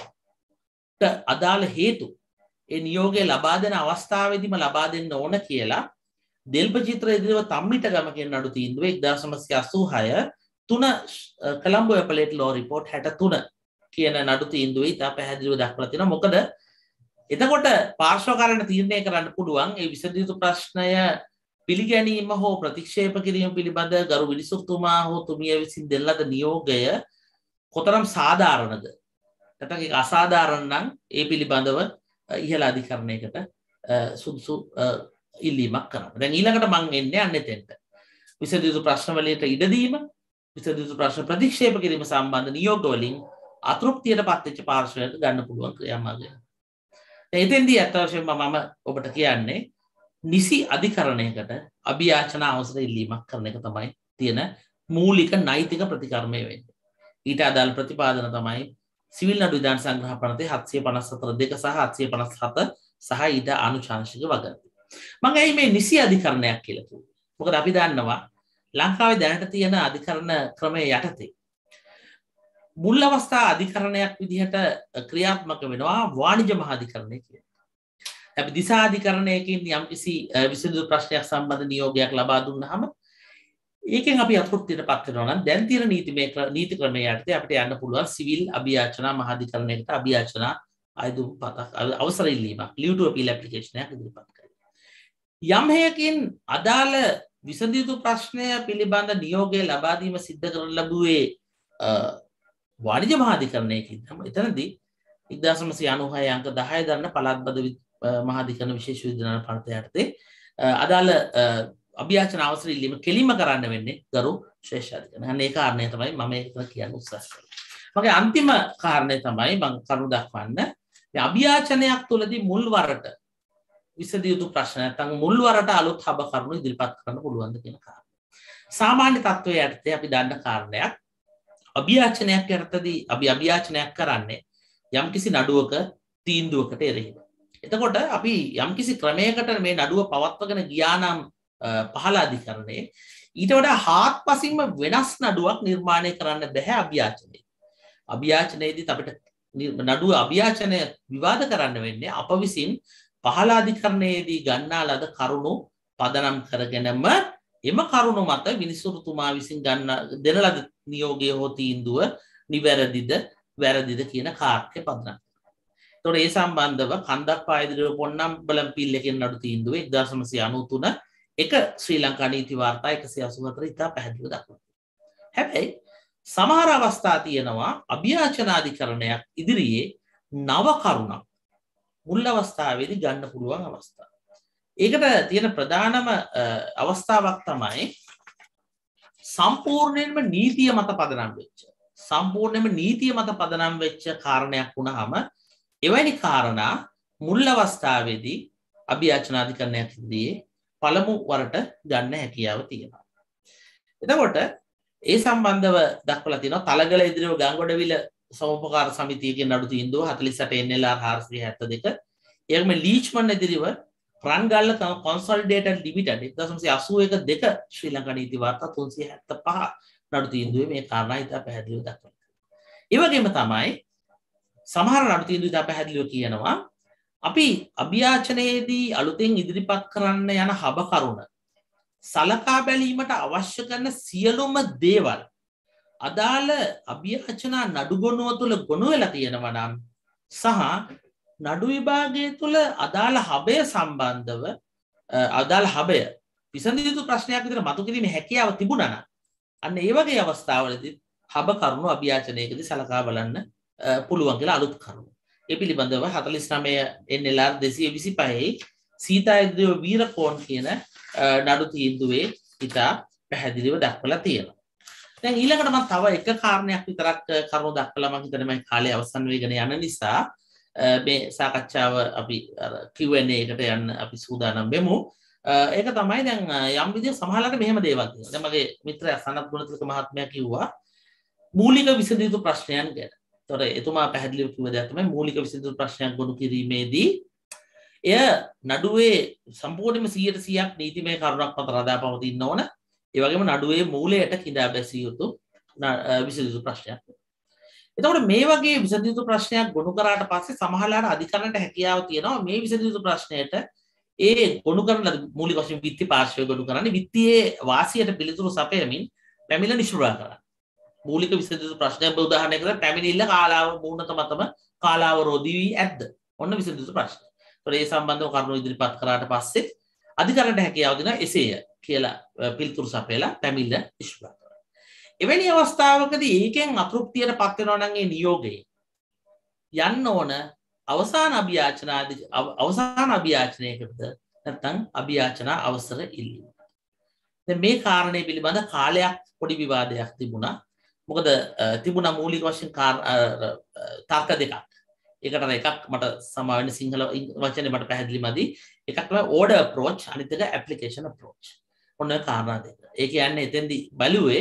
අදාළ හේතු ඒ නියෝගය ලබා දෙන අවස්ථාවේදීම ලබා දෙන්න ඕන කියලා දෙල්පචිත්‍ර ඉදිරිව තම්මිට ගම කියන නඩු තීන්දුවේ 1986 3 කොළඹ ඇපලේට් ලෝ රිපෝට් 63 කියන නඩු තීන්දුවේ ඉතා පැහැදිලිව දක්වලා තියෙනවා. මොකද එතකොට පාර්ශ්වකාරණ තීරණය කරන්න පුළුවන් ඒ විසඳ යුතු ප්‍රශ්නය පිළිගැනීම හෝ ප්‍රතික්ෂේප කිරීම පිළිබඳ ගරු විනිසුරුතුමා හෝ තුමිය විසින් දෙන ලද නියෝගය කොතරම් සාධාරණද? නැත්නම් ඒක අසාධාරණ නම් ඒ පිළිබඳව ඉහළ අධිකරණයකට සුදුසු ඉල්ලීමක් කරනවා. දැන් ඊළඟට මම එන්නේ අන්නෙතෙන්ට. විසඳ යුතු ප්‍රශ්න වලට ඉඩ දීම, විසඳ යුතු ප්‍රශ්න ප්‍රතික්ෂේප කිරීම සම්බන්ධ නියෝග වලින් අතෘප්තියටපත් වෙච්ච පාර්ශ්වයට ගන්න පුළුවන් ක්‍රියාමාර්ගය. එතෙන්දී අත් වශයෙන්ම මම ඔබට කියන්නේ නිසි අධිකරණයකට අභියාචනා අවසර ඉල්ලීමක් කරන එක තමයි තියෙන මූලික නෛතික ප්‍රතිකර්මය වෙන්නේ. ඊට අදාළ ප්‍රතිපාදන තමයි සිවිල් නඩු විධාන සංග්‍රහ පනතේ 754 2 සහ 757 සහ ඊට ආනුශාංශික වගන්ති. මම ඇයි මේ නිසි අධිකරණයක් කියලා කිව්වේ? මොකද අපි දන්නවා ලංකාවේ දැනට තියෙන අධිකරණ ක්‍රමයේ යටතේ මුල් අවස්ථා අධිකරණයක් විදිහට ක්‍රියාත්මක වෙනවා වාණිජ මහාධිකරණය කියන්නේ. අපි දිසා අධිකරණයකින් යම්කිසි විසඳු ප්‍රශ්නයක් සම්බන්ධ නියෝගයක් ලබා දුන්නාම ඒකෙන් අපි අතෘප්තියටපත් වෙනවා නම් දැන් තියෙන නීති ක්‍රමයේ යටතේ අපිට යන්න පුළුවන් සිවිල් අභියාචනා මහාධිකරණයකට අභියාචනා ආයුධ පතක් අවසර ඉල්ලීමක් leave to appeal application එකක් ඉදිරිපත් කරනවා. යම් හේයකින් අදාළ විසඳ යුතු ප්‍රශ්නය පිළිබඳ නියෝගය ලබා දීම සිද්ධ කරන ලැබුවේ වාණිජ මහාධිකරණයකින් තමයි. එතනදී 1996 අංක 10 දරන පළාත්බද මහාධිකරණ විශේෂ විධාන පනත යටතේ අදාළ අභියාචන අවසර ඉල්ලීම කෙලින්ම කරන්න වෙන්නේ ගරු ශ්‍රේෂ්ඨ අධිකරණ. අන්න ඒ කාරණය තමයි මම ඒක කියන්න උත්සාහ කරන්නේ. මගේ අන්තිම කාරණය තමයි මම කරුණු දක්වන්න මේ අභියාචනයක් තුළදී මුල් වරට විසඳ යුතු ප්‍රශ්න නැත්නම් මුල් වරට අලුත් හබ කරුණු ඉදිරිපත් කරන්න පුළුවන්ද කියන කාරණය. සාමාන්‍ය තත්ත්වයේ යටතේ අපි දන්න කාරණයක් අභියාචනයක් යටතදී අපි අභියාචනයක් කරන්නේ යම්කිසි නඩුවක තීන්දුවකට එරෙහිව. එතකොට අපි යම්කිසි ක්‍රමයකට මේ නඩුව පවත්වගෙන ගියා නම් පහළ අධිකරණයේ ඊට වඩා හාත්පසින්ම වෙනස් නඩුවක් නිර්මාණය කරන්න බැහැ අභියාචනයේ. අභියාචනයේදී අපිට නඩුව අභියාචනය විවාද කරන්න වෙන්නේ අප විසින් පහළ අධිකරණයේදී ගන්නා ලද කරුණු පදනම් කරගෙනම එම කරුණු මත විනිසුරුතුමා විසින් දෙන ලද නියෝගය හෝ තීන්දුව නිවැරදිද වැරදිද කියන කාර්යය පදනම්. එතකොට ඒ සම්බන්ධව කන්දක් පායදිරිව පොන්නම් බලම් පිල්ලකින් නඩු තීන්දුවේ 1993 එක ශ්‍රී ලංකා නීති වාර්තා 184 ඉතා පැහැදිලිව දක්වනවා. හැබැයි සමහර අවස්ථා තියෙනවා අභියාචනාධිකරණයක් ඉදිරියේ නව කරුණක් මුල් අවස්ථාවේදී ගන්න පුළුවන් අවස්ථා. ඒකට තියෙන ප්‍රධානම අවස්ථාවක් තමයි සම්පූර්ණයෙන්ම නීතිය මත පදනම් වෙච්ච කාරණයක් වුණාම එවැනි කාරණා මුල් අවස්ථාවේදී අභියාචනාධිකරණයක් ඉදිරියේ පළමු වරට ගන්න හැකියාව තියෙනවා. එතකොට ඒ සම්බන්ධව දක්වලා තියෙනවා තලගල ඉදිරිව ගංගොඩවිල සමෝපකාර සමිතියකින් නඩු තීන්දුව 48 NLR 472. ඒකම ලීච්මන් ඉදිරිව රන්ගල්ල කොන්සොලිඩේටඩ් ලිමිටඩ් 1981 ශ්‍රී ලංකා නීති වාර්තා 375 නඩු තීන්දුවේ මේ කාරණා ඉතා පැහැදිලිව දක්වනවා. ඒ වගේම තමයි සමහර නඩු තීන්දුව ඉතා පැහැදිලිව කියනවා අපි අභියාචනයේදී අලුතෙන් ඉදිරිපත් කරන්න යන හබ කරුණ සලකා බැලීමට අවශ්‍ය කරන සියලුම දේවල් අදාළ අභියාචනා නඩු ගොනුව තුළ ගොනු වෙලා තියෙනවා නම් සහ නඩු විභාගය තුළ අදාළ හබය සම්බන්ධව අදාළ හබය විසඳිය යුතු ප්‍රශ්නයක් විදිහට මතු කිරීමේ හැකියාව තිබුණා නම් අන්න ඒ වගේ අවස්ථාවලදී හබ කරුණු අභියාචනයකදී සලකා බලන්න පුළුවන් කියලා අලුත් කරුණු. ඒ පිළිබඳව 49 NLR 225 සීතා ඉදිරිව වීරකෝන් කියන නඩු තීන්දුවේ ඉතා පැහැදිලිව දක්වලා තියෙනවා. දැන් ඊළඟට මම තව එක කාරණයක් විතරක් කරුණු දක්වලා මම හිතන්නේ මම කාලය අවසන් වෙගෙන යන නිසා මේ සාකච්ඡාව අපි Q&A එකට යන්න අපි සූදානම් වෙමු. ඒක තමයි දැන් යම් විදිහට සමහරවිට මෙහෙම දේවල් තියෙනවා. දැන් මගේ මිත්‍රයා සනත් ගුණතිලක මහත්මයා කිව්වා මූලික විසඳිය යුතු ප්‍රශ්නයන් ගැන. ඒතොර එතුමා පැහැදිලිව කිව්ව දෙයක් තමයි මූලික විසඳිය යුතු ප්‍රශ්නයක් ගොනු කිරීමේදී එය නඩුවේ සම්පූර්ණයෙන්ම 100% නීතිමය කරුණක් මත රඳා පවතින්න ඕන. ඒ වගේම නඩුවේ මූලයට කිඳා බැසිය යුතු විසඳිය යුතු ප්‍රශ්නයක්. එතකොට මේ වගේ විසඳිය යුතු ප්‍රශ්නයක් ගොනු කරාට පස්සේ සමහරලාට අධිකරණයට හැකියාව තියෙනවා මේ විසඳිය යුතු ප්‍රශ්නයට ඒ ගොනු කරන මූලික වශයෙන් විත්ති පාර්ශ්වය ගොනු කරන්නේ විත්තියේ වාසියට පිළිතුරු සපයමින් පැමිණ නිෂ්ප්‍රභා කරන්න. මූලික විසඳිය යුතු ප්‍රශ්නයක් උදාහරණයකට පැමිණිල්ල කාලාව මූණත මතම කාලාවරෝධී වී ඇද්ද? ඔන්න විසඳිය යුතු ප්‍රශ්න. ඒතකොට ඒ සම්බන්ධව කරුණු ඉදිරිපත් කරාට පස්සේ අධිකරණයට හැකියාව දෙනවා එසේය කියලා පිළිතුරු සපයලා පැමිණිල්ල නිෂ්ප්‍රභා කරන්න. එවැනි අවස්ථාවකදී ඒකෙන් අතෘප්තියට පත් වෙනවා නම් ඒ නියෝගයේ යන්න ඕන අවසාන අභියාචනයකට නැත්නම් අභියාචනා අවසර ඉල්ලීම. දැන් මේ කාරණේ පිළිබඳ කාලයක් පොඩි විවාදයක් තිබුණා. මොකද තිබුණා මූලික වශයෙන් තර්ක දෙකක්. ඒකට එකක් මට සමා වෙන සිංහල වචනේ මට පැහැදිලි මදි. එකක් තමයි order approach අනිත් එක application approach. ඔන්න කාරණා දෙක. ඒ කියන්නේ එතෙන්දී බලුවේ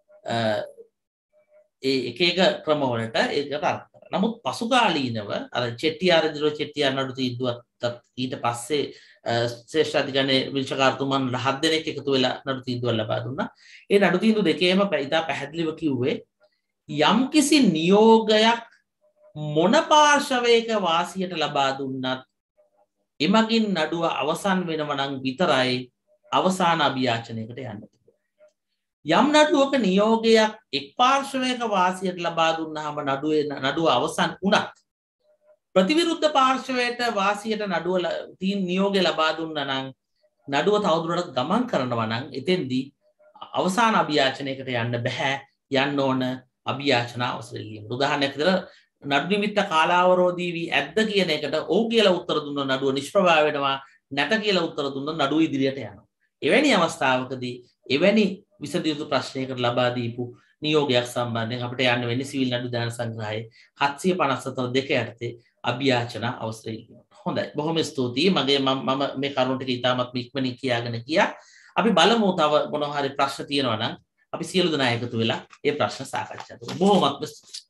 ඒ එක එක ක්‍රම වලට ඒකට අර්ථ. නමුත් පසුකාලීනව අර චෙට්ටිආර් නඩු තීන්දුවත් ඊට පස්සේ ශ්‍රේෂ්ඨ අධිකරණයේ විචාරතුමන් 7 දෙනෙක් එකතු වෙලා නඩු තීන්දුවක් ලබා දුන්නා. ඒ නඩු තීන්දුව දෙකේම ඉතා පැහැදිලිව කිව්වේ යම්කිසි නියෝගයක් මොන පාර්ශවයක වාසියට ලබා දුන්නත් එමගින් නඩුව අවසන් වෙනව නම් විතරයි අවසාන අභියාචනයකට යන්න. යම් නඩුවක නියෝගයක් එක් පාර්ශවයක වාසියට ලබා දුන්නාම නඩුව අවසන් වුණත් ප්‍රතිවිරුද්ධ පාර්ශවයට වාසියට නඩුව නියෝගය ලබා දුන්නා නම් නඩුව තවදුරටත් ගමන් කරනවා නම් එතෙන්දී අවසාන අභියාචනයකට යන්න බෑ. යන්න ඕන අභියාචනා අවසර ඉල්ලීම. උදාහරණයක් විදිහට නඩු නිමිත්ත කාලාවරෝධී වී ඇද්ද කියන එකට ඔව් කියලා උත්තර දුන්නොත් නඩුව නිෂ්ප්‍රභා වෙනවා. නැත කියලා උත්තර දුන්නොත් නඩුව ඉදිරියට යනවා. එවැනි අවස්ථාවකදී එවැනි විසඳිය යුතු ප්‍රශ්නයකට ලබා දීපු නියෝගයක් සම්බන්ධයෙන් අපිට යන්න වෙන්නේ සිවිල් නඩු දාන සංග්‍රහයේ 754 දෙක යටතේ අභියාචනා අවසර ඉල්ලීම. හොඳයි. බොහොම ස්තුතියි. මම මේ කරුණු ටික ඉතාමත් ඉක්මනින් කියාගෙන ගියා. අපි බලමු තව මොනවා හරි ප්‍රශ්න තියෙනවා නම් අපි සියලු දෙනා එකතු වෙලා ඒ ප්‍රශ්න සාකච්ඡා කරමු. බොහොමත්ම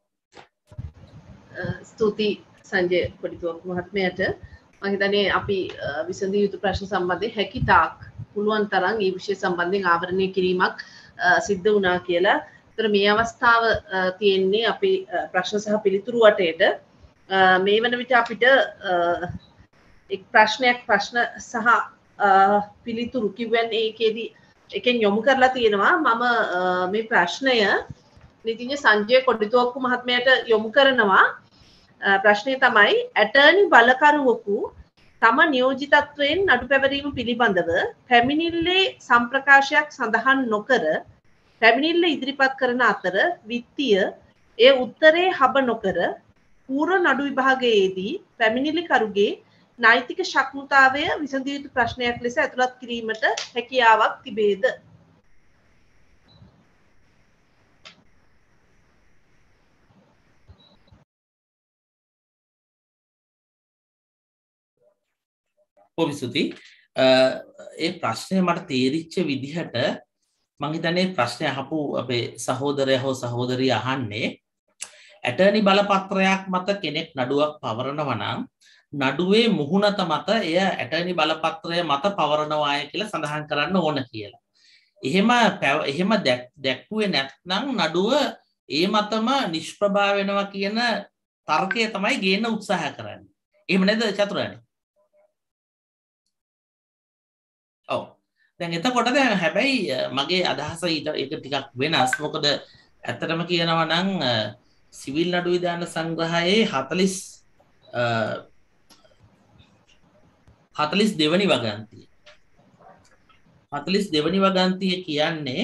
ස්තුතියි සංජය පොඩිතුවක් මහත්මයාට. මම හිතන්නේ අපි විසඳිය යුතු ප්‍රශ්න සම්බන්ධයෙන් හැකිතාක් පුළුවන් තරම් මේ විෂය සම්බන්ධයෙන් ආවරණය කිරීමක් සිද්ධ වුණා කියලා. ඒතර මේ අවස්ථාව තියෙන්නේ අපේ ප්‍රශ්න සහ පිළිතුරු වටේට. මේ වන විට අපිට එක් ප්‍රශ්න සහ පිළිතුරු Q&A එකේදී එකෙන් යොමු කරලා තියෙනවා. මම මේ ප්‍රශ්නය නීතිඥ සංජය කොඩිතුවක්කු මහත්මයාට යොමු කරනවා. ප්‍රශ්නය තමයි ඇටර්නි බලකරුවෙකු තම නියෝජිතත්වයෙන් නඩු පැවරීම පිළිබඳව පැමිණිල්ලේ සම්ප්‍රකාශයක් සඳහන් නොකර පැමිණිල්ල ඉදිරිපත් කරන අතර විත්තිය එය උත්තරේ හබ නොකර පූර්ව නඩු විභාගයේදී පැමිණිලිකරුගේ නෛතික ශක්තිතාවය විසඳිය යුතු ප්‍රශ්නයක් ලෙස ඇතුළත් කිරීමට හැකියාවක් තිබේද? පොලිසුති ඒ ප්‍රශ්නය මට තේරිච්ච විදිහට මං හිතන්නේ ප්‍රශ්නය අහපු අපේ සහෝදරයා හෝ සහෝදරිය අහන්නේ ඇටර්නි බලපත්‍රයක් මත කෙනෙක් නඩුවක් පවරනවා නම් නඩුවේ මුහුණත මත එය ඇටර්නි බලපත්‍රය මත පවරනවාය කියලා සඳහන් කරන්න ඕන කියලා. එහෙම දැක්ුවේ නැත්නම් නඩුව ඒ මතම නිෂ්ප්‍රභා වෙනවා කියන තර්කය තමයි ගේන්න උත්සාහ කරන්නේ. එහෙම නේද චතුරානි? ඔව්. දැන් එතකොට දැන් හැබැයි මගේ අදහස ඒක ටිකක් වෙනස්. මොකද ඇත්තටම කියනවා නම් සිවිල් නඩු විධාන සංග්‍රහයේ 42 වෙනි වගන්තිය. 42 වෙනි වගන්තිය කියන්නේ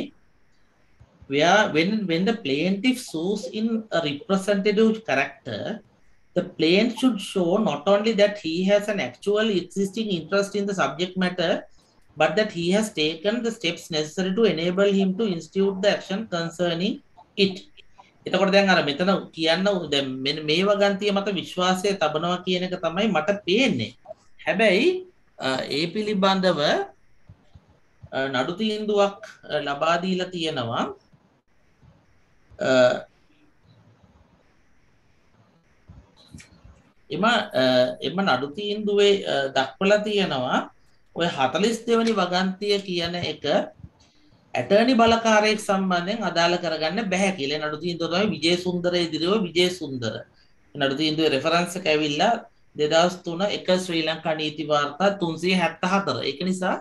when the plaintiff sues in a representative character, the plaintiff should show not only that he has an actual existing interest in the subject matter, but that he has taken the steps necessary to enable him to institute the action concerning it. එතකොට දැන් අර මෙතන කියන්න දැන් මේ වගන්තිය මත විශ්වාසය තබනවා කියන එක තමයි මට පේන්නේ. හැබැයි ඒ පිළිබඳව නඩු තීන්දුවක් ලබා දීලා තියෙනවා එම නඩු තීන්දුවේ දක්වලා තියෙනවා ඔය 42 වෙනි වගන්තිය කියන එක ඇටර්නි බලකාරයෙක් සම්බන්ධයෙන් අදාළ කරගන්න බැහැ කියලා. නඩු තීන්දුව තමයි විජේසුන්දර ඉදිරියව විජේසුන්දර. නඩු තීන්දුවේ රෙෆරන්ස් එක ඇවිල්ලා 2003 එක ශ්‍රී ලංකා නීති වාර්තා 374. ඒක නිසා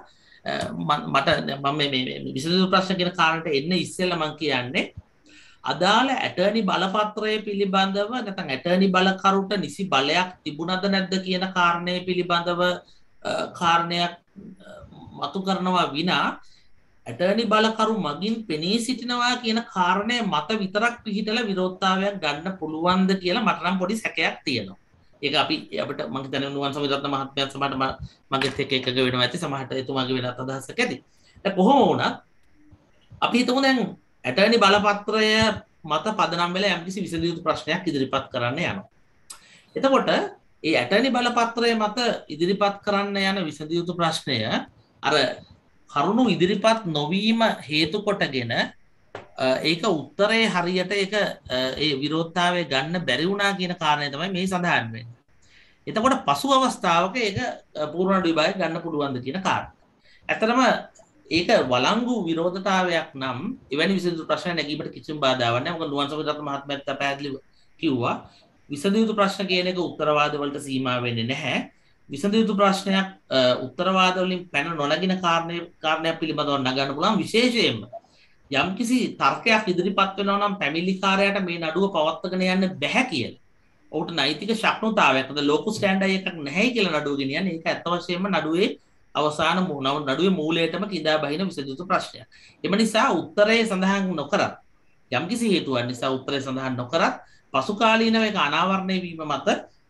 මට මම මේ විසඳුම් ප්‍රශ්න කියන කාරණට එන්න ඉස්සෙල්ලා මම කියන්නේ අදාළ ඇටර්නි බලපත්‍රය පිළිබඳව නැත්නම් ඇටර්නි බලකරුට නිසි බලයක් තිබුණද නැද්ද කියන කාරණය පිළිබඳව කාරණයක් මතු කරනවා විනා ඇටර්නි බලකරු මගින් පෙනී සිටිනවා කියන කාරණය මත විතරක් පිළිහිටලා විරෝධතාවයක් ගන්න පුළුවන්ද කියලා මට නම් පොඩි සැකයක් තියෙනවා. ඒක අපිට මම හිතන්නේ නුවන් සමිරත්න මහත්මයාත් සමහරට මගෙත් එක්ක එකග වෙනවා ඇති, සමහරට එතුමාගේ වෙනත් අදහසක් ඇති. දැන් කොහොම වුණත් අපි හිතමු දැන් ඇටර්නි බලපත්‍රය මත පදනම් වෙලා යම්කිසි විසඳිය යුතු ප්‍රශ්නයක් ඉදිරිපත් කරන්න යනවා. එතකොට ඒ ඇටර්නි බලපත්‍රය මත ඉදිරිපත් කරන්න යන විසඳිය යුතු ප්‍රශ්නය අර කරුණු ඉදිරිපත් නොවීම හේතු කොටගෙන ඒක උත්තරේ හරියට ඒක ඒ විරෝධතාවය ගන්න බැරි වුණා කියන කාරණය තමයි මේ සඳහන් වෙන්නේ. එතකොට පසු අවස්ථාවක ඒක පූර්ව නඩු විභාගය ගන්න පුළුවන්ද කියන කාරණය. ඇත්තටම ඒක වළංගු විරෝධතාවයක් නම් එවැනි විසඳුම් ප්‍රශ්න නැගීමට කිසිම බාධාවක් නැහැ. මොකද නුවන් සමිරත්න මහත්මයාත් පැහැදිලිව කිව්වා විසඳිය යුතු ප්‍රශ්න කියන එක උත්තරවාද වලට සීමා වෙන්නේ නැහැ. විසඳිය යුතු ප්‍රශ්නයක් උත්තරවාද වලින් පැන නොනගින කාරණයක් පිළිබඳව නගන්න පුළුවන්. විශේෂයෙන්ම යම්කිසි තර්කයක් ඉදිරිපත් වෙනවා නම් පැමිණිලිකාරයාට මේ නඩුව පවත්වාගෙන යන්න බැහැ කියලා. ඔහුට නෛතික ශක්තිතාවයක් නැත්නම් ලෝකු ස්ටෑන්ඩර්ඩ් එකක් නැහැ කියලා නඩුව ගෙනියන්නේ. ඒක ඇත්ත වශයෙන්ම නඩුවේ අවසාන නඩුවේ මූලයටම කිඳා බහින විසඳිය යුතු ප්‍රශ්නයක්. එම නිසා උත්තරය සඳහන් නොකරත් යම්කිසි හේතුවක් නිසා උත්තරය සඳහන් නොකරත් පසු කාලීනව ඒක අනාවරණය වීම මත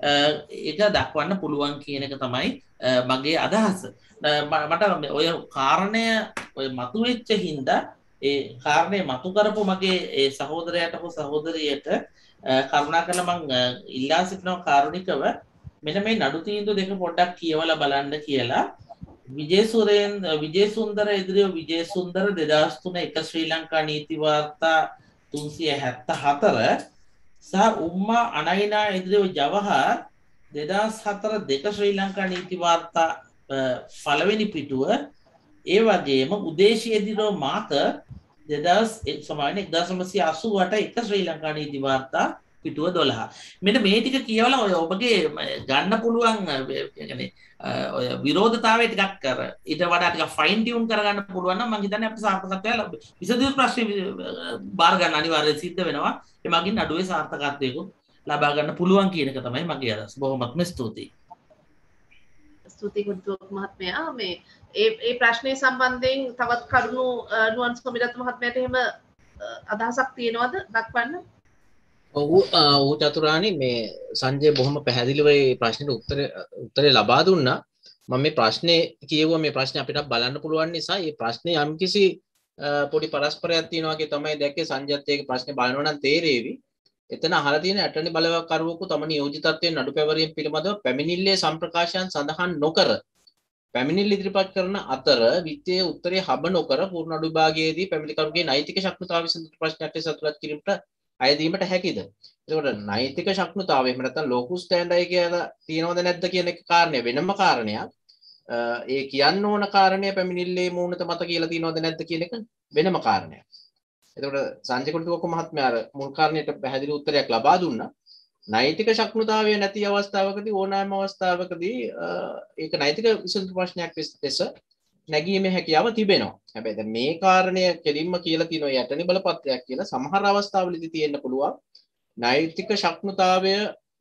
ඒක දක්වන්න පුළුවන් කියන එක තමයි මගේ අදහස. මට ඔය කාරණය ඔය මතුවෙච්ච හින්දා ඒ කාරණය මතු කරපු මගේ ඒ සහෝදරයාට හෝ සහෝදරියට කරුණාකරලා මම ඉල්ලා සිටිනවා කාරුණිකව මෙන්න මේ නඩු තීන්දුව දෙක පොඩ්ඩක් කියවලා බලන්න කියලා. විජේසුන්දර ඉදිරිය විජේසුන්දර 2003 එක ශ්‍රී ලංකා නීති වාර්තා 374 සහ උම්මා අනයිනා ඉදිරිය ජවහර් 2004 දෙක ශ්‍රී ලංකා නීති වාර්තා පළවෙනි පිටුව ඒ වගේම උදේශී ඉදිරිය මාත 1988 එක ශ්‍රී ලංකා නීති වාර්තා පිටුව 12. මෙන්න මේ ටික කියවලා ඔය ඔබගේ ගන්න පුළුවන් يعني ඔය විරෝධතාවය ටිකක් කර ඊට වඩා ටිකක් ෆයින් ටියුන් කරගන්න පුළුවන් නම් මම හිතන්නේ අපිට සාර්ථකත්වය විසඳිය ප්‍රශ්නේ බාර ගන්න අනිවාර්යයෙන් සිද්ධ වෙනවා. ඒ මගින් නඩුවේ සාර්ථකත්වයක ලබා ගන්න පුළුවන් කියන එක තමයි මගේ අදහස. බොහොමත්ම ස්තුතියි. ස්තුතියි ගුණතුංග මහත්මයා. මේ ඒ ප්‍රශ්නේ සම්බන්ධයෙන් තවත් කරුණු නුවන් සොමිරත් මහත්මයාට එහෙම අදහසක් තියෙනවද දක්වන්න? ඔව් චතුරානි මේ සංජය බොහොම පැහැදිලිව මේ ප්‍රශ්නෙට උත්තරේ ලබා දුන්නා. මම මේ ප්‍රශ්නේ කියවුවා මේ ප්‍රශ්නේ අපිට බලන්න පුළුවන් නිසා මේ ප්‍රශ්නේ යම්කිසි පොඩි පරස්පරයක් තියෙනවා වගේ තමයි දැක්කේ. සංජයත් ඒක ප්‍රශ්නේ බලනවා නම් තේරෙවි. එතන අහලා තියෙන ඇටර්නි බලකරුවෙකු තම නියෝජිතත්වයෙන් නඩු පැවරීම පිළිබඳව පැමිණිල්ලේ සම්ප්‍රකාශයන් සඳහන් නොකර පැමිණිල්ල ඉදිරිපත් කරන අතර විත්තියේ උත්තරේ හබ නොකර පූර්ණ නඩු විභාගයේදී පැමිණිලිකරුගේ නෛතික ශක්තිතාවය විසඳුම් ප්‍රශ්නයක් ලෙස අතුලත් කිරීමට අයදීමට හැකිද? එතකොට නෛතික ශක්තිතාවය එහෙම නැත්නම් ලෝකු ස්ටෑන්ඩර්ඩ් කියලා තියෙනවද නැද්ද කියන එක කාරණය වෙනම කාරණයක්. ඒ කියන්න ඕන කාරණය පැමිණිල්ලේ මූණත මත කියලා තියෙනවද නැද්ද කියන එක වෙනම කාරණයක්. එතකොට සංජය කුණ්ඩුවක මහත්මයා අර මුල් කාරණයට පැහැදිලි උත්තරයක් ලබා දුන්නා. නෛතික ශක්තිතාවය නැති අවස්ථාවකදී ඕනෑම අවස්ථාවකදී ඒක නෛතික විසඳුම් ප්‍රශ්නයක් ලෙස නැගීමේ හැකියාව තිබෙනවා. හැබැයි දැන් මේ කාරණය කෙලින්ම කියලා තියෙනවා යටනි බලපත්‍රයක් කියලා. සමහර අවස්ථාවලදී තියෙන්න පුළුවන් නෛතික ශක්තිතාවය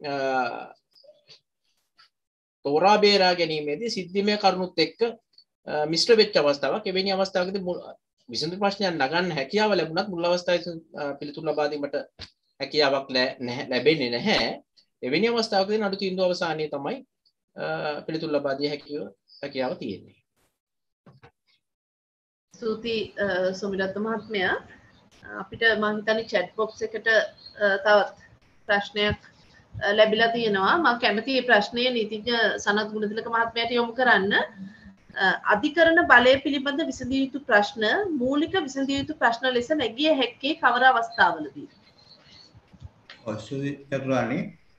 තෝරා බේරා ගැනීමේදී සිද්ධිමය කරුණුත් එක්ක මිශ්‍ර වෙච්ච අවස්ථාවක්. එවැනි අවස්ථාවකදී විසඳුම් ප්‍රශ්නයක් නගන්න හැකියාව ලැබුණත් මුල් අවස්ථාවේ පිළිතුරු ලබා දීමට හැකියාවක් ලැබෙන්නේ නැහැ. එවැනි අවස්ථාවකදී නඩු තීන්දුව අවසානයේ තමයි පිළිතුරු ලබා දිය හැකියාව තියෙන්නේ. ස්තුතියි සොමිරත් මහත්මයා. අපිට මම හිතන්නේ chat box එකට තවත් ප්‍රශ්නයක් ලැබිලා තියෙනවා. මම කැමති මේ ප්‍රශ්නය නීතිඥ සනත් ගුණතිලක මහත්මයාට යොමු කරන්න. අධිකරණ බලය පිළිබඳ විසඳිය යුතු ප්‍රශ්න මූලික විසඳිය යුතු ප්‍රශ්න ලෙස නැගිය හැක්කේ කවර අවස්ථාවලදී? චතුරානි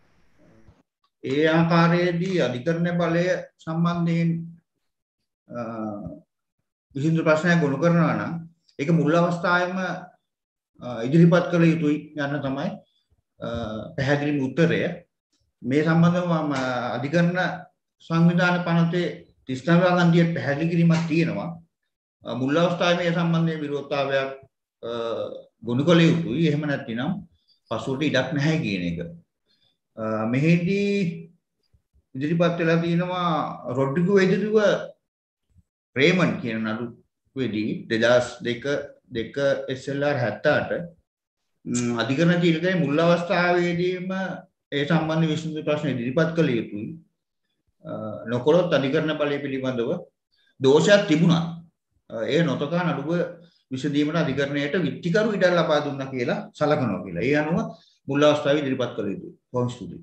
ඒ ආකාරයේදී අධිකරණ බලය සම්බන්ධයෙන් විසඳු ප්‍රශ්නයක් ගොනු කරනවා නම් ඒක මුල් අවස්ථාවේම ඉදිරිපත් කළ යුතුයි යන තමයි පැහැදිලිම උත්තරය. මේ සම්බන්ධව මම අධිකරණ සංවිධාන පනතේ 39 ගන්තියේ පැහැදිලි කිරීමක් තියෙනවා. මුල් අවස්ථාවේ මේ සම්බන්ධයෙන් විරෝධතාවයක් ගොනු කළ යුතුයි. එහෙම නැත්නම් පසුවට ඉඩක් නැහැ කියන එක. මෙහිදී ඉදිරිපත් වෙලා තියෙනවා රොඩ්රිගෝ එදිරිව රේමන් කියන නඩුවේදී 2002 SLR 78 අධිකරණ තීරණයේ මුල් අවස්ථාවේදීම ඒ සම්බන්ධ විසඳුම් ප්‍රශ්න ඉදිරිපත් කළ යුතුයි. නොකළොත් අධිකරණ බලය පිළිබඳව දෝෂයක් තිබුණා. ඒ නොතකා නඩුව විසඳීමට අධිකරණයට විත්තිකරු ඉඩ ලබා දුන්නා කියලා සලකනවා කියලා. ඒ අනුව මුල් අවස්ථාවේ ඉදිරිපත් කළ යුතුයි. බොහොම ස්තුතියි.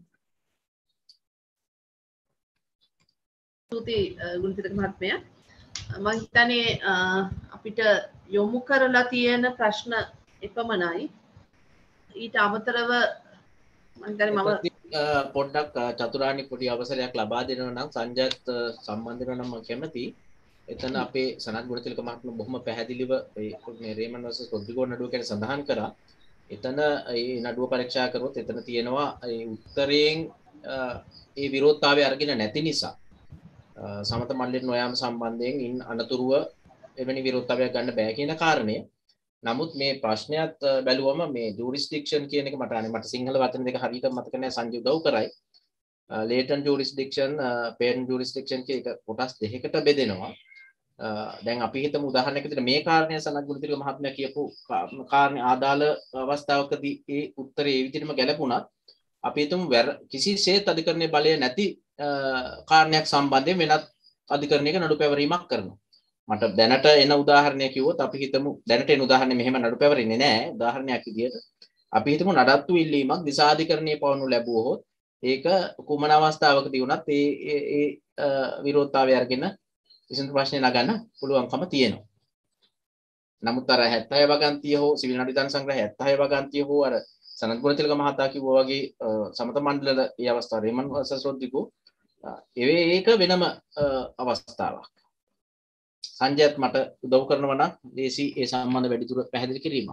ස්තුතියි ගුණතිලක මහත්මයා. මම හිතන්නේ අපිට යොමු කරලා තියෙන ප්‍රශ්න එපමණයි. ඊට අමතරව මම හිතන්නේ පොඩ්ඩක් චතුරානි පොඩි අවසරයක් ලබා දෙනවා නම් සංජයත් සම්බන්ධ වෙනවා නම් මම කැමතියි. එතන අපේ සනත් ගුණතිලක මහත්මයා බොහොම පැහැදිලිව මේ රේමන් වර්සස් රොඩ්රිගෝ නඩුව ගැන සඳහන් කරා. එතන මේ නඩුව පරීක්ෂා කරොත් එතන තියෙනවා ඒ උත්තරයෙන් ඒ විරෝධතාවය අරගෙන නැති නිසා සමත මණ්ඩලයට නොයාම සම්බන්ධයෙන් ඉන් අනතුරුව එවැනි විරෝධතාවයක් ගන්න බෑ කියන කාරණය. නමුත් මේ ප්‍රශ්නයත් බැලුවම මේ ජූරිස්ඩික්ෂන් කියන එක මට සිංහල වචන දෙක හරියට මතක නැහැ. සංජය උදව් කරයි. ලේටන් ජූරිස්ඩික්ෂන් පේරන්ට් ජූරිස්ඩික්ෂන් කියන එක කොටස් දෙකකට බෙදෙනවා. දැන් අපි හිතමු උදාහරණයක් විදිහට මේ කාරණය සනත් ගුණතිලක මහත්මයා කියපු කාරණේ ආදාළ අවස්ථාවකදී ඒ උත්තරේ ඒ විදිහටම ගැලපුණත් අපි හිතමු කිසිසේත් අධිකරණයේ බලය නැති කාරණයක් සම්බන්ධයෙන් වෙනත් අධිකරණයක නඩු පැවරීමක් කරනවා. මට දැනට එන උදාහරණයක් කිව්වොත් අපි හිතමු දැනට එන උදාහරණය මෙහෙම නඩු පැවරෙන්නේ නැහැ. උදාහරණයක් විදිහට අපි හිතමු නඩත්තු ඉල්ලීමක් දිසාධිකරණයේ පවනු ලැබුවොත් ඒක කුමන අවස්ථාවකදී වුණත් ඒ විරෝධතාවය අරගෙන විසඳුම් ප්‍රශ්නේ නගන්න පුළුවන්කම තියෙනවා. නමුත් අර 76 වගන්තිය හෝ සිවිල් නඩු විධාන සංග්‍රහය 76 වගන්තිය හෝ අර සනත් ගුණතිලක මහතා කිව්වා වගේ සමත මණ්ඩල ඒ අවස්ථාව රේමන් වර්සස් රොඩ්රිගෝ ඒක වෙනම අවස්ථාවක්. සංජයත් මට උදව් කරනවා නම් දේශී ඒ සම්බන්ධ වැඩිදුර පැහැදිලි කිරීමක්.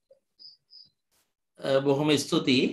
බොහොම ස්තුතියි.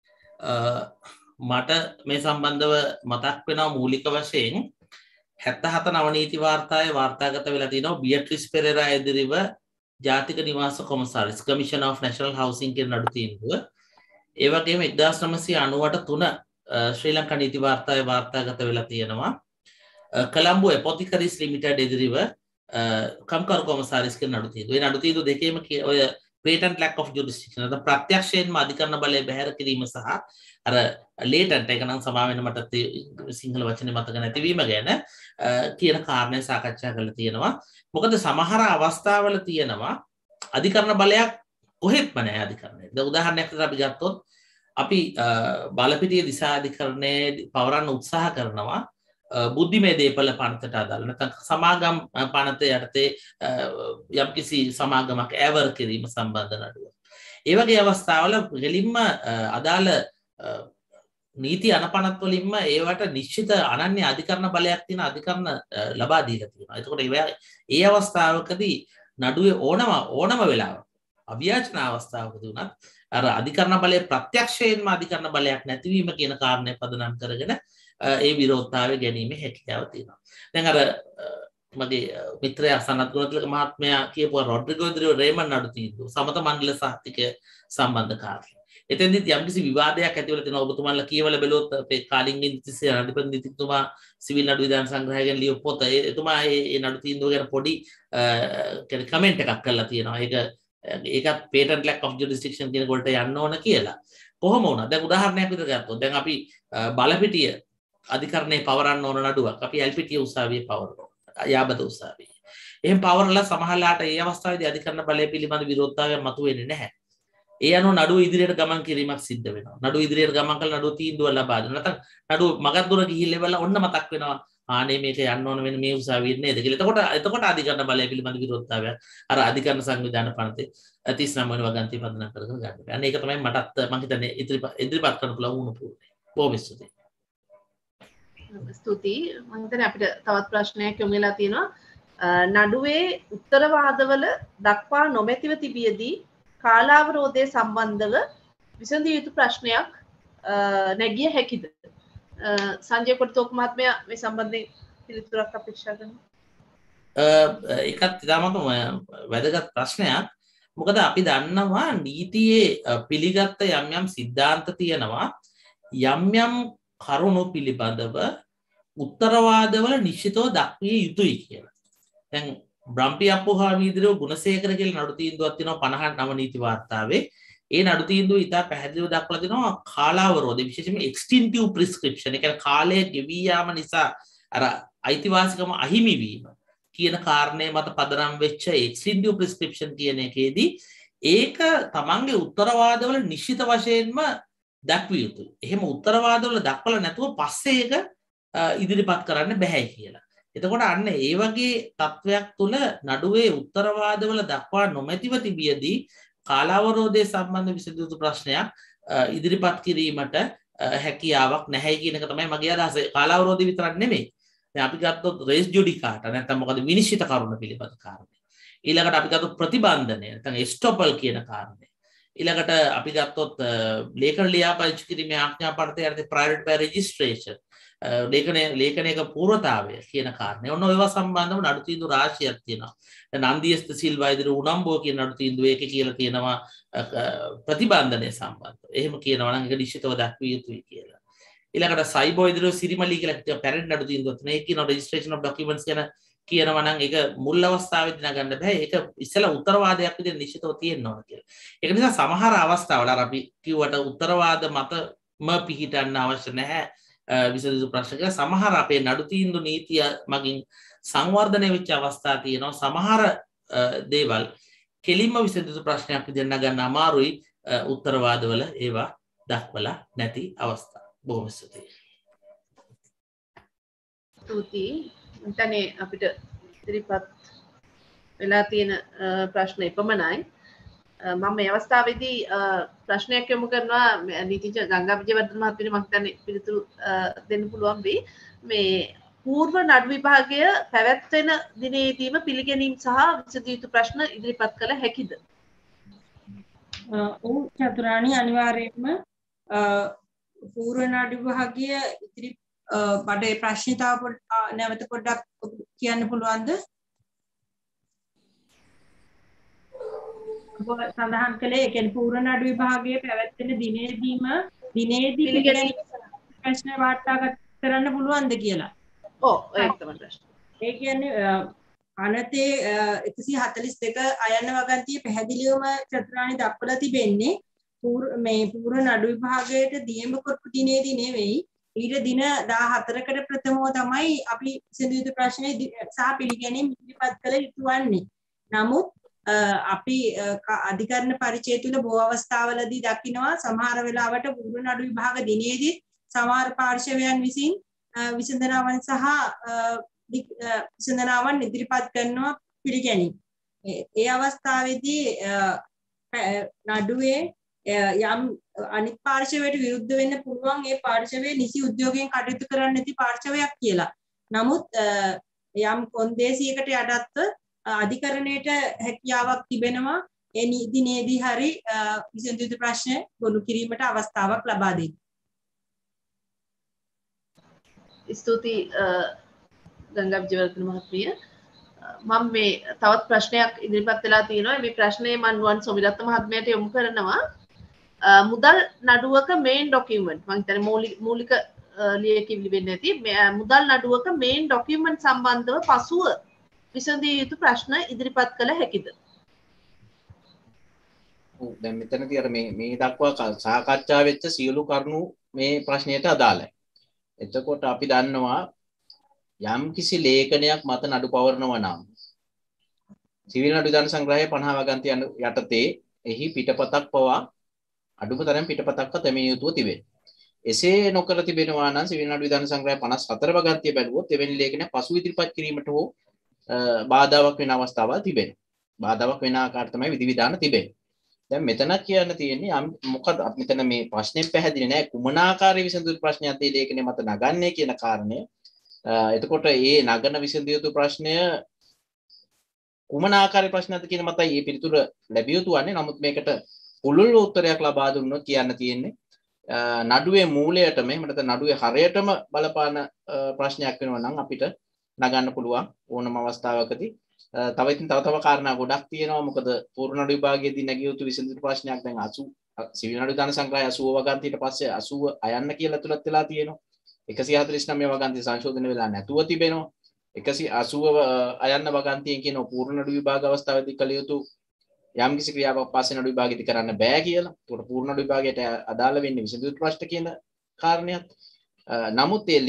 මට මේ සම්බන්ධව මතක් වෙනවා මූලික වශයෙන් 77 නවනීති වාර්තාවේ වාර්තාගත වෙලා තියෙනවා බියට්‍රිස් පෙරේරා එදිරිව ජාතික නිවාස commissioner commission of national housing කියන නඩු තීන්දුව. ඒ වගේම 1998 ශ්‍රී ලංකා නීති වාර්තාවේ වාර්තාගත වෙලා තියෙනවා Colombo Apothecaries Limited ඉදිරිව කම්කරු කොමසාරිස් කියන නඩු තීන්දුව. ඒ නඩු තීන්දුව දෙකේම ඔය patent lack of jurisdiction අද ප්‍රත්‍යක්ෂයෙන්ම අධිකරණ බලය බැහැර කිරීම සහ අර latent එක නම් සමා වෙන මට සිංහල වචනේ මතක නැතිවීම ගැන කියන කාරණේ සාකච්ඡා කරලා තියෙනවා. මොකද සමහර අවස්ථාවල තියෙනවා අධිකරණ බලයක් කොහෙත්ම නැහැ අධිකරණයේ. දැන් උදාහරණයක් විදිහට අපි ගත්තොත් අපි බලපිටිය දිසා අධිකරණයේ පවරන්න උත්සාහ කරනවා බුද්ධිමය දේපල පනතට අදාළ නැත්නම් සමාගම් පනත යටතේ යම්කිසි සමාගමක් ඇවර් කිරීම සම්බන්ධ නඩුව. ඒ වගේ අවස්ථාවල ගෙලින්ම අදාළ නීති අනපනත් වලින්ම ඒවට නිශ්චිත අනන්‍ය අධිකරණ බලයක් තියෙන අධිකරණ ලබා දීලා තියෙනවා. එතකොට ඒ අවස්ථාවකදී නඩුවේ ඕනම වෙලාවක අභියාචන අවස්ථාවකදී උනත් අර අධිකරණ බලයේ ප්‍රත්‍යක්ෂයෙන්ම අධිකරණ බලයක් නැතිවීම කියන කාරණය පදනම් කරගෙන ඒ විරෝධතාවය ගැනීමේ හැකියාව තියෙනවා. දැන් අර මගේ මිත්‍රයා සනත් ගුණතිලක මහත්මයා කියපුවා රොඩ්රිගෝ ඉදිරියේ රේමන් නඩු තීන්දුව සමත මණ්ඩල සහතිකය සම්බන්ධ කාර්යය. එතෙන්දිත් යම්කිසි විවාදයක් ඇති වෙලා තියෙනවා. ඔබතුමාලා කියවල බැලුවොත් අපේ කාලිංගින් තිස්සේ අධිපති නීතිතුමා සිවිල් නඩු විධාන සංග්‍රහය ගැන ලියපු පොත එතුමා ඒ නඩු තීන්දුව ගැන පොඩි කමෙන්ට් එකක් කරලා තියෙනවා. ඒකත් patent lack of jurisdiction කියන කොටට යන්න ඕන කියලා. කොහොම වුණත් දැන් උදාහරණයක් විදිහට ගත්තොත් දැන් අපි බලපිටිය අධිකරණයේ පවරන්න ඕන නඩුවක් අපි එල්පිටිය උසාවියේ පවරනවා. යාබද උසාවියේ. එහෙන් පවරලා සමහරලාට ඒ අවස්ථාවේදී අධිකරණ බලය පිළිබඳ විරෝධතාවයක් මතුවෙන්නේ නැහැ. ඒ අනුව නඩුව ඉදිරියට ගමන් කිරීමක් සිද්ධ වෙනවා. නඩුව ඉදිරියට ගමන් කළා නඩුව තීන්දුව ලබා දෙනවා. නැත්නම් නඩුව මගක් දුර ගිහිල්ලා ඉවරලා ඔන්න මතක් වෙනවා. ආනේ මේක යන්න ඕන වෙන මේ උසාවියේ නේද කියලා. එතකොට අධිකරණ බලය පිළිබඳ විරෝධතාවයක් අර අධිකරණ සංවිධාන පනතේ 39 වෙනි වගන්තිය පදනම් කරගෙන ගන්න. අන්න ඒක තමයි මටත් මම හිතන්නේ ඉදිරිපත් කරන්න පුළුවන් වුණ පුරුදු. බොහොම ස්තුතියි. ස්තුතියි. මම හිතන්නේ අපිට තවත් ප්‍රශ්නයක් යොමු වෙලා තියෙනවා. නඩුවේ උත්තරවාදවල දක්වා නොමැතිව තිබියදී කාලාවරෝධය සම්බන්ධව විසඳිය යුතු ප්‍රශ්නයක් නැගිය හැකිද? සංජය කොටතෝක් මහත්මයා මේ සම්බන්ධයෙන් පිළිතුරක් අපේක්ෂා කරනවා. ඒකත් ඉතාමත් වැදගත් ප්‍රශ්නයක්. මොකද අපි දන්නවා නීතියේ පිළිගත්ත යම් සිද්ධාන්ත තියෙනවා යම් කරුණු පිළිබඳව උත්තරවාදවල නිශ්චිතව දක්විය යුතුයි කියලා. දැන් බ්‍රම්පි අප්පුහාමි ඉදිරියේ ගුණසේකර කියලා නඩු තීන්දුවක් තියෙනවා 59 නීති වාර්තාවේ. ඒ නඩු තීන්දුව ඉතා පැහැදිලිව දක්වලා දෙනවා කාලාවරෝධය විශේෂයෙන්ම එක්ස්ටින්ටිව් ප්‍රිස්ක්‍රිප්ෂන්. ඒ කියන්නේ කාලය ගෙවී යාම නිසා අර අයිතිවාසිකම අහිමි වීම කියන කාරණේ මත පදනම් වෙච්ච එක්ස්ටින්ටිව් ප්‍රිස්ක්‍රිප්ෂන් කියන එකේදී ඒක තමන්ගේ උත්තරවාදවල නිශ්චිත වශයෙන්ම දක්විය යුතුයි. එහෙම උත්තරවාදවල දක්වලා නැතුව පස්සේ ඒක ඉදිරිපත් කරන්න බෑ කියලා. එතකොට අන්න ඒ වගේ තත්වයක් තුළ නඩුවේ උත්තරවාදවල දක්වා නොමැතිව තිබියදී කාලාවරෝධය සම්බන්ධ විසඳිය යුතු ප්‍රශ්නයක් ඉදිරිපත් කිරීමට හැකියාවක් නැහැ කියන එක තමයි මගේ අදහස. කාලාවරෝධය විතරක් නෙමෙයි. දැන් අපි ගත්තොත් රේස් ජුඩිකාට නැත්නම් මොකද විනිශ්චිත කරුණ පිළිබඳ කාරණේ. ඊළඟට අපි ගත්තොත් ප්‍රතිබන්ධනය නැත්නම් එස්ටොපල් කියන කාරණේ. ඊළඟට අපි ගත්තොත් ලේඛන ලියාපදිංචි කිරීමේ ආඥා පත්‍රය යටතේ ප්‍රයොරිටි බයි රෙජිස්ට්‍රේෂන් ලේඛනයක පූර්වතාවය කියන කාරණේ. ඔන්න ඒවා සම්බන්ධව නඩු තීන්දුව රාශියක් තියෙනවා. දැන් නන්දියස්ත සිල්වා ඉදිරියේ උනම්බෝ කියන නඩු තීන්දුව ඒකේ කියලා තියෙනවා ප්‍රතිබන්ධනය සම්බන්ධව. එහෙම කියනවා නම් ඒක නිශ්චිතව දක්විය යුතුයි කියලා. ඊළඟට සයිබෝ ඉදිරියේ සිරිමලි කියලා පැරන්ට් නඩු තීන්දුවක් තියෙනවා. ඒක කියනවා රෙජිස්ට්‍රේෂන් ඔෆ් ඩොකියුමන්ට්ස් කියන කියනවා නම් ඒක මුල් අවස්ථාවේදී නගන්න බෑ. ඒක ඉස්සෙල්ලා උත්තරවාදයක් විදිහට නිශ්චිතව තියෙන්න ඕන කියලා. ඒක නිසා සමහර අවස්ථාවල අර අපි කිව්වට උත්තරවාද මතම පිහිටන්න අවශ්‍ය නැහැ. විසඳු ප්‍රශ්න කියලා සමහර අපේ නඩු තීන්දුව නීතිය මගින් සංවර්ධනය වෙච්ච අවස්ථා තියෙනවා. සමහර දේවල් කෙලින්ම විසඳු ප්‍රශ්නයක් විදිහට නගන්න අමාරුයි උත්තරවාදවල ඒවා දක්වලා නැති අවස්ථා. බොහොම ස්තුතියි. ස්තුතියි. එතනේ අපිට ඉදිරිපත් වෙලා තියෙන ප්‍රශ්න එපමණයි. මම මේ අවස්ථාවේදී ප්‍රශ්නයක් යොමු කරනවා නීතිඥ ගංගා විජේවර්ධන මහත්මිය මම හිතන්නේ පිළිතුරු දෙන්න පුළුවන් වෙයි. මේ పూర్ව නඩු විභාගය පැවැත්වෙන දිනේදීම පිළිගැනීම් සහ විසඳිය යුතු ප්‍රශ්න ඉදිරිපත් කළ හැකිද? ඔව් චතුරාණි අනිවාර්යයෙන්ම పూర్ව නඩු විභාගය ඉදිරි බඩේ ප්‍රශ්න තාව නැවත පොඩ්ඩක් කියන්න පුළුවන්ද? සඳහන් කළේ ඒ කියන්නේ පූර්ව නඩු විභාගයේ පැවැත්වෙන දිනේදී ප්‍රශ්න වාර්තාගත කරන්න පුළුවන්ද කියලා. ඔව් ඒක තමයි ප්‍රශ්නේ. ඒ කියන්නේ අනතේ 142 අයන්න වගන්තිය පැහැදිලිවම චතුරාණි දක්වලා තිබෙන්නේ මේ පූර්ව නඩු විභාගයට දියඹ කරපු දිනේදී නෙවෙයි ඊට දින 14කට ප්‍රථමව තමයි අපි විසඳු යුතු ප්‍රශ්න සහ පිළිගැනීම් ඉදිරිපත් කළ යුතු වන්නේ. නමුත් අපි අධිකරණ පරිචය තුල බොහෝ අවස්ථාවලදී දකිනවා සමහර වෙලාවට පූර්ව නඩු විභාග දිනේදී සමහර පාර්ශවයන් විසින් විසඳනාවන් සහ විසඳනාවන් ඉදිරිපත් කරනවා පිළිගැනීම. ඒ අවස්ථාවේදී නඩුවේ යම් අනිත් පාර්ශවයට විරුද්ධ වෙන්න පුළුවන් ඒ පාර්ශවයේ නිසි උද්‍යෝගයෙන් කටයුතු කරන්නේ නැති පාර්ශවයක් කියලා. නමුත් යම් කොන්දේසියකට යටත්ව අධිකරණයට හැකියාවක් තිබෙනවා ඒ දිනේදී හරි විසඳු යුතු ප්‍රශ්න ගොනු කිරීමට අවස්ථාවක් ලබා දෙන්න. ස්තුතියි ගංගා විජයවර්ධන මහත්මිය. මම මේ තවත් ප්‍රශ්නයක් ඉදිරිපත් වෙලා තියෙනවා. මේ ප්‍රශ්නේ මම නුවන් සොමිරත්න මහත්මයාට යොමු කරනවා. මුදල් නඩුවක මේන් ඩොකියුමන්ට් මම හිතන්නේ මූලික ලියකියවිලි වෙන්නේ නැති මුදල් නඩුවක මේන් ඩොකියුමන්ට් සම්බන්ධව පසුව විසඳිය යුතු ප්‍රශ්න ඉදිරිපත් කළ හැකිද? දැන් මෙතනදී අර මේ දක්වා සාකච්ඡා වෙච්ච සියලු කරුණු මේ ප්‍රශ්නයට අදාළයි. එතකොට අපි දන්නවා යම් කිසි ලේඛනයක් මත නඩු පවරනවා නම් සිවිල් නඩු විධාන සංග්‍රහයේ 50 වගන්තිය යටතේ එහි පිටපතක් පවා අඩුම තරම් පිටපතක්වත් තැමිය යුතුව තිබෙනවා. එසේ නොකර තිබෙනවා නම් සිවිල් නඩු විධාන සංග්‍රහය 54 වගන්තිය බැලුවොත් එවැනි ලේඛනයක් පසු ඉදිරිපත් කිරීමට හෝ බාධාවක් වෙන අවස්ථාවල් තිබෙනවා. බාධාවක් වෙන ආකාර තමයි විධි විධාන තිබෙන්නේ. දැන් මෙතන කියන්න තියෙන්නේ මොකද මෙතන මේ ප්‍රශ්නේ පැහැදිලි නෑ කුමන ආකාරයේ විසඳුම් ප්‍රශ්නයක් ඒ ලේඛනයේ මත නගන්නේ කියන කාරණය. එතකොට මේ නගන විසඳිය යුතු ප්‍රශ්නය කුමන ආකාරයේ ප්‍රශ්නයක්ද කියන මතයි මේ පිළිතුර ලැබිය යුතු වන්නේ. නමුත් මේකට පුළුල් උත්තරයක් ලබා දුන්නොත් කියන්න තියෙන්නේ නඩුවේ මූලයටම එහෙම නැත්නම් නඩුවේ හරයටම බලපාන ප්‍රශ්නයක් වෙනවා නම් අපිට නගන්න පුළුවන් ඕනම අවස්ථාවකදී. තව තව කාරණා ගොඩක් තියෙනවා. මොකද පූර්ව නඩු විභාගයේදී නැගිය යුතු විසඳුම් ප්‍රශ්නයක් දැන් 80 සිවිල් නඩු විධාන සංග්‍රහය 80 වගන්තියට පස්සේ 80 අයන්න කියලා තුලත් වෙලා තියෙනවා. 149 වගන්තිය සංශෝධනය වෙලා නැතුව තිබෙනවා. 180 අයන්න වගන්තියෙන් කියන පූර්ව නඩු විභාග අවස්ථාවේදී කළ යුතු යම් කිසි ක්‍රියාවක් පස්සේ නඩු විභාගෙදී කරන්න බෑ කියලා. ඒකට පූර්ව නඩු විභාගයට අදාළ වෙන්නේ විසඳු ප්‍රශ්න කියන කාරණයක්. නමුත් මේ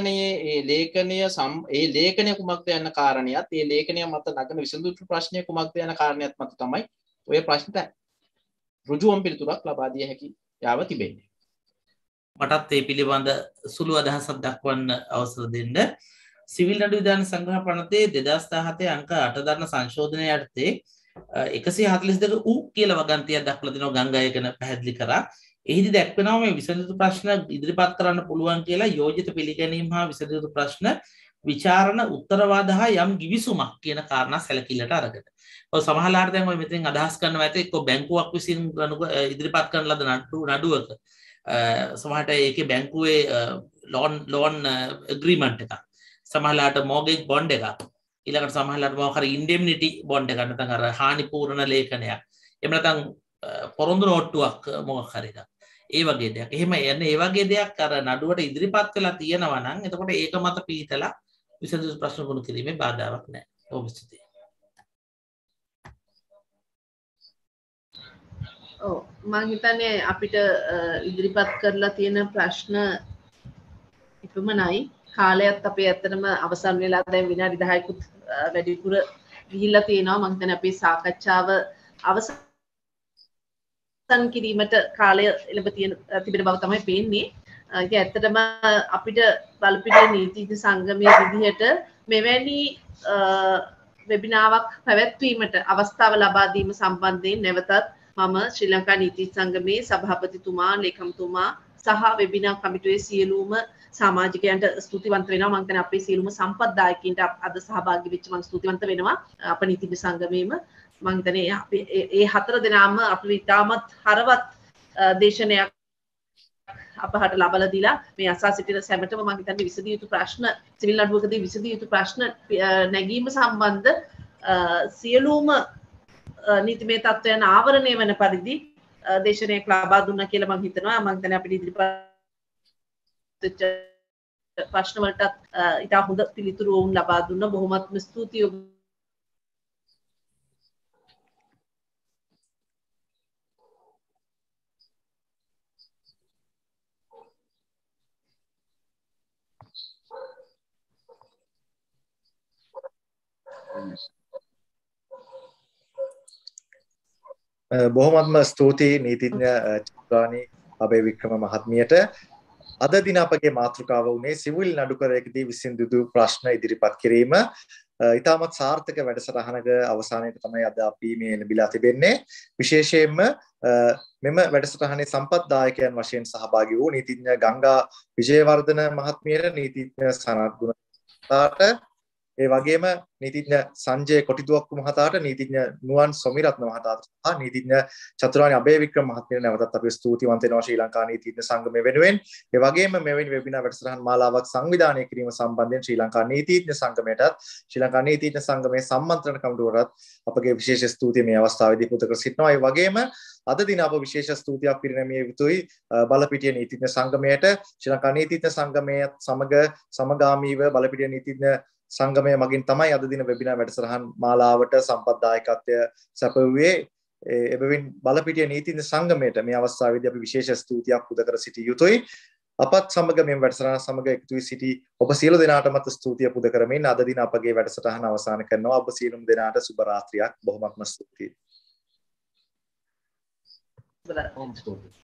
ලේඛනය කුමක්ද යන කාරණියත් මේ ලේඛනය මත නගන විසඳු ප්‍රශ්නය කුමක්ද යන කාරණියත් මත තමයි ඔය ප්‍රශ්නට ඍජුවම පිළිතුරක් ලබා දිය හැකි යාව තිබෙන්නේ. මටත් ඒ පිළිබඳ සුළු අදහසක් දක්වන්න අවසර දෙන්න. සිවිල් නඩු විධාන සංග්‍රහ පනතේ 2017 අංක 8 දරන සංශෝධනය යටතේ 142 උ කියලා වගන්තියක් දක්වලා දෙනවා ගංගායකන පැහැදිලි කරා. එහිදී දැක්වෙනවා මේ විසඳු ප්‍රශ්න ඉදිරිපත් කරන්න පුළුවන් කියලා යෝජිත පිළිගැනීම් හා විසඳු ප්‍රශ්න විචාරණ උත්තරවාද හා යම් ගිවිසුමක් කියන කාරණා සැලකිල්ලට අරගෙන. ඔය සමහරලාට දැන් ඔය මෙතෙන් අදහස් කරනවා ඇත එක්ක බැංකුවක් විසින් ඉදිරිපත් කරන ලද නඩුවක සමහරට ඒකේ බැංකුවේ ලෝන් ඇග්‍රීමන්ට් එකක් සමහරලාට මෝගේජ් බොන්ඩ් එකක් ඊළඟට සමහරලාට මොකක් හරි ඉන්ඩෙම්නිටි බොන්ඩ් එකක් නැත්නම් අර හානි පූර්ණ ලේඛනයක් එහෙම නැත්නම් පොරොන්දු නෝට්ටුවක් මොකක් හරි එකක් ඒ වගේ දෙයක්. එහෙම යන්නේ ඒ වගේ දෙයක් අර නඩුවට ඉදිරිපත් වෙලා තියෙනවා නම් එතකොට ඒක මත පිළිතලා විසඳු ප්‍රශ්න ගොනු කිරීමේ බාධාවක් නැහැ. ඔව් විසඳේ. ඔව් මම හිතන්නේ අපිට ඉදිරිපත් කරලා තියෙන ප්‍රශ්න ඉපමණයි. කාලයත් අපේ ඇත්තටම අවසන් වෙලා දැන් විනාඩි 10කුත් වැඩිපුර ගිහිල්ලා තියෙනවා. මම හිතන්නේ අපේ සාකච්ඡාව අවසන් කිරීමට කාලය ලැබ තිබෙන බව තමයි පේන්නේ. ඒක ඇත්තටම අපිට බලපිට නීතිඥ සංගමයේ විදිහට මෙවැනි වෙබිනාවක් පැවැත්වීමට අවස්ථාව ලබා දීම සම්බන්ධයෙන් නැවතත් මම ශ්‍රී ලංකා නීතිඥ සංගමේ සභාපතිතුමා, ලේකම්තුමා සහ වෙබිනා කමිටුවේ සියලුම සමාජිකයන්ට ස්තුතිවන්ත වෙනවා. මම හිතන්නේ අපේ සියලුම සම්පත්දායකයින්ට අද සහභාගී වෙච්ච මම ස්තුතිවන්ත වෙනවා. අප නීතිඥ සංගමේම මම හිතන්නේ ඒ හතර දෙනාම අපිට ඉතාමත් හරවත් දේශනයක් අපහට ලබලා දීලා මේ අසා සිටින සැමටම මම හිතන්නේ විසඳිය යුතු ප්‍රශ්න සිවිල් නඩුවකදී විසඳිය යුතු ප්‍රශ්න නැගීම සම්බන්ධ සියලුම නීතිමය තත්ත්වයන් ආවරණය වන පරිදි දේශනයක් ලබා දුන්නා කියලා මම හිතනවා. මම හිතන්නේ අපිට ඉදිරිපත් ප්‍රශ්න වලටත් ඉතා හොඳ පිළිතුරු වුන් ලබා දුන්නා. බොහොමත්ම ස්තුතියි. බොහොමත්ම ස්තුතියි නීතිඥ චතුරානි අබේවික්‍රම මහත්මියට. අද දින අපගේ මාතෘකාව වුණේ සිවිල් නඩුකරයකදී විසඳුදු ප්‍රශ්න ඉදිරිපත් කිරීම. ඉතාමත් සාර්ථක වැඩසටහනක අවසානයේ තමයි අද අපි මේ ලැබිලා තිබෙන්නේ. විශේෂයෙන්ම මෙම වැඩසටහනේ සම්පත්දායකයන් වශයෙන් සහභාගී වූ නීතිඥ ගංගා විජේවර්ධන මහත්මියට, නීතිඥ සනත් ගුණතාට, ඒ වගේම නීතිඥ සංජය කොටිදුවක්කු මහතාට, නීතිඥ නුවන් සොමිරත්න මහතාට සහ නීතිඥ චතුරානි අබේවික්‍රම මහත්මියට නැවතත් අපි ස්තුතිවන්ත වෙනවා ශ්‍රී ලංකා නීතිඥ සංගමය වෙනුවෙන්. ඒ වගේම මෙවැනි වෙබිනාර් වැඩසටහන් මාලාවක් සංවිධානය කිරීම සම්බන්ධයෙන් ශ්‍රී ලංකා නීතිඥ සංගමයටත් ශ්‍රී ලංකා නීතිඥ සංගමයේ සම්මන්ත්‍රණ කමිටුවටත් අපගේ විශේෂ ස්තුතිය මේ අවස්ථාවේදී පුද කර සිටිනවා. ඒ වගේම අද දින අප විශේෂ ස්තුතියක් පිරිනැමිය යුතුයි බලපිටිය නීතිඥ සංගමයට. ශ්‍රී ලංකා නීතිඥ සංගමයත් සමග සමගාමීව බලපිටිය නීතිඥ සංගමය මගින් තමයි අද දින වෙබිනාර් වැඩසටහන් මාලාවට සම්පත්දායකත්වය සැපයුවේ. එබැවින් බලපිටිය නීතිඥ සංගමයට මේ අවස්ථාවේදී අපි විශේෂ ස්තුතියක් පුද කර සිටිය යුතුයි. අපත් සමග මේ වැඩසටහන සමග එකතු වී සිටි ඔබ සියලු දෙනාටමත් ස්තුතිය පුද කරමින් අද දින අපගේ වැඩසටහන අවසන් කරනවා. ඔබ සියලුම දෙනාට සුබ රාත්‍රියක්. බොහොමත්ම ස්තුතියි.